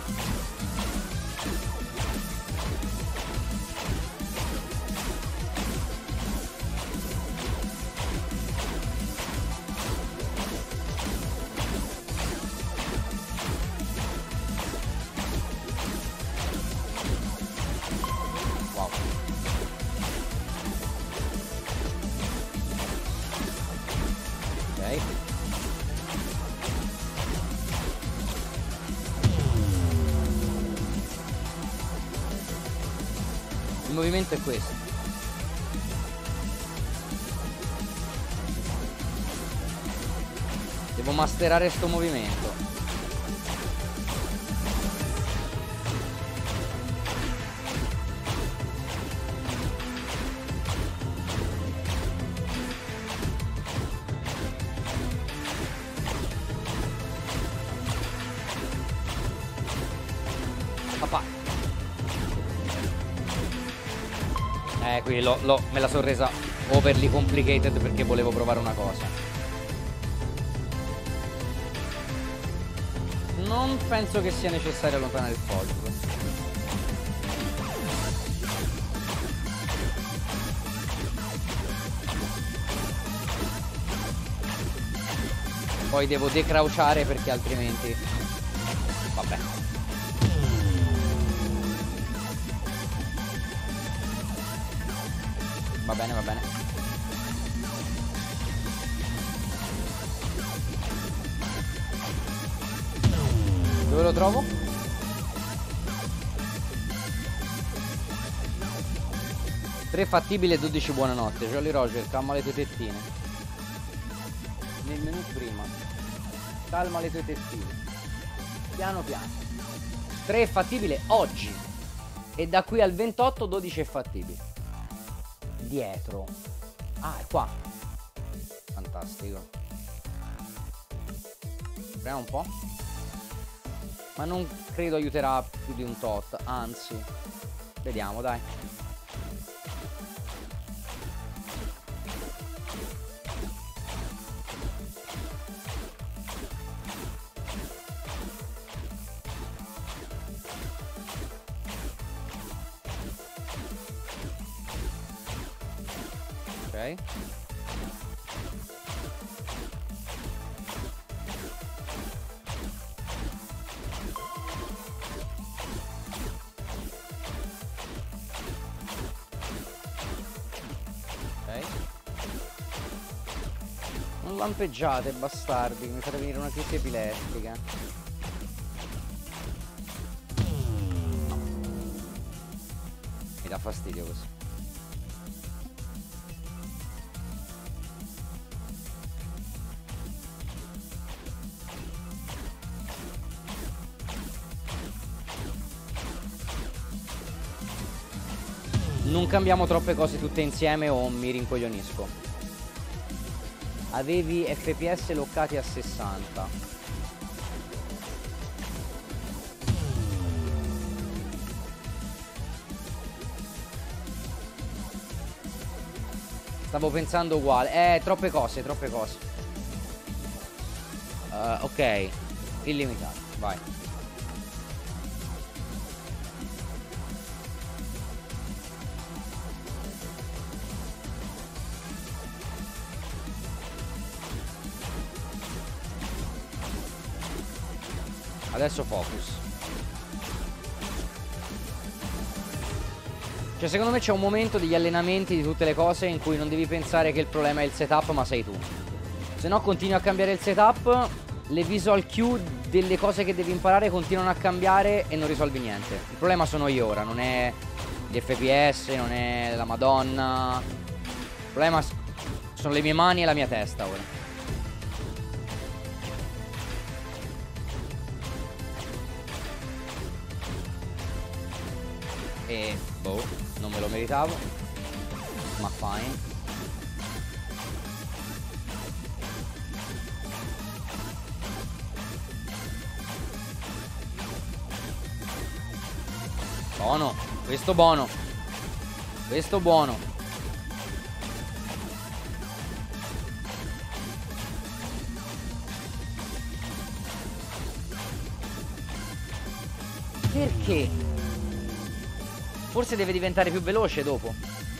Il movimento è questo. Devo masterare sto movimento. Papà. Eh, qui lo, lo, me la sono resa overly complicated perché volevo provare una cosa. Non penso che sia necessario allontanare il foglio. Poi devo decrauciare perché altrimenti... Vabbè. Va bene, va bene. Dove lo trovo? tre fattibile e dodici buonanotte. Jolly Roger, calma le tue tettine. Nel menu prima. Calma le tue tettine. Piano piano. tre è fattibile oggi. E da qui al ventotto dodici è fattibile. Dietro. Ah, è qua. Fantastico. Proviamo un po'. Ma non credo aiuterà più di un tot, anzi. Vediamo, dai. Ok. Non lampeggiate, bastardi, mi fate venire una crisi epilettica. No. Mi dà fastidio così. Non cambiamo troppe cose tutte insieme o mi rincoglionisco. Avevi F P S loccati a sessanta. Stavo pensando uguale. Eh, troppe cose, troppe cose. Uh, ok. Illimitato, vai. Adesso focus. Cioè secondo me c'è un momento degli allenamenti di tutte le cose in cui non devi pensare che il problema è il setup ma sei tu. Se no continui a cambiare il setup, le visual cue delle cose che devi imparare continuano a cambiare e non risolvi niente. Il problema sono io ora, non è gli F P S, non è la Madonna. Il problema sono le mie mani e la mia testa ora. E boh, non me lo meritavo, ma fine. Buono, questo buono. Questo buono. Perché? Forse deve diventare più veloce dopo.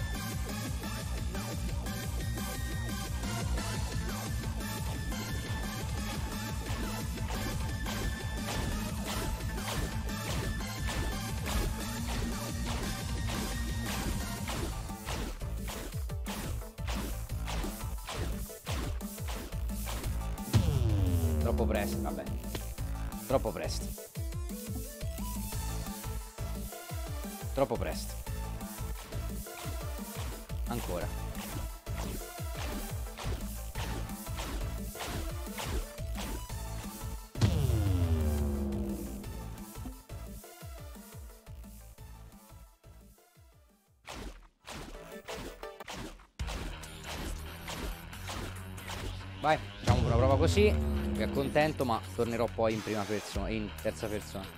Troppo presto, vabbè. Troppo presto. Troppo presto. Ancora. Vai, facciamo una prova così. Mi accontento, ma tornerò poi in prima persona, in terza persona.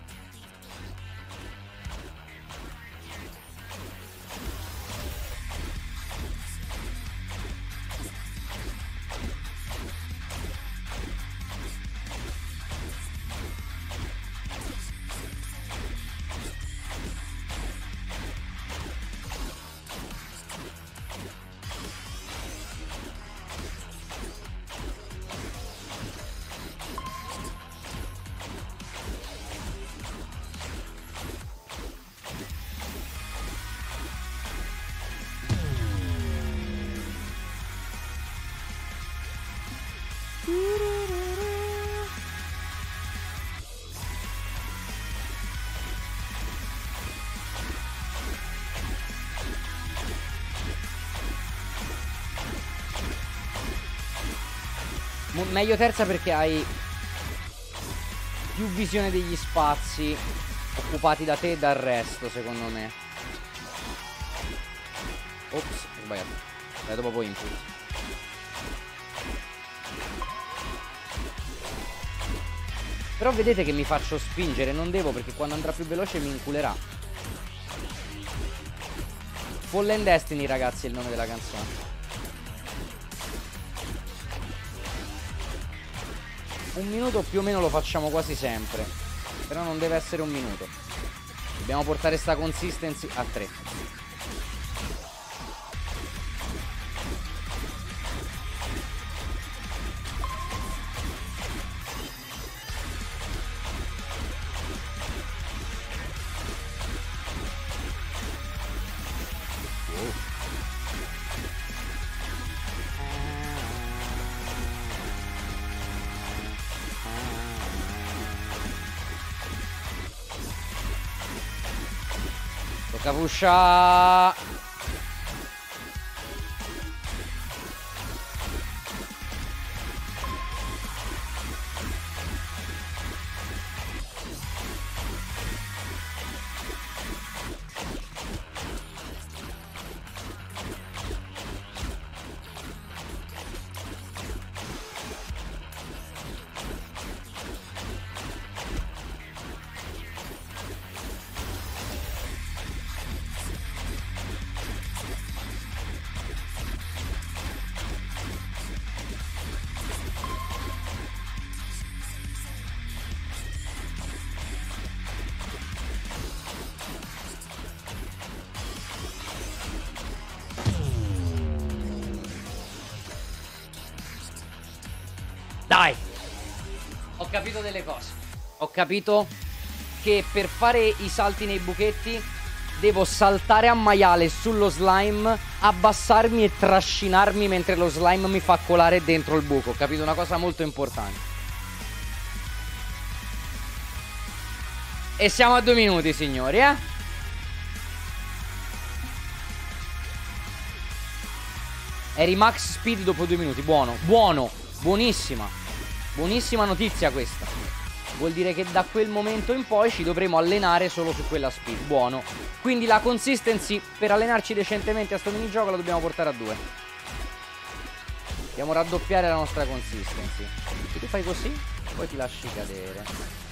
Meglio terza perché hai più visione degli spazi occupati da te e dal resto, secondo me. Ops, ho sbagliato. Dai, dopo poi input. Però vedete che mi faccio spingere, non devo, perché quando andrà più veloce mi inculerà. Fallen Destiny, ragazzi, è il nome della canzone. Un minuto più o meno lo facciamo quasi sempre, però non deve essere un minuto. Dobbiamo portare sta consistency a tre. Tocca pusha. Dai! Ho capito delle cose. Ho capito che per fare i salti nei buchetti devo saltare a maiale sullo slime, abbassarmi e trascinarmi mentre lo slime mi fa colare dentro il buco. Ho capito una cosa molto importante. E siamo a due minuti, signori, eh? Eri max speed dopo due minuti. Buono, buono, buonissima. Buonissima notizia questa. Vuol dire che da quel momento in poi ci dovremo allenare solo su quella speed. Buono. Quindi la consistency per allenarci decentemente a sto minigioco la dobbiamo portare a due. Dobbiamo raddoppiare la nostra consistency. Se tu fai così, poi ti lasci cadere.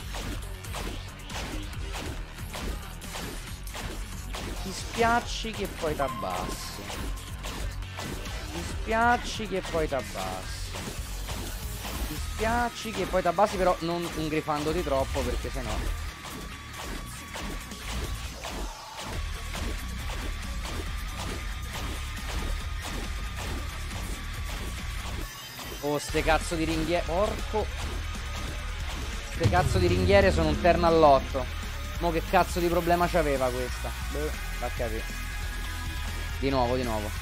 Ti spiacci che poi t'abbassi. Ti spiacci che poi t'abbassi. Ti spiacci che poi t'abbassi, però non ingrifandoti troppo, perché sennò oh, ste cazzo di ringhiere. Porco. Ste cazzo di ringhiere sono un terno all'otto. Mo che cazzo di problema c'aveva questa? Beh, va a capire. Di nuovo, di nuovo.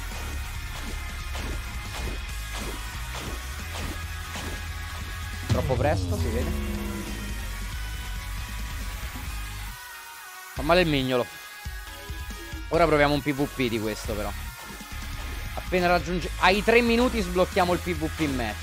Troppo presto, si vede. Fa male il mignolo. Ora proviamo un PvP di questo, però. Appena raggiunge... ai tre minuti sblocchiamo il PvP match.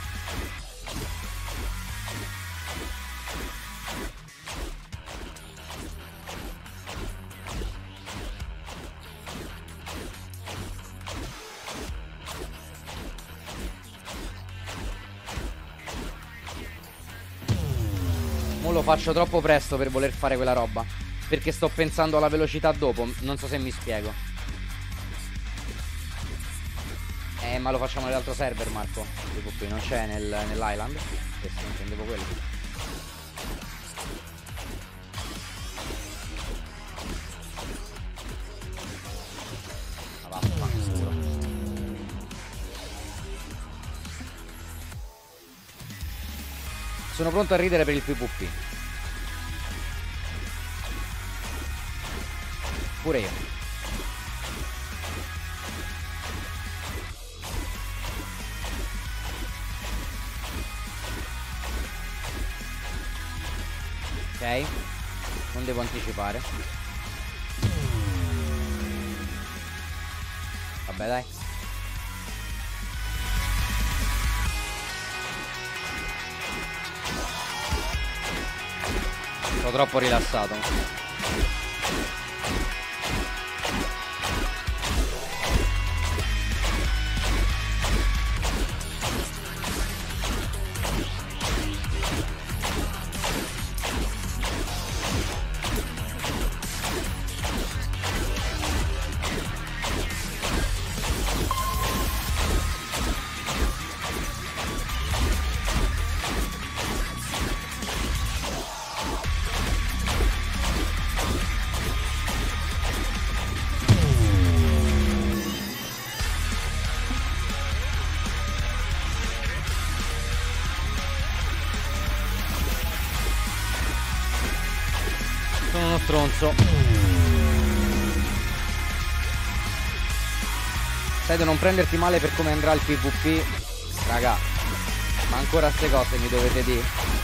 Lo faccio troppo presto per voler fare quella roba, perché sto pensando alla velocità dopo. Non so se mi spiego. Eh ma lo facciamo nell'altro server, Marco. Tipo qui non c'è nel, nell'island. Che se intendevo quello. Ma vaffanculo. Sono pronto a ridere per il PvP. Pure io. Ok. Non devo anticipare. Vabbè, dai. Sono troppo rilassato. Sono uno stronzo. Sai di non prenderti male per come andrà il PvP. Raga, ma ancora ste cose mi dovete dire.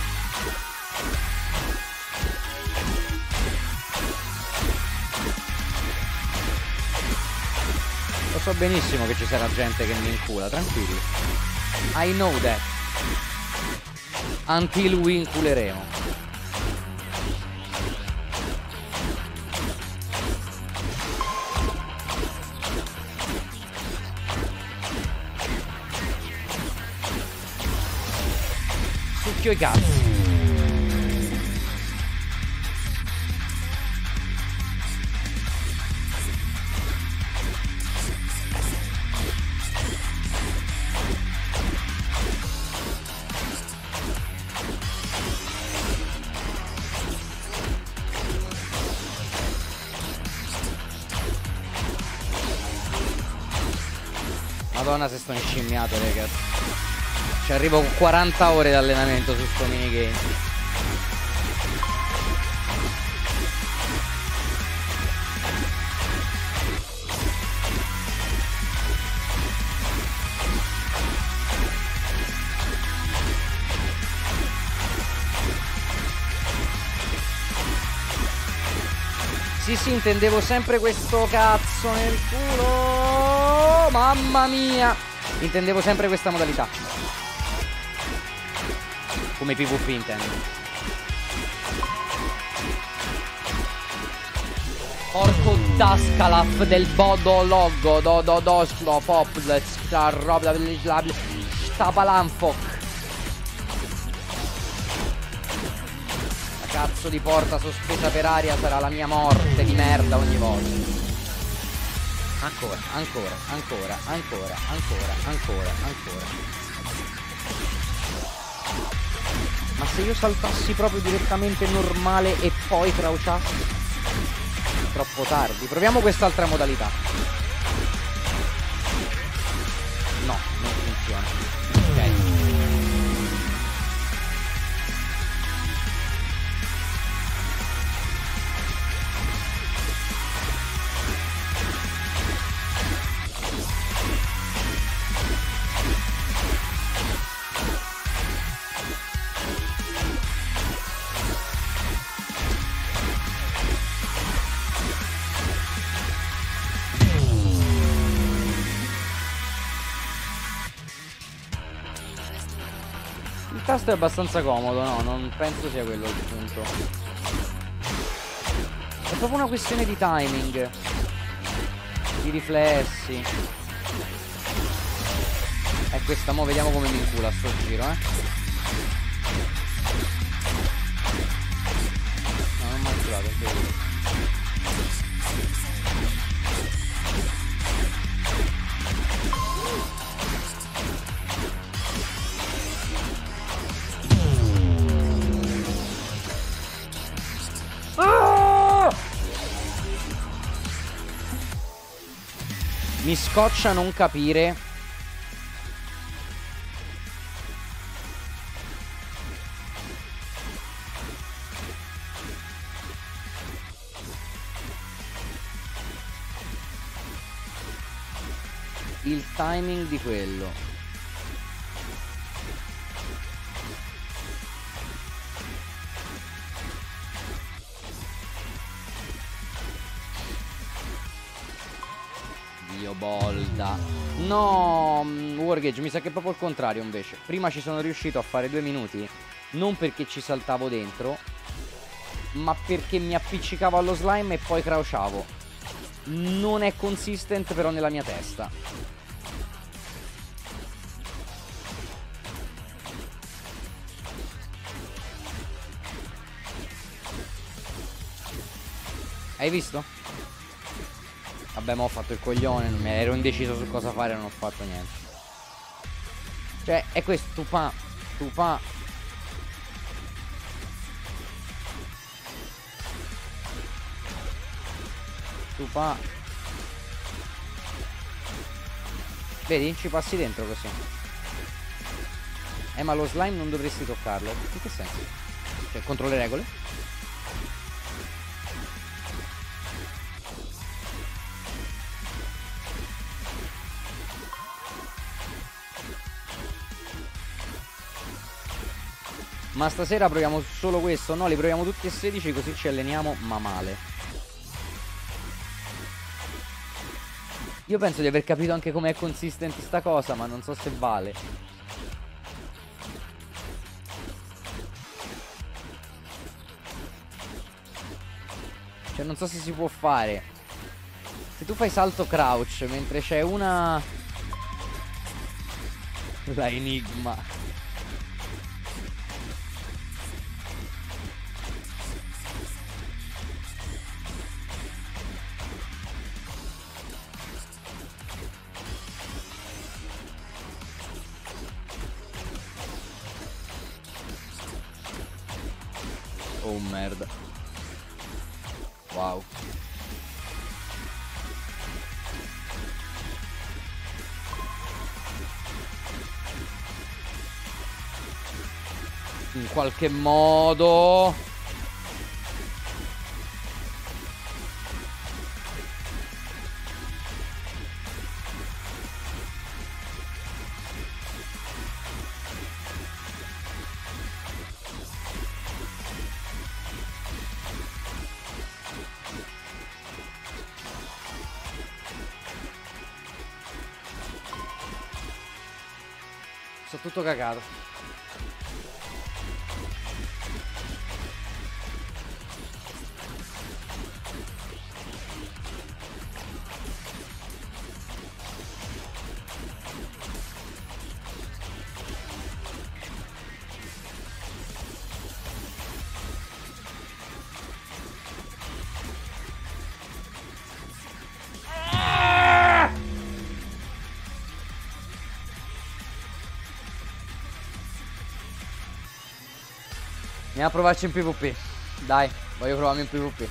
Lo so benissimo che ci sarà gente che mi incula, tranquilli. I know that. Until we inculeremo. Succhio i cazzi. Madonna se sto inscimmiato, ragazzi. Ci arrivo con quaranta ore di allenamento su sto minigame. Sì sì, intendevo sempre questo cazzo nel culo. Mamma mia. Intendevo sempre questa modalità. Come PvP intendo. Porco Daskalaf del Bodologo do do do slo pop sta roba sta palanfoc. La cazzo di porta sospesa per aria sarà la mia morte di merda ogni volta. Ancora, ancora, ancora, ancora, ancora, ancora, ancora. Ma se io saltassi proprio direttamente normale e poi crouchassi? Troppo tardi. Proviamo quest'altra modalità. No, non funziona. Ok. Il tasto è abbastanza comodo, no? Non penso sia quello il punto. È proprio una questione di timing, di riflessi. E questa, mo' vediamo come mi incula sto giro, eh. No, non mi ha inculato, è vero. Mi scoccia non capire il timing di quello. Bolda. No, Wargage, mi sa che è proprio il contrario invece. Prima ci sono riuscito a fare due minuti, non perché ci saltavo dentro, ma perché mi appiccicavo allo slime e poi crouchavo. Non è consistent però nella mia testa. Hai visto? Vabbè, ma ho fatto il coglione, mi ero indeciso su cosa fare e non ho fatto niente. Cioè, è questo, tu pa, tu pa. Tu pa. Vedi? Ci passi dentro così. Eh, ma lo slime non dovresti toccarlo. In che senso? Cioè, contro le regole? Ma stasera proviamo solo questo? No, li proviamo tutti e sedici così ci alleniamo ma male. Io penso di aver capito anche com'è consistent sta cosa, ma non so se vale. Cioè non so se si può fare. Se tu fai salto crouch mentre c'è una... La enigma. Oh merda. Wow. In qualche modo. Sono tutto cagato. Andiamo a provarci in PvP. Dai, voglio provarmi in PvP.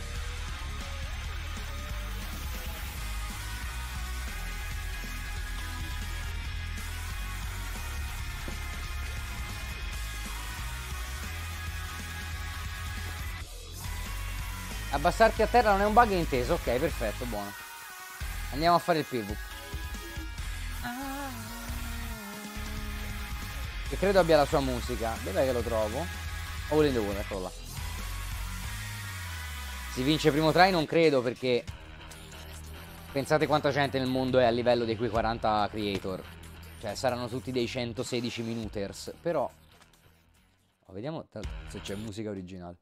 Abbassarti a terra non è un bug inteso. Ok, perfetto, buono. Andiamo a fare il PvP. Che credo abbia la sua musica. Dov'è che lo trovo? All in the World, eccolo là. Si vince primo try? Non credo, perché pensate quanta gente nel mondo è a livello dei quei quaranta creator. Cioè saranno tutti dei centosedici minuters. Però oh, vediamo se c'è musica originale.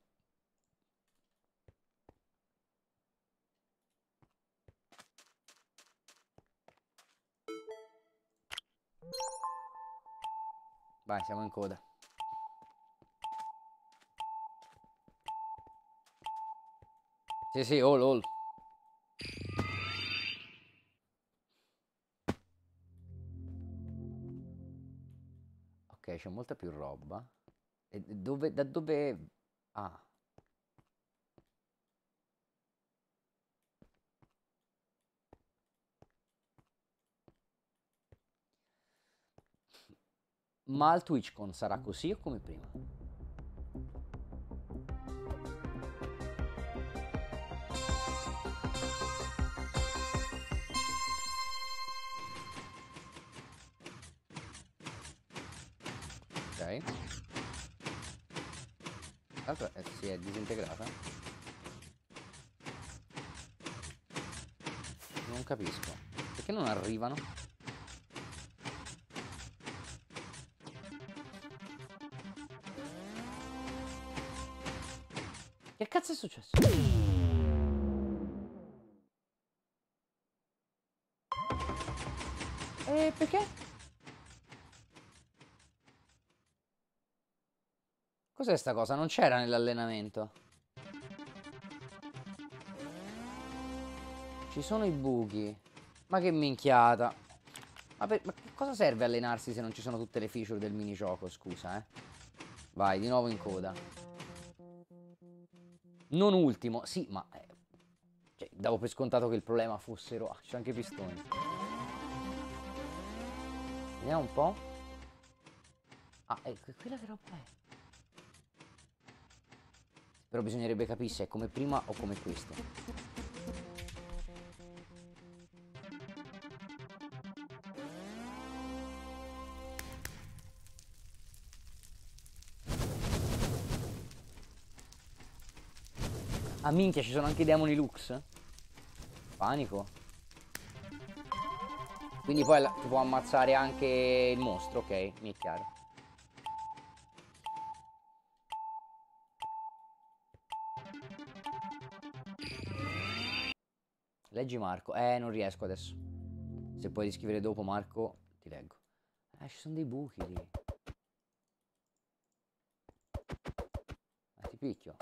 Vai, siamo in coda. Sì, sì, all, all. Ok, c'è molta più roba. E dove, da dove... Ah. Ma al TwitchCon sarà così o come prima? Ok. L'altra eh, si è disintegrata? Non capisco. Perché non arrivano? Che cazzo è successo? E perché? Cos'è sta cosa? Non c'era nell'allenamento. Ci sono i buchi. Ma che minchiata. Ma, per, ma che cosa serve allenarsi se non ci sono tutte le feature del minigioco? Scusa, eh. Vai, di nuovo in coda. Non ultimo. Sì, ma... Eh, cioè, davo per scontato che il problema fossero... Ah, c'è anche i pistoni. Vediamo un po'. Ah, ecco, quella che roba è? Però bisognerebbe capire se è come prima o come questo. Ah minchia, ci sono anche i demoni Lux? Panico. Quindi poi la- ti può ammazzare anche il mostro, ok? Mi è chiaro. Leggi Marco. Eh, non riesco adesso. Se puoi riscrivere dopo Marco, ti leggo. Eh, ci sono dei buchi lì. Ma ti picchio.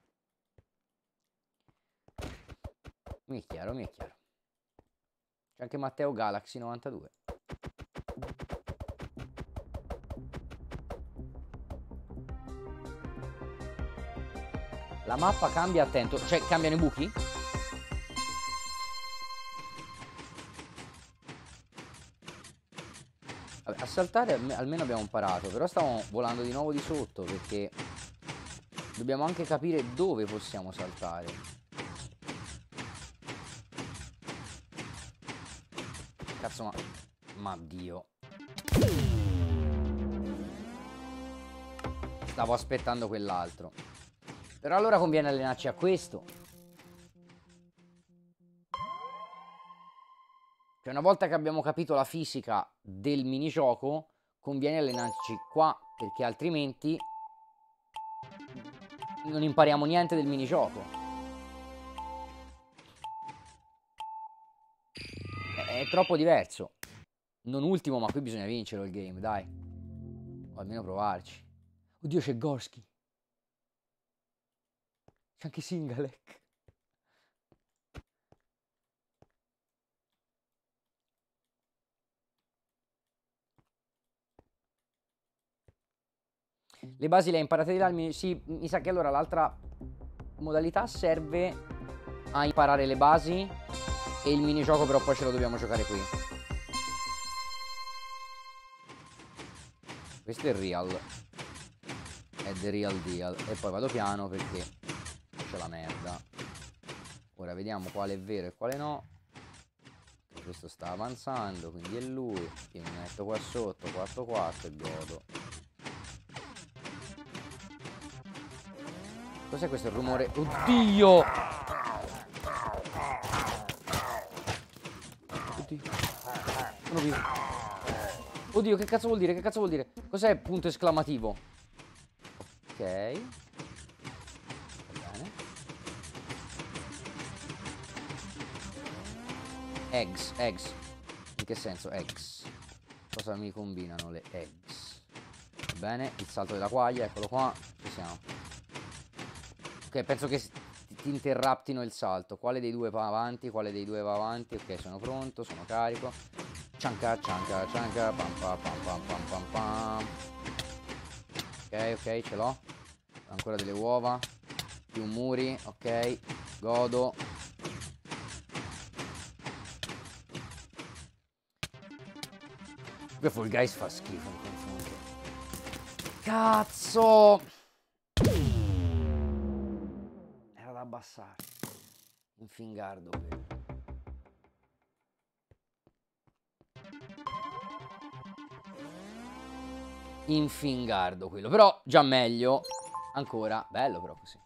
Mi è chiaro, mi è chiaro. C'è anche Matteo Galaxy novantadue. La mappa cambia, attento. Cioè, cambiano i buchi? Vabbè, a saltare alme- almeno abbiamo imparato. Però stiamo volando di nuovo di sotto, perché dobbiamo anche capire dove possiamo saltare. Cazzo, ma... Ma Dio. Stavo aspettando quell'altro. Però allora conviene allenarci a questo. Cioè, una volta che abbiamo capito la fisica del minigioco, conviene allenarci qua, perché altrimenti non impariamo niente del minigioco. È, è troppo diverso. Non ultimo, ma qui bisogna vincerlo il game, dai. O almeno provarci. Oddio, c'è Gorski. C'è anche Singalek. Le basi le hai imparate di là? Mi- Sì, mi sa che allora l'altra modalità serve a imparare le basi e il minigioco però poi ce lo dobbiamo giocare qui. Questo è il real. È the real deal. E poi vado piano perché c'è la merda. Ora vediamo quale è vero e quale no. Questo sta avanzando, quindi è lui. Io mi metto qua sotto, quattro quattro e godo. Cos'è questo rumore? Oddio! Oddio. Sono vivo. Oddio, che cazzo vuol dire? Che cazzo vuol dire? Cos'è punto esclamativo? Ok. Va bene. Eggs, eggs. In che senso? Eggs. Cosa mi combinano le eggs? Va bene, il salto della quaglia, eccolo qua. Ci siamo. Ok, penso che ti interraptino il salto. Quale dei due va avanti? Quale dei due va avanti? Ok, sono pronto, sono carico. Cianca, cianca, cianca. Pam pam pam pam pam pam pam. Ok, ok, ce l'ho. Ancora delle uova. Più muri, ok. Godo. Che Fall Guys fa schifo in confronto. Cazzo! Era da abbassare. Un fingardo quello. In fingardo quello. Però già meglio. Ancora. Bello però così.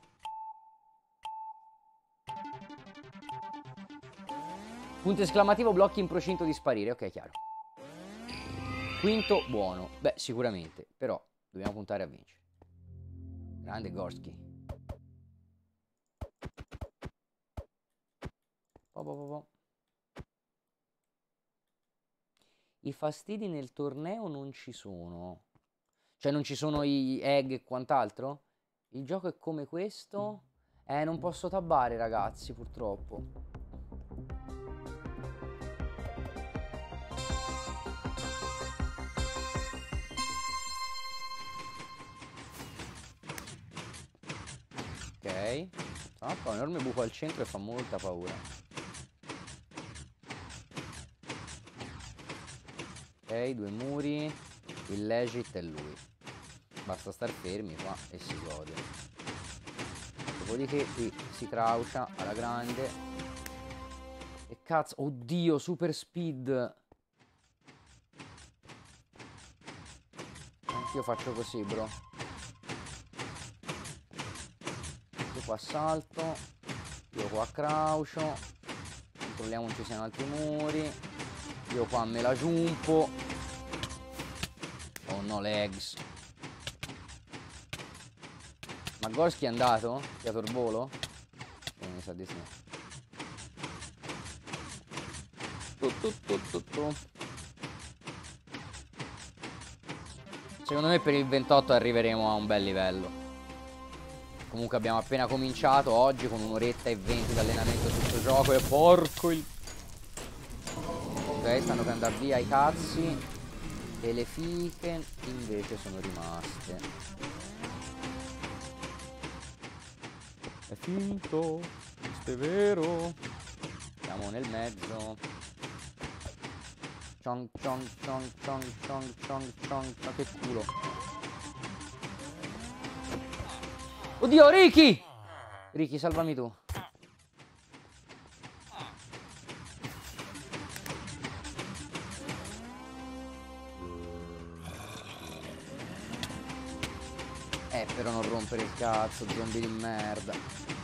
Punto esclamativo, blocchi in procinto di sparire. Ok, chiaro. Quinto, buono. Beh, sicuramente. Però dobbiamo puntare a vincere. Grande Gorski. Po, po, po, po. I fastidi nel torneo non ci sono. Cioè non ci sono i egg e quant'altro? Il gioco è come questo? Eh, non posso tabbare, ragazzi, purtroppo. Ok. Ah, fa un enorme buco al centro e fa molta paura. Ok, due muri. Il legit è lui. Basta star fermi qua e si gode. Dopodiché qui si croucha alla grande. E cazzo, oddio, super speed. Anch'io faccio così, bro. Io qua salto. Io qua croucho. Controlliamo non ci siano altri muri. Io qua me la giumpo. Oh no, legs. Ma Gorski è andato? Fiato il volo? Eh, mi sa di sì. Tu, tu, tu, tu, tu. Secondo me per il ventotto arriveremo a un bel livello. Comunque abbiamo appena cominciato oggi con un'oretta e venti di allenamento su questo gioco e porco il... Ok, stanno per andare via i cazzi. E le fiche invece sono rimaste. È finto, questo è vero. Siamo nel mezzo. Chong chong chong chong chong chong chong chong. Che culo. Oddio, Ricky! Ricky, salvami tu. Eh, però non rompere il cazzo, zombie di merda.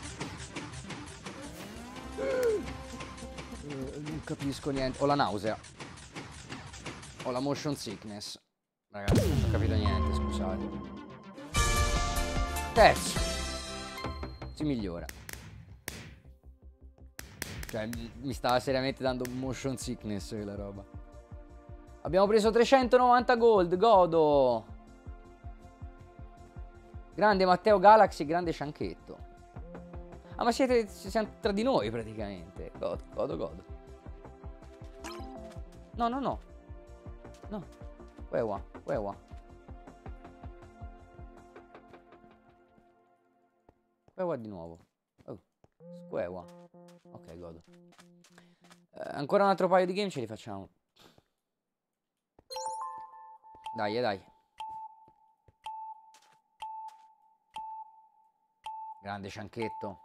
Eh, non capisco niente. Ho la nausea. Ho la motion sickness. Ragazzi, non ho capito niente, scusate. Terzo. Si migliora. Cioè, mi stava seriamente dando motion sickness quella roba. Abbiamo preso trecentonovanta gold, godo. Grande Matteo Galaxy, grande Cianchetto. Ah, ma siete, siamo tra di noi praticamente. Godo, godo, godo. No, no, no. No. Uewa, uewa. Uewa di nuovo. Oh, squewa. Ok, godo. Eh, ancora un altro paio di game ce li facciamo. Dai, dai. Grande Cianchetto.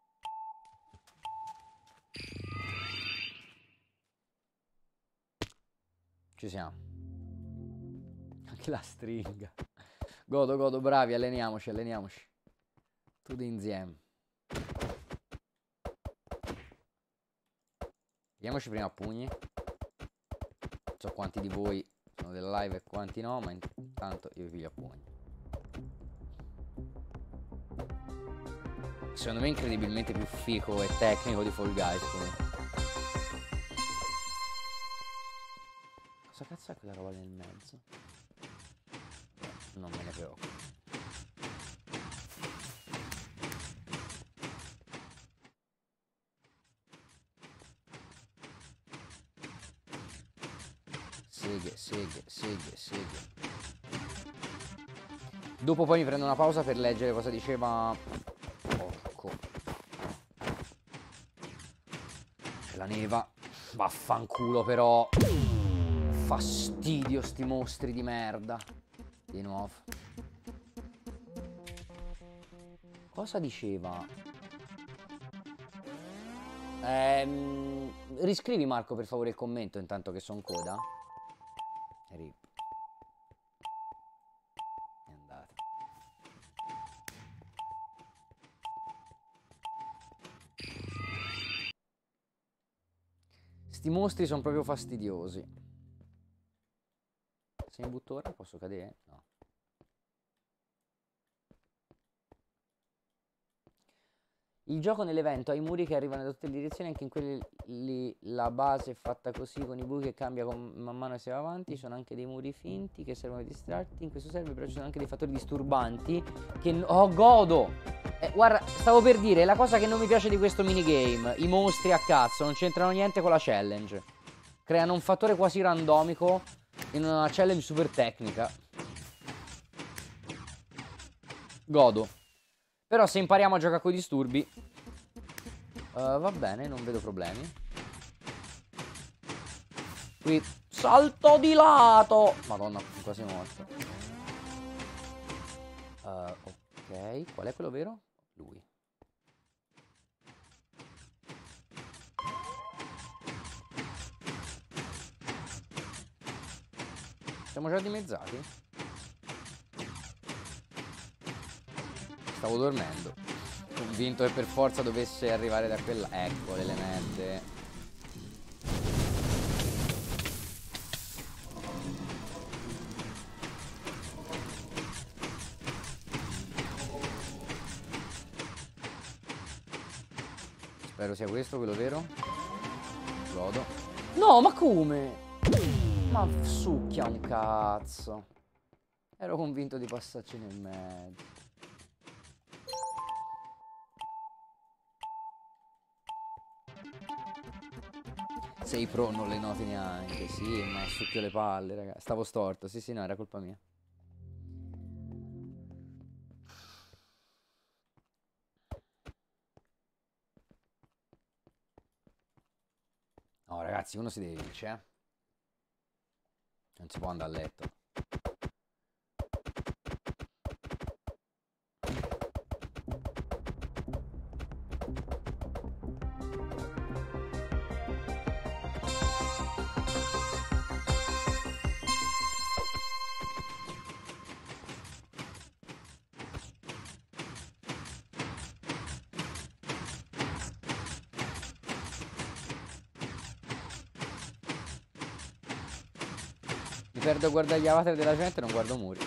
Ci siamo. Anche la stringa. Godo, godo, bravi, alleniamoci, alleniamoci. Tutti insieme. Vediamoci prima a pugni. Non so quanti di voi sono della live e quanti no, ma intanto io vi piglio a pugni. Secondo me è incredibilmente più fico e tecnico di Fall Guys comunque. Cosa cazzo è quella roba nel mezzo? Non me ne preoccupo. Seghe, seghe, seghe, seghe. Dopo poi mi prendo una pausa per leggere cosa diceva... Porco. C'è la neva. Vaffanculo però. Fastidio sti mostri di merda. Di nuovo. Cosa diceva? Ehm, riscrivi Marco per favore il commento intanto che sono coda. Rip. È andata. Sti mostri sono proprio fastidiosi. Se mi butto ora posso cadere? No. Il gioco nell'evento ha i muri che arrivano da tutte le direzioni, anche in quelli lì la base è fatta così con i buchi che cambia con, man mano che si va avanti. Ci sono anche dei muri finti che servono a distrarti. In questo server però ci sono anche dei fattori disturbanti che... Oh, godo! Eh, guarda, stavo per dire, la cosa che non mi piace di questo minigame, i mostri a cazzo, non c'entrano niente con la challenge. Creano un fattore quasi randomico in una challenge super tecnica. Godo. Però se impariamo a giocare con i disturbi uh, va bene, non vedo problemi. Qui salto di lato. Madonna, sono quasi morto. uh, Ok, qual è quello vero? Lui. Siamo già dimezzati? Stavo dormendo, quindi convinto che per forza dovesse arrivare da quella... Ecco l'elemento. Spero sia questo quello vero. Esplodo. No, ma come? Ma succhia un cazzo. Ero convinto di passarci nel mezzo. Sei pro, non le noti neanche. Sì, ma succhio le palle, raga. Stavo storto. Sì, sì, no, era colpa mia. No, ragazzi, uno si deve vincere, eh. Non si può andare a letto. Mi perdo a guardare gli avatar della gente e non guardo muri.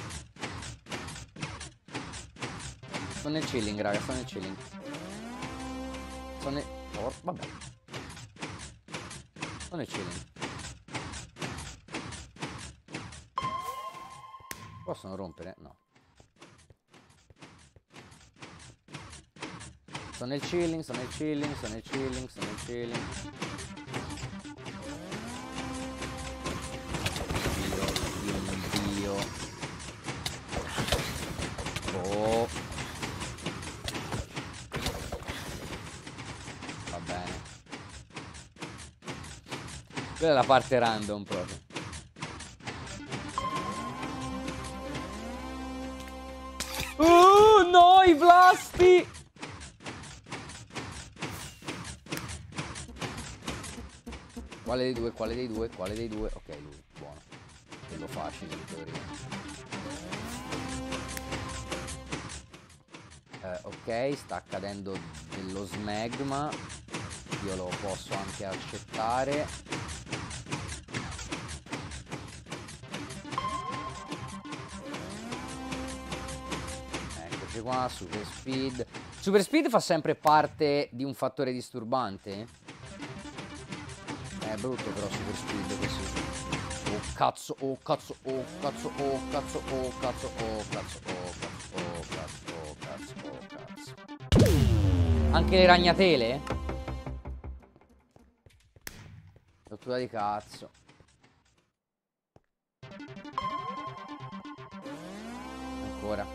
Sto nel chilling, raga, sto nel chilling. Sto nel... Oh, vabbè. Sto nel chilling. Possono rompere? No. Sto nel chilling, sto nel chilling, sto nel chilling, sto nel chilling. Oh. Va bene. Quella è la parte random proprio. Uh, no, i blasti! Quale dei due? Quale dei due? Quale dei due? Ok, lui, buono. Quello facile in teoria. Eh, ok, sta accadendo dello smegma. Io lo posso anche accettare. Eccoci qua, super speed. Super speed fa sempre parte di un fattore disturbante. È brutto però super speed così. Oh cazzo, oh cazzo, oh cazzo, oh cazzo, oh cazzo, oh cazzo, oh cazzo, oh cazzo, oh cazzo, oh cazzo. Anche le ragnatele? Rottura di cazzo. Ancora.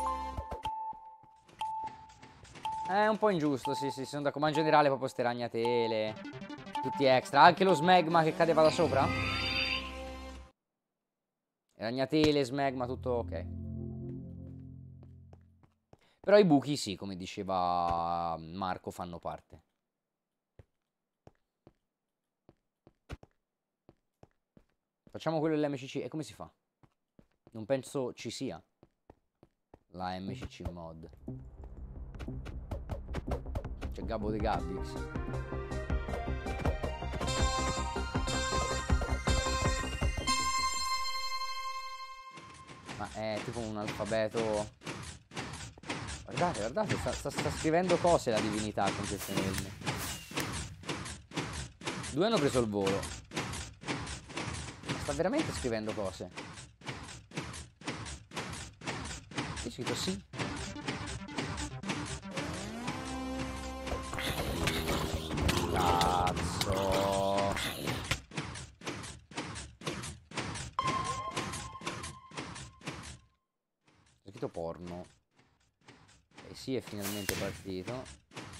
È un po' ingiusto, sì, sì, sono d'accordo. Ma in generale proprio ste ragnatele. Tutti extra. Anche lo smegma che cadeva da sopra? Ragnatele, smegma, tutto ok. Però i buchi sì, come diceva Marco, fanno parte. Facciamo quello dell'M C C. E come si fa? Non penso ci sia la M C C mod. C'è Gabbo De Gabbix. Ma è tipo un alfabeto. Guardate, guardate, sta, sta, sta scrivendo cose la divinità con queste enigmi. Due hanno preso il volo. Sta veramente scrivendo cose. C'è scritto sì. Cazzo. C'è scritto porno. E sì, è finalmente partito.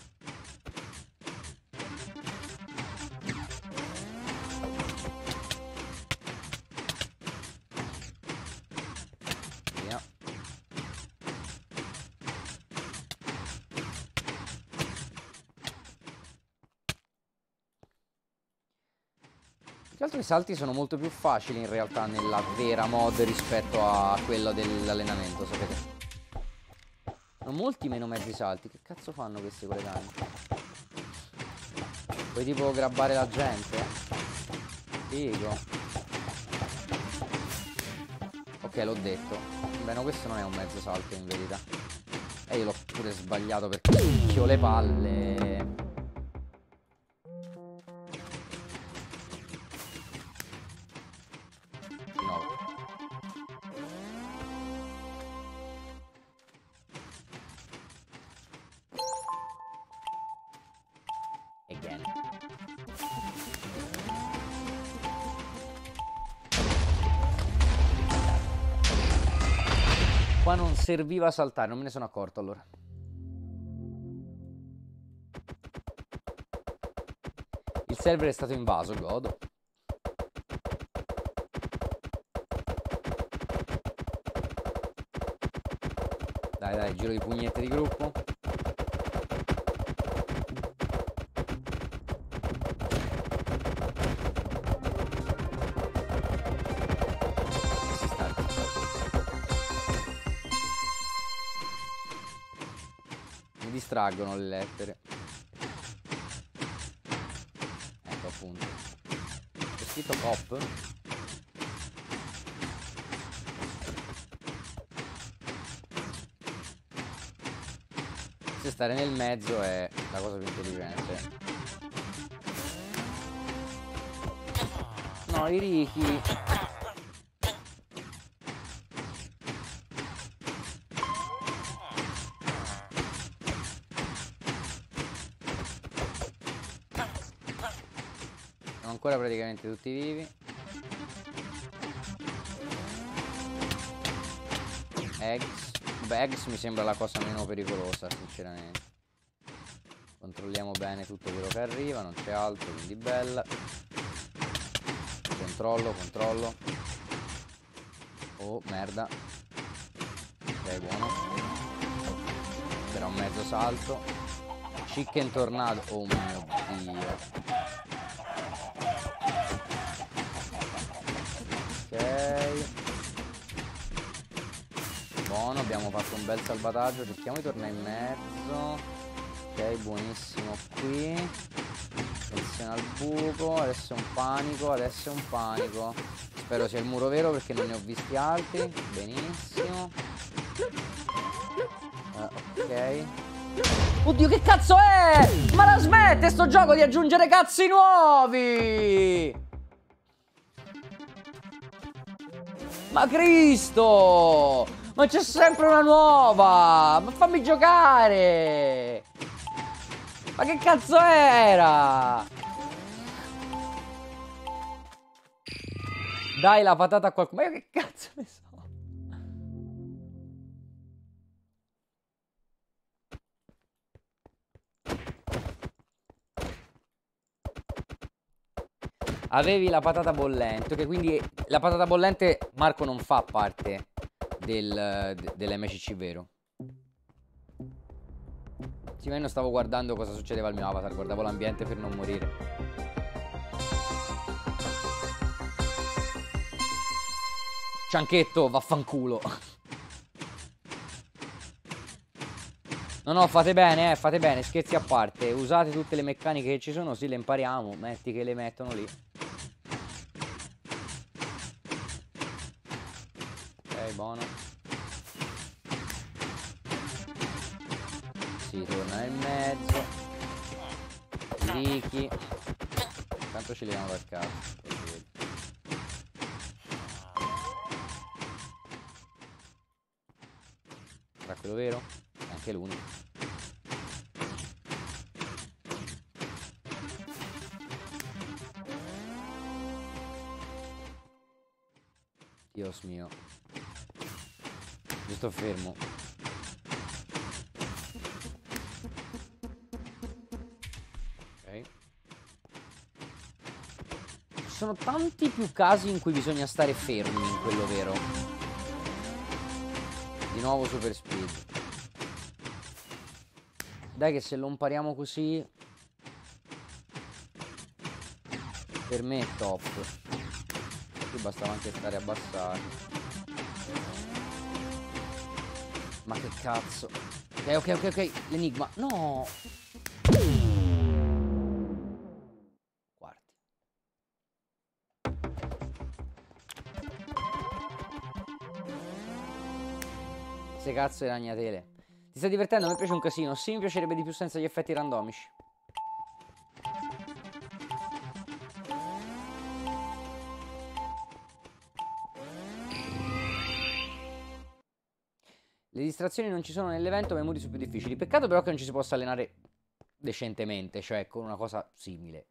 Via. Tra l'altro i salti sono molto più facili in realtà nella vera mod rispetto a quella dell'allenamento, sapete? Sono molti meno mezzi salti. Che cazzo fanno questi con le canne? Puoi tipo grabbare la gente? Figo. Ok, l'ho detto. Beh, no, questo non è un mezzo salto in verità. E io l'ho pure sbagliato perché picchio le palle. Di nuovo. Again. Qua non serviva saltare, non me ne sono accorto allora. Il server è stato invaso, godo. Dai, dai, giro di pugnette di gruppo. Distraggono le lettere. Ecco appunto. C'è scritto cop. Se stare nel mezzo è la cosa più intelligente. No, i ricchi. Ancora praticamente tutti vivi. Eggs. Beh, eggs mi sembra la cosa meno pericolosa, sinceramente. Controlliamo bene tutto quello che arriva, non c'è altro, quindi bella. Controllo, controllo. Oh, merda. Ok, buono. Però un mezzo salto. Chicken tornado. Oh mio Dio. Ok. Buono, abbiamo fatto un bel salvataggio. Cerchiamo di tornare in mezzo. Ok, buonissimo qui. Attenzione al buco. Adesso è un panico. Adesso è un panico. Spero sia il muro vero perché non ne ho visti altri. Benissimo. uh, Ok. Oddio, che cazzo è? Ma la smette sto gioco di aggiungere cazzi nuovi? Ma Cristo! Ma c'è sempre una nuova! Ma fammi giocare! Ma che cazzo era? Dai la patata a qualcuno. Ma io che cazzo ne so? Avevi la patata bollente, che quindi la patata bollente, Marco, non fa parte del, dell'M C C, vero? Sì, ma io non stavo guardando cosa succedeva al mio avatar, guardavo l'ambiente per non morire. Cianchetto, vaffanculo. No, no, fate bene, eh, fate bene, scherzi a parte. Usate tutte le meccaniche che ci sono, sì, le impariamo. Metti che le mettono lì. Ok, buono. Si torna nel mezzo. I ricchi. Tanto ci leviamo dal cazzo. Sarà quello vero? È anche l'unico. Dios mio. Io sto fermo. Ok. Ci sono tanti più casi in cui bisogna stare fermi in quello vero. Di nuovo super speed. Dai che se lo impariamo così per me è top. Qui bastava anche stare abbassati. Ma che cazzo. Ok, ok, ok, ok. L'enigma. No. Quarti. Se cazzo di ragnatele. Ti stai divertendo? Mi piace un casino. Sì, mi piacerebbe di più senza gli effetti randomici. Le distrazioni non ci sono nell'evento, ma i muri sono più difficili. Peccato però che non ci si possa allenare decentemente, cioè con una cosa simile.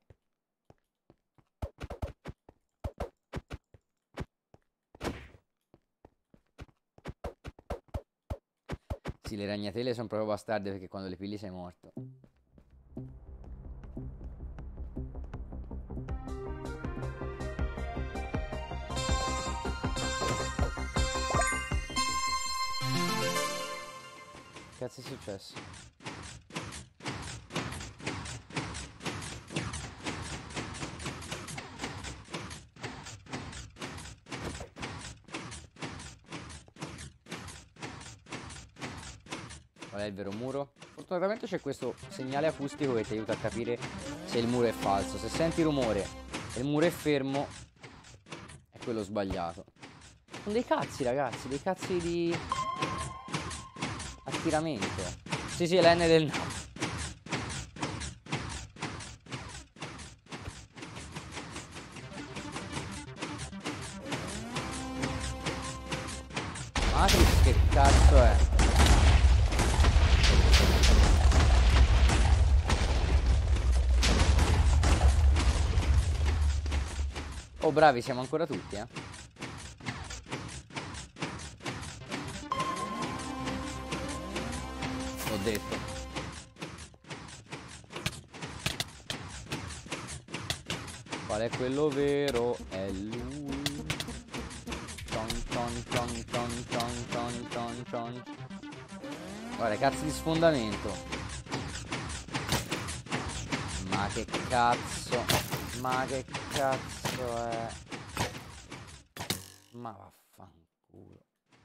Sì, le ragnatele sono proprio bastarde perché quando le pigli sei morto. Che cazzo è successo? Qual è il vero muro? Fortunatamente c'è questo segnale acustico che ti aiuta a capire se il muro è falso. Se senti rumore e il muro è fermo, è quello sbagliato. Sono dei cazzi, ragazzi, dei cazzi di attiramento. Sì, sì, è l'N del no. Matrix che cazzo è? Oh, bravi, siamo ancora tutti, eh. Ho detto. Qual è quello vero? È lui. Ton ton ton ton ton ton ton ton. Guarda, cazzo di sfondamento. Ma che cazzo. Ma che cazzo è? Ma vaffanculo.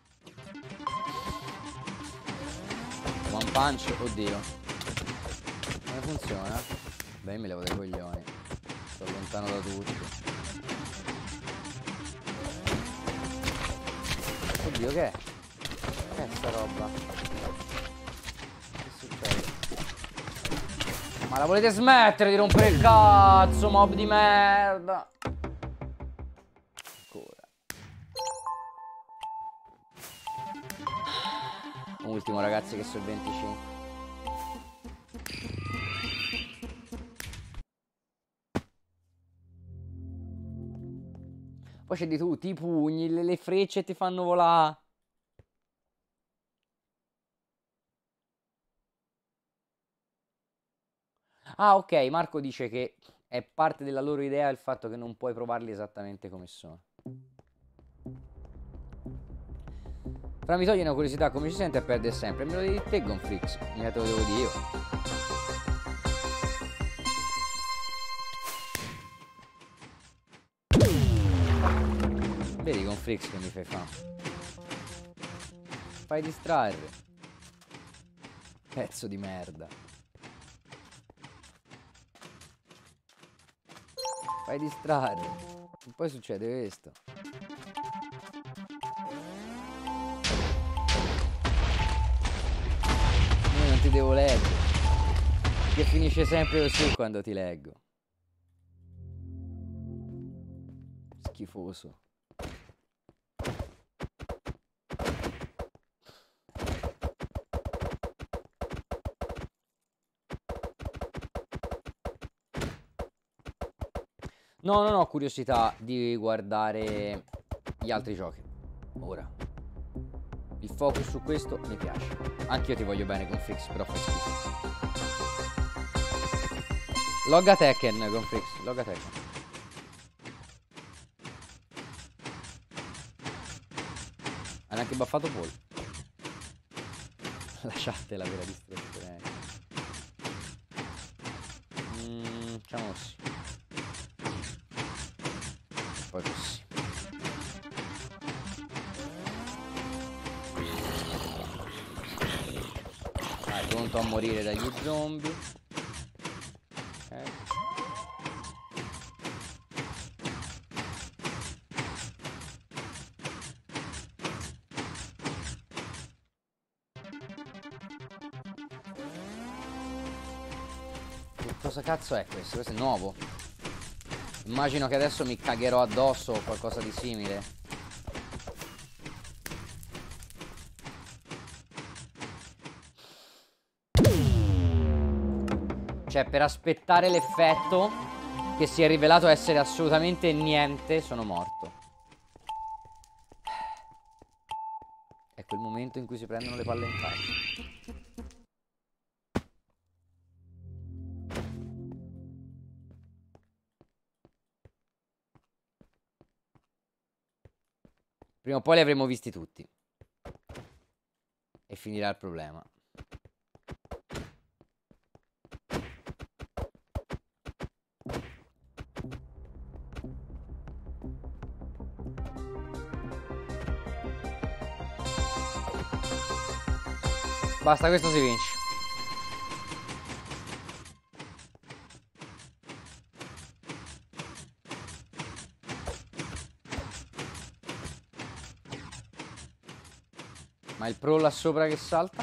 One punch, oddio. Come funziona? Beh, mi levo dai coglioni. Sto lontano da tutti. Oddio, che è? Che è sta roba? Che succede? Ma la volete smettere di rompere il cazzo, mob di merda? Ancora. Ultimo, ragazzi, che sono il venticinque. Poi c'è di tutti, i pugni, le, le frecce ti fanno volare. Ah, ok, Marco dice che è parte della loro idea il fatto che non puoi provarli esattamente come sono. Fra mi toglie una curiosità, come ci sente a perdere sempre? Me lo devi te, Gonflix, mica te lo devo dire io. Vedi, Gonflix, che mi fai fare? Fai distrarre. Pezzo di merda. Fai distrarre. E poi succede questo. Io non ti devo leggere. Che finisce sempre così quando ti leggo. Schifoso. No, non ho curiosità di guardare gli altri giochi. Ora. Il focus su questo mi piace. Anch'io ti voglio bene con Frix, però fai schifo. Logga Tekken con Frix, logga Tekken. Hai anche buffato Paul. Lasciate la vera distrazione. Mm, facciamo così. Poi così. pronto a morire dagli zombie. Ok. Che cosa cazzo è questo? Questo è nuovo. Immagino che adesso mi cagherò addosso o qualcosa di simile. Cioè, per aspettare l'effetto che si è rivelato essere assolutamente niente, sono morto. È quel momento in cui si prendono le palle in faccia. Prima o poi li avremo visti tutti. E finirà il problema. Basta, questo si vince. Ma il pro là sopra che salta?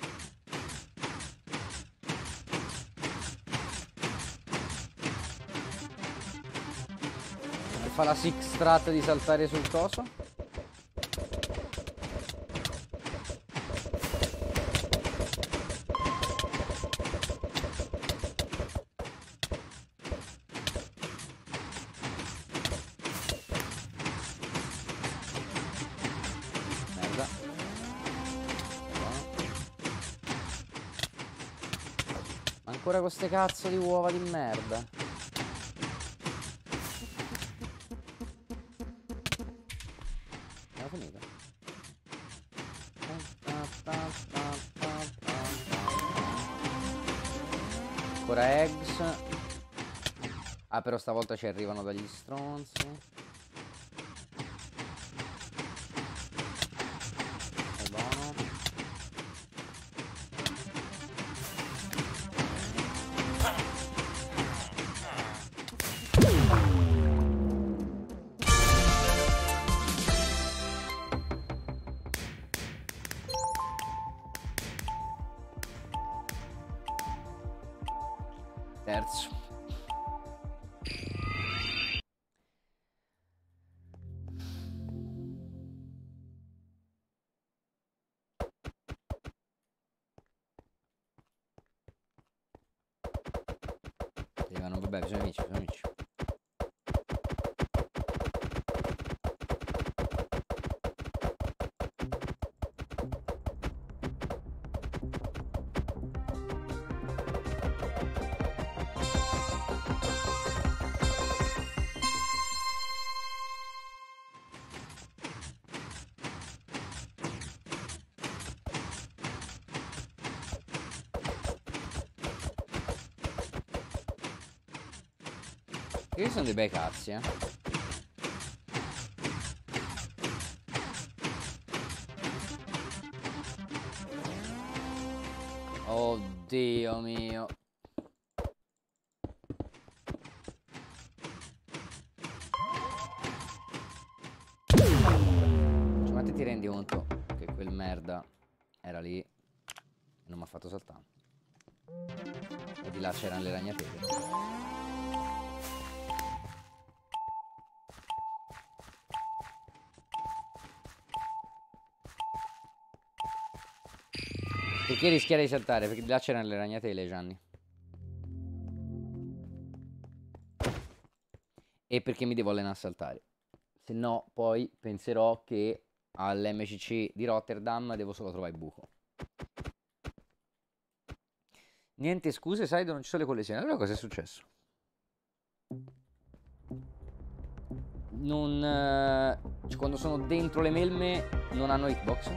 E fa la six strat di saltare sul coso? Ancora queste cazzo di uova di merda. È finita. Ancora eggs. Ah, però stavolta ci arrivano dagli stronzi. Terzo. Arrivano, vabbè, bisogna amici, bisogna amici. Questi sono dei bei cazzi, eh. Oddio mio. Cioè, ma te ti rendi conto che quel merda era lì e non mi ha fatto saltare? E di là c'erano le ragnatele. Perché rischiare di saltare? Perché là c'erano le ragnatele, Gianni. E perché mi devo allenare a saltare. Se no, poi penserò che all'M C C di Rotterdam devo solo trovare il buco. Niente scuse, sai, non ci sono le collesioni. Allora cosa è successo? Non... Eh, cioè, quando sono dentro le melme non hanno hitbox?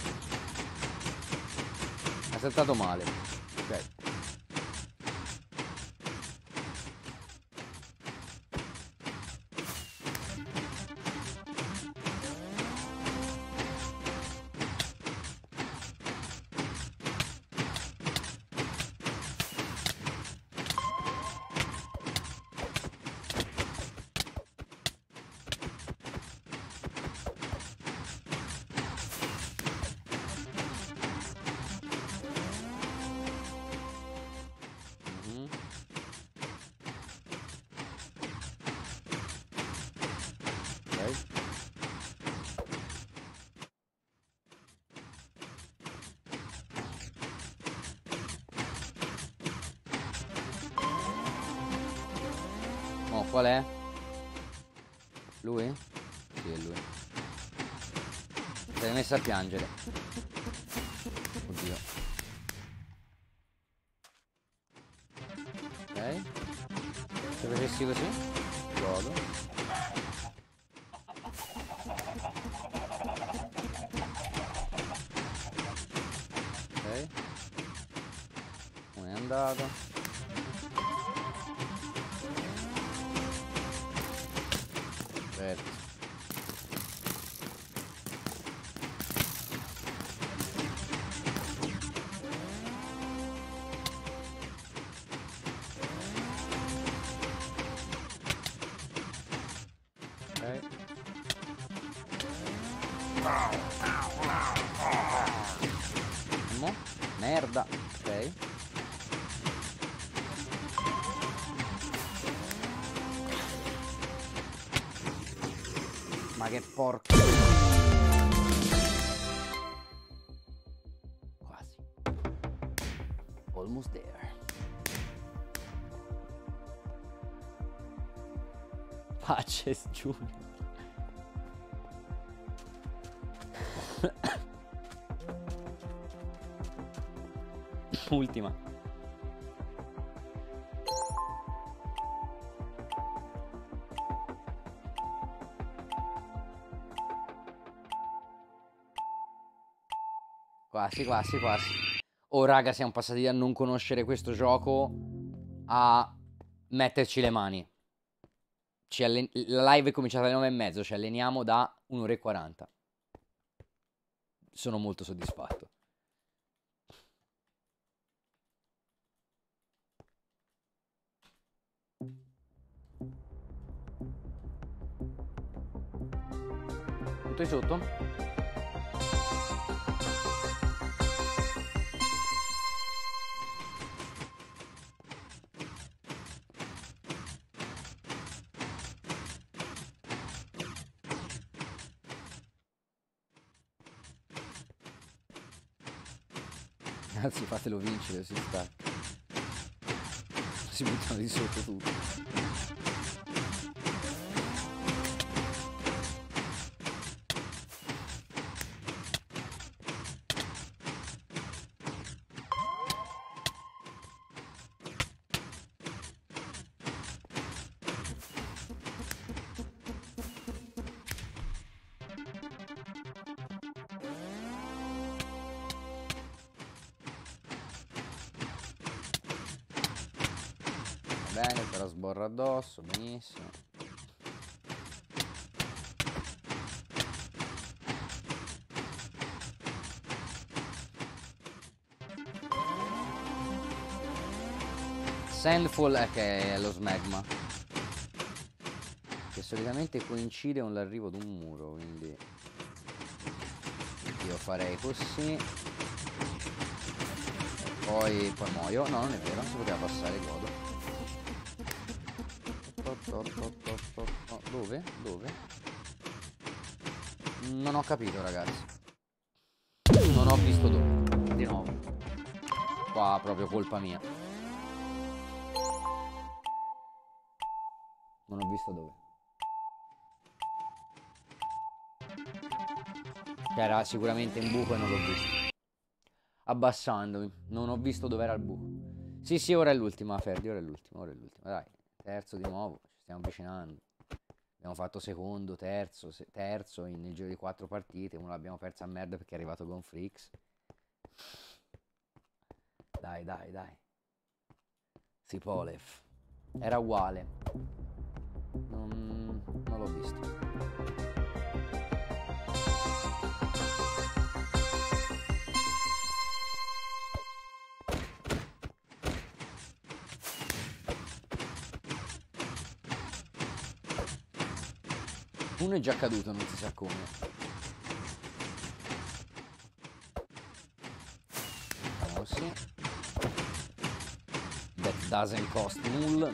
Ha saltato male. Ok. Qual è? Lui? Sì, è lui. Si è messa a piangere. Oddio. Ok. Se facessi così, godo. Ok. Uno è andato. Certo. No? Merda. Ok. Ma che porco. Quasi. Almost there. Patches Junior. Ultima. Quasi, quasi, quasi. Oh raga, siamo passati da non conoscere questo gioco a metterci le mani. Ci allen- La live è cominciata alle nove e mezzo, ci alleniamo da un'ora e quaranta. Sono molto soddisfatto. Tutto di sotto? Anzi, fatelo vincere, si sta. Si buttano di sotto tutti. Bene, però sborra addosso, benissimo. Sandfall è che è lo smegma, che solitamente coincide con l'arrivo di un muro, quindi io farei così. Poi, poi muoio. No, non è vero, non si poteva passare, godo. Dove? Dove? Non ho capito, ragazzi. Non ho visto dove. Di nuovo. Qua proprio colpa mia. Non ho visto dove. Era sicuramente in buco e non l'ho visto. Abbassandomi. Non ho visto dove era il buco. Sì, sì, ora è l'ultima, Ferdi. Ora è l'ultima, ora è l'ultima. Dai. Terzo di nuovo. Ci stiamo avvicinando. Abbiamo fatto secondo, terzo, se terzo in, nel giro di quattro partite. Uno l'abbiamo persa a merda perché è arrivato con Freaks. Dai, dai, dai. Sipolev. Era uguale. Non, non l'ho visto. Uno è già caduto, non si sa come. Facciamo così. That doesn't cost null.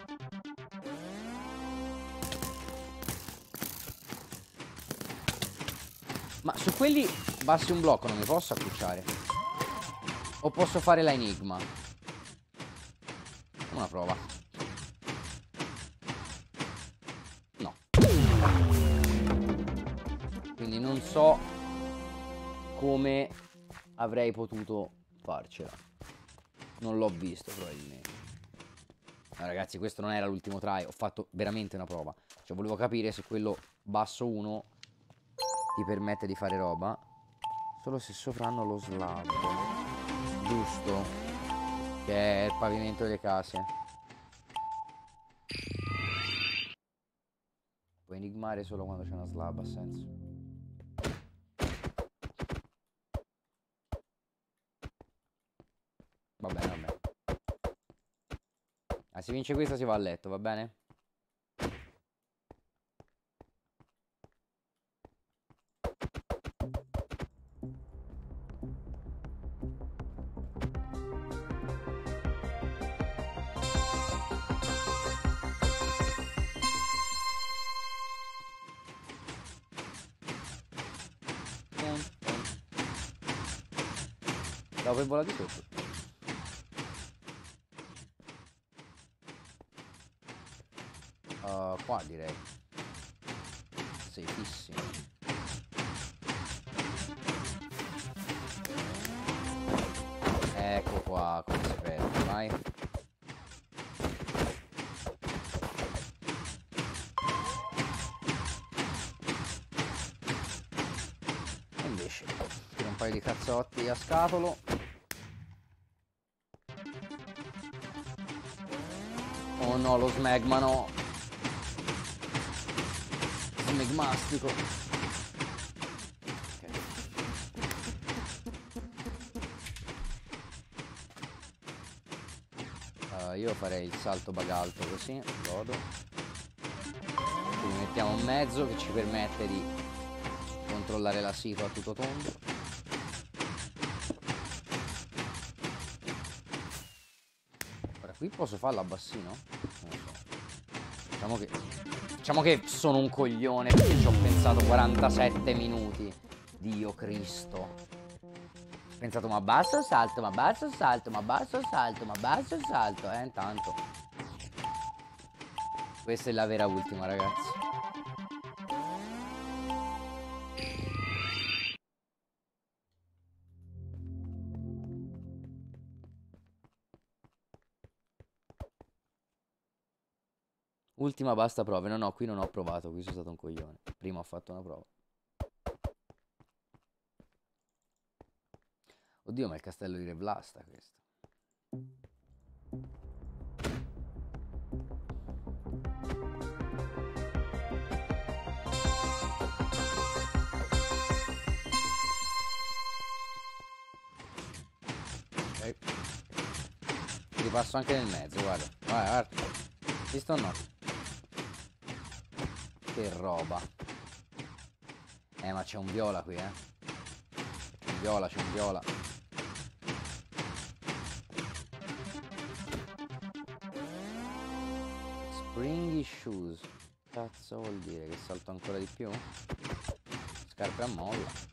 Ma su quelli bassi un blocco non mi posso accucciare. O posso fare la enigma? Una prova. Quindi non so come avrei potuto farcela. Non l'ho visto probabilmente. No, ragazzi, questo non era l'ultimo try. Ho fatto veramente una prova. Cioè volevo capire se quello basso uno ti permette di fare roba. Solo se sopra hanno lo slab. Giusto. Che è il pavimento delle case. Puoi enigmare solo quando c'è una slab, ha senso. Va bene, va bene. Ah, si vince questa si va a letto, va bene? Stavo per volare di sotto. Uh, qua direi. Safissimo. Ecco qua come si perde, vai. E invece tiro un paio di cazzotti a scatolo. Oh no, lo smegma no. Smegmastico. Okay. Uh, io farei il salto bagalto così, godo. Quindi mettiamo un mezzo che ci permette di controllare la situa a tutto tondo. Ora qui posso farla a bassino? Non lo so. Diciamo che Diciamo che sono un coglione perché ci ho pensato quarantasette minuti. Dio Cristo. Ho pensato ma basso salto, ma basso salto, ma basso salto, ma basso salto. Eh, intanto. Questa è la vera ultima, ragazzi. Ultima basta prove. No, no, qui non ho provato. Qui sono stato un coglione. Prima ho fatto una prova. Oddio, ma è il castello di Re Vlasta questo. Ok. Ti ripasso anche nel mezzo, guarda. Guarda, guarda. Visto o no? Che roba. Eh ma c'è un viola qui, eh. C'è un viola, c'è un viola. Springy shoes. Cazzo vuol dire? Che salto ancora di più? Scarpe a molla.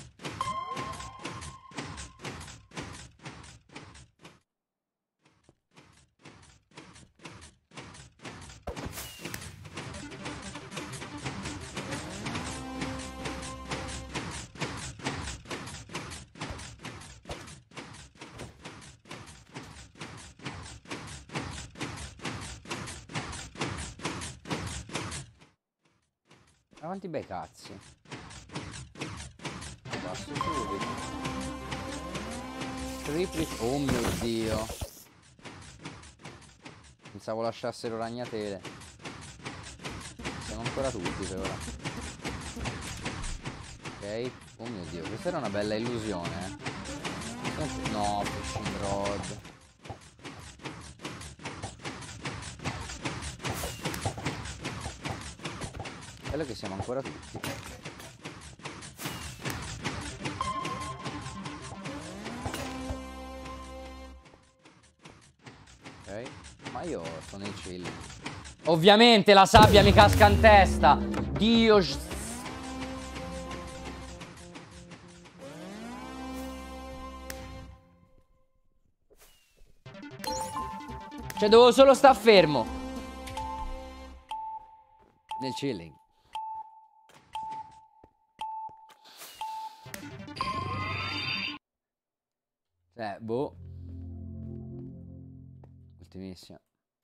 Quanti bei cazzi. Passo subito. Tripli. Oh mio Dio. Pensavo lasciassero ragnatele. Siamo ancora tutti per ora. Ok. Oh mio Dio, questa era una bella illusione, eh. No, fishing rod. Bello che siamo ancora tutti. Ok. Ma io sto nel chill. Ovviamente la sabbia mi casca in testa. Dio. Cioè dovevo solo sta fermo. Nel chilling. Eh, boh. Ultimissima.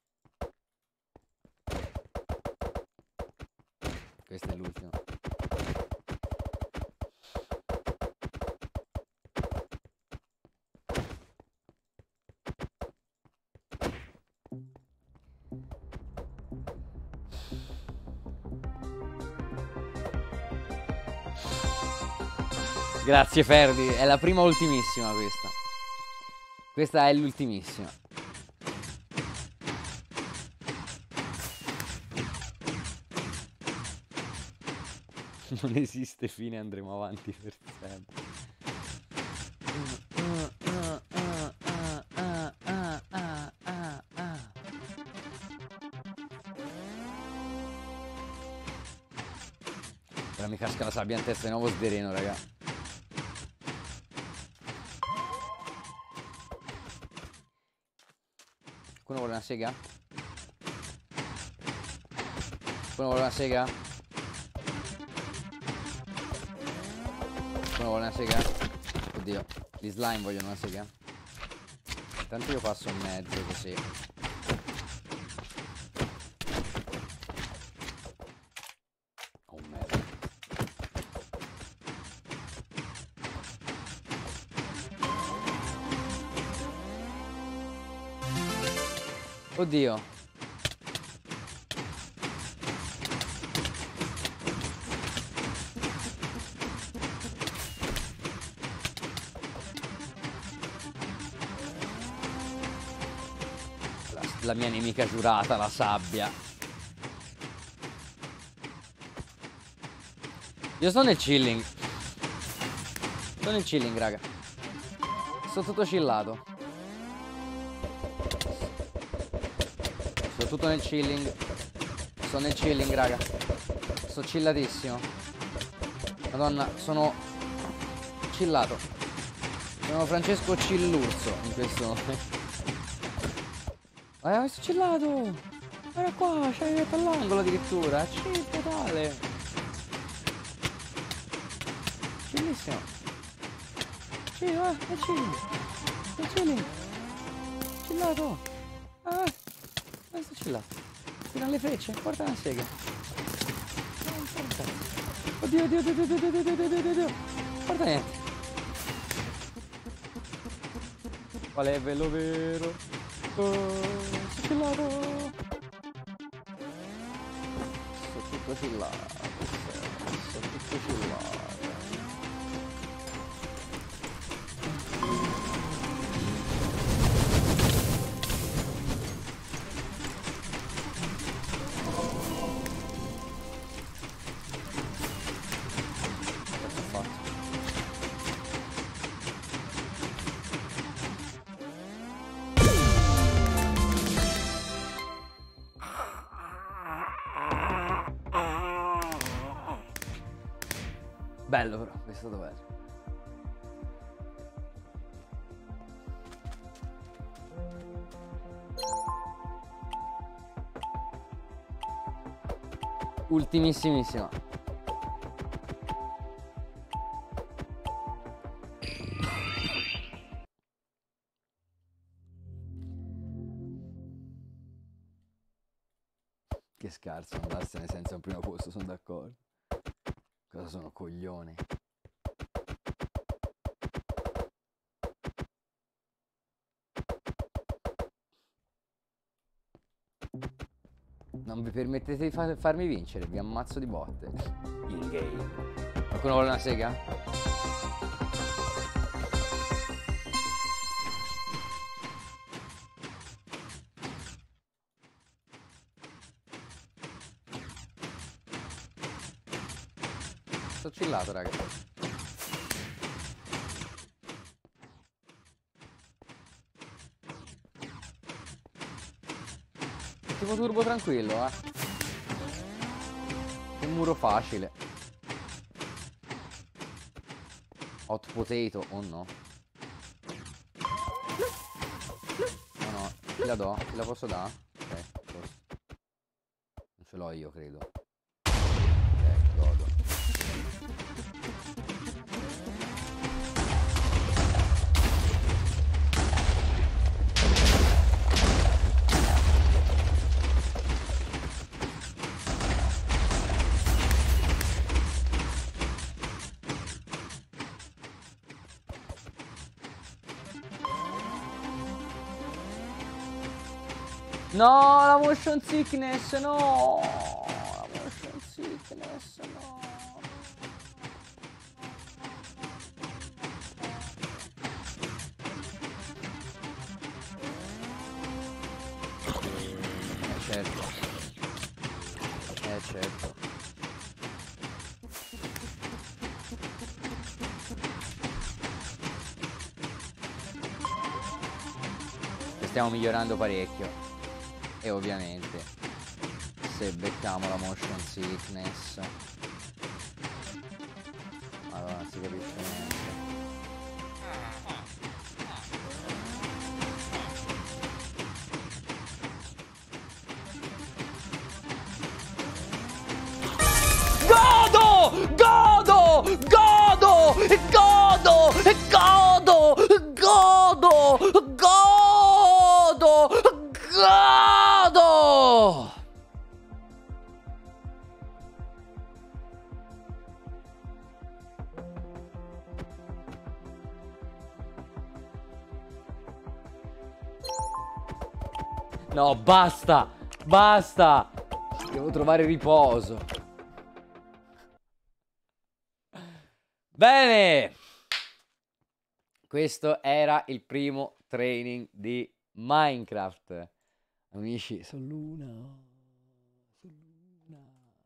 Questo è l'ultimo. Grazie Ferdi, è la prima ultimissima questa. Questa è l'ultimissima. Non esiste fine, andremo avanti per sempre. Ora mi casca la sabbia in testa di nuovo sdereno, raga. Qualcuno vuole una sega? Qualcuno vuole una sega? Qualcuno vuole una sega? Oddio, gli slime vogliono una sega? Intanto io passo in mezzo così. Oh merda. Oddio. La, la mia nemica giurata, la sabbia. Io sto nel chilling. Sto nel chilling, raga. Sto tutto chillato. Tutto nel chilling. Sto nel chilling, raga. Sto chillatissimo. Madonna, sono chillato. Sono Francesco Cillurzo in questo momento. Eh, sto chillato. Guarda qua, c'hai detto all'angolo addirittura. Chill totale. Chillissimo. Chill, eh, è chill. È chilling. Chillato. Eh. Sto chillato. Tirano le frecce, porta una sega. Oddio, oddio, oddio, oddio, oddio, oddio, oddio, oddio, oddio. Porta niente. Qual è bello vero? Oh, sto chillato. Sto tutto chillato. Sto tutto chillato. Bello però, è stato bello. Ultimissimissima. Che scarso andarsene senza un primo posto, sono d'accordo. Cosa sono coglioni? Non vi permettete di fa farmi vincere, vi ammazzo di botte. In game. Qualcuno vuole una sega? Sto chillato, raga. Tipo turbo tranquillo, eh. Un muro facile. Hot potato, oh no. No, no, te la do, te la posso dare? Ok, posso. Non ce l'ho io, credo. Ok, godo. No, la motion sickness, no. La motion sickness, no. Eh certo. Eh certo. Stiamo migliorando parecchio. E ovviamente se becchiamo la motion sickness, allora non si capisce niente. Godo! Godo! Godo! Godo! Godo! Godo! Godo! Godo! No, basta! Basta! Devo trovare riposo. Bene! Questo era il primo training di Minecraft. Amici, sono Luna. Sono Luna.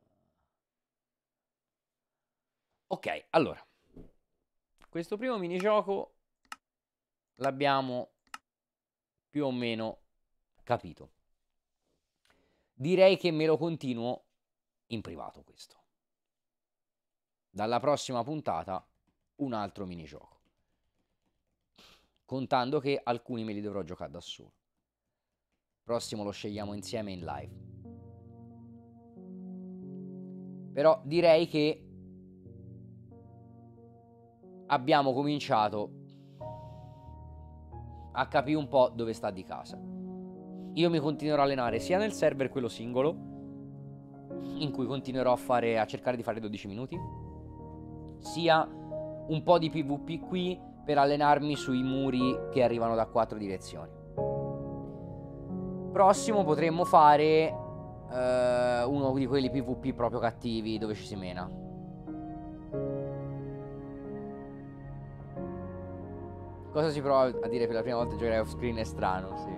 Ok, allora. Questo primo minigioco l'abbiamo più o meno capito. Direi che me lo continuo in privato questo. Dalla prossima puntata un altro minigioco. Contando che alcuni me li dovrò giocare da solo. Prossimo lo scegliamo insieme in live. Però direi che abbiamo cominciato a capire un po' dove sta di casa. Io mi continuerò a allenare sia nel server quello singolo, in cui continuerò a fare a cercare di fare dodici minuti, sia un po' di PvP qui per allenarmi sui muri che arrivano da quattro direzioni. Prossimo potremmo fare uh, uno di quelli PvP proprio cattivi dove ci si mena. Cosa si prova a dire per la prima volta giocare off screen è strano, sì.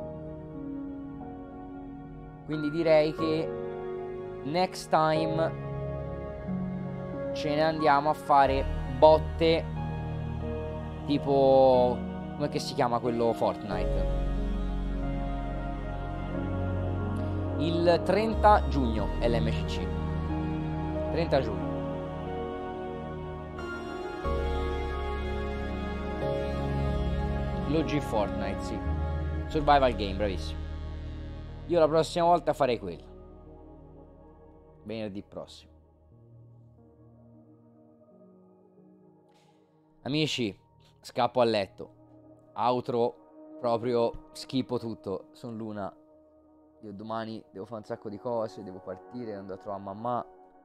Quindi direi che next time ce ne andiamo a fare botte tipo, come che si chiama quello Fortnite? Il trenta giugno è l'M C C. trenta giugno. L'O G Fortnite, sì. Survival game, bravissimo. Io la prossima volta farei quello. Venerdì prossimo. Amici, scappo a letto. Outro, proprio schippo tutto. Sono Luna. Io domani devo fare un sacco di cose. Devo partire, andare a trovare mamma.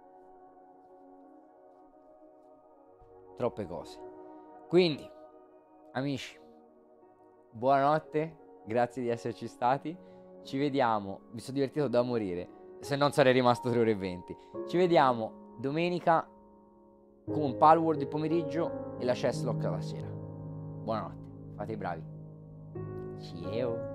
Troppe cose. Quindi, amici, buonanotte. Grazie di esserci stati. Ci vediamo. Mi sono divertito da morire. Se non sarei rimasto tre ore e venti. Ci vediamo domenica con Palworld il pomeriggio e la Chesslock la sera. Buonanotte. Fate i bravi. Ciao.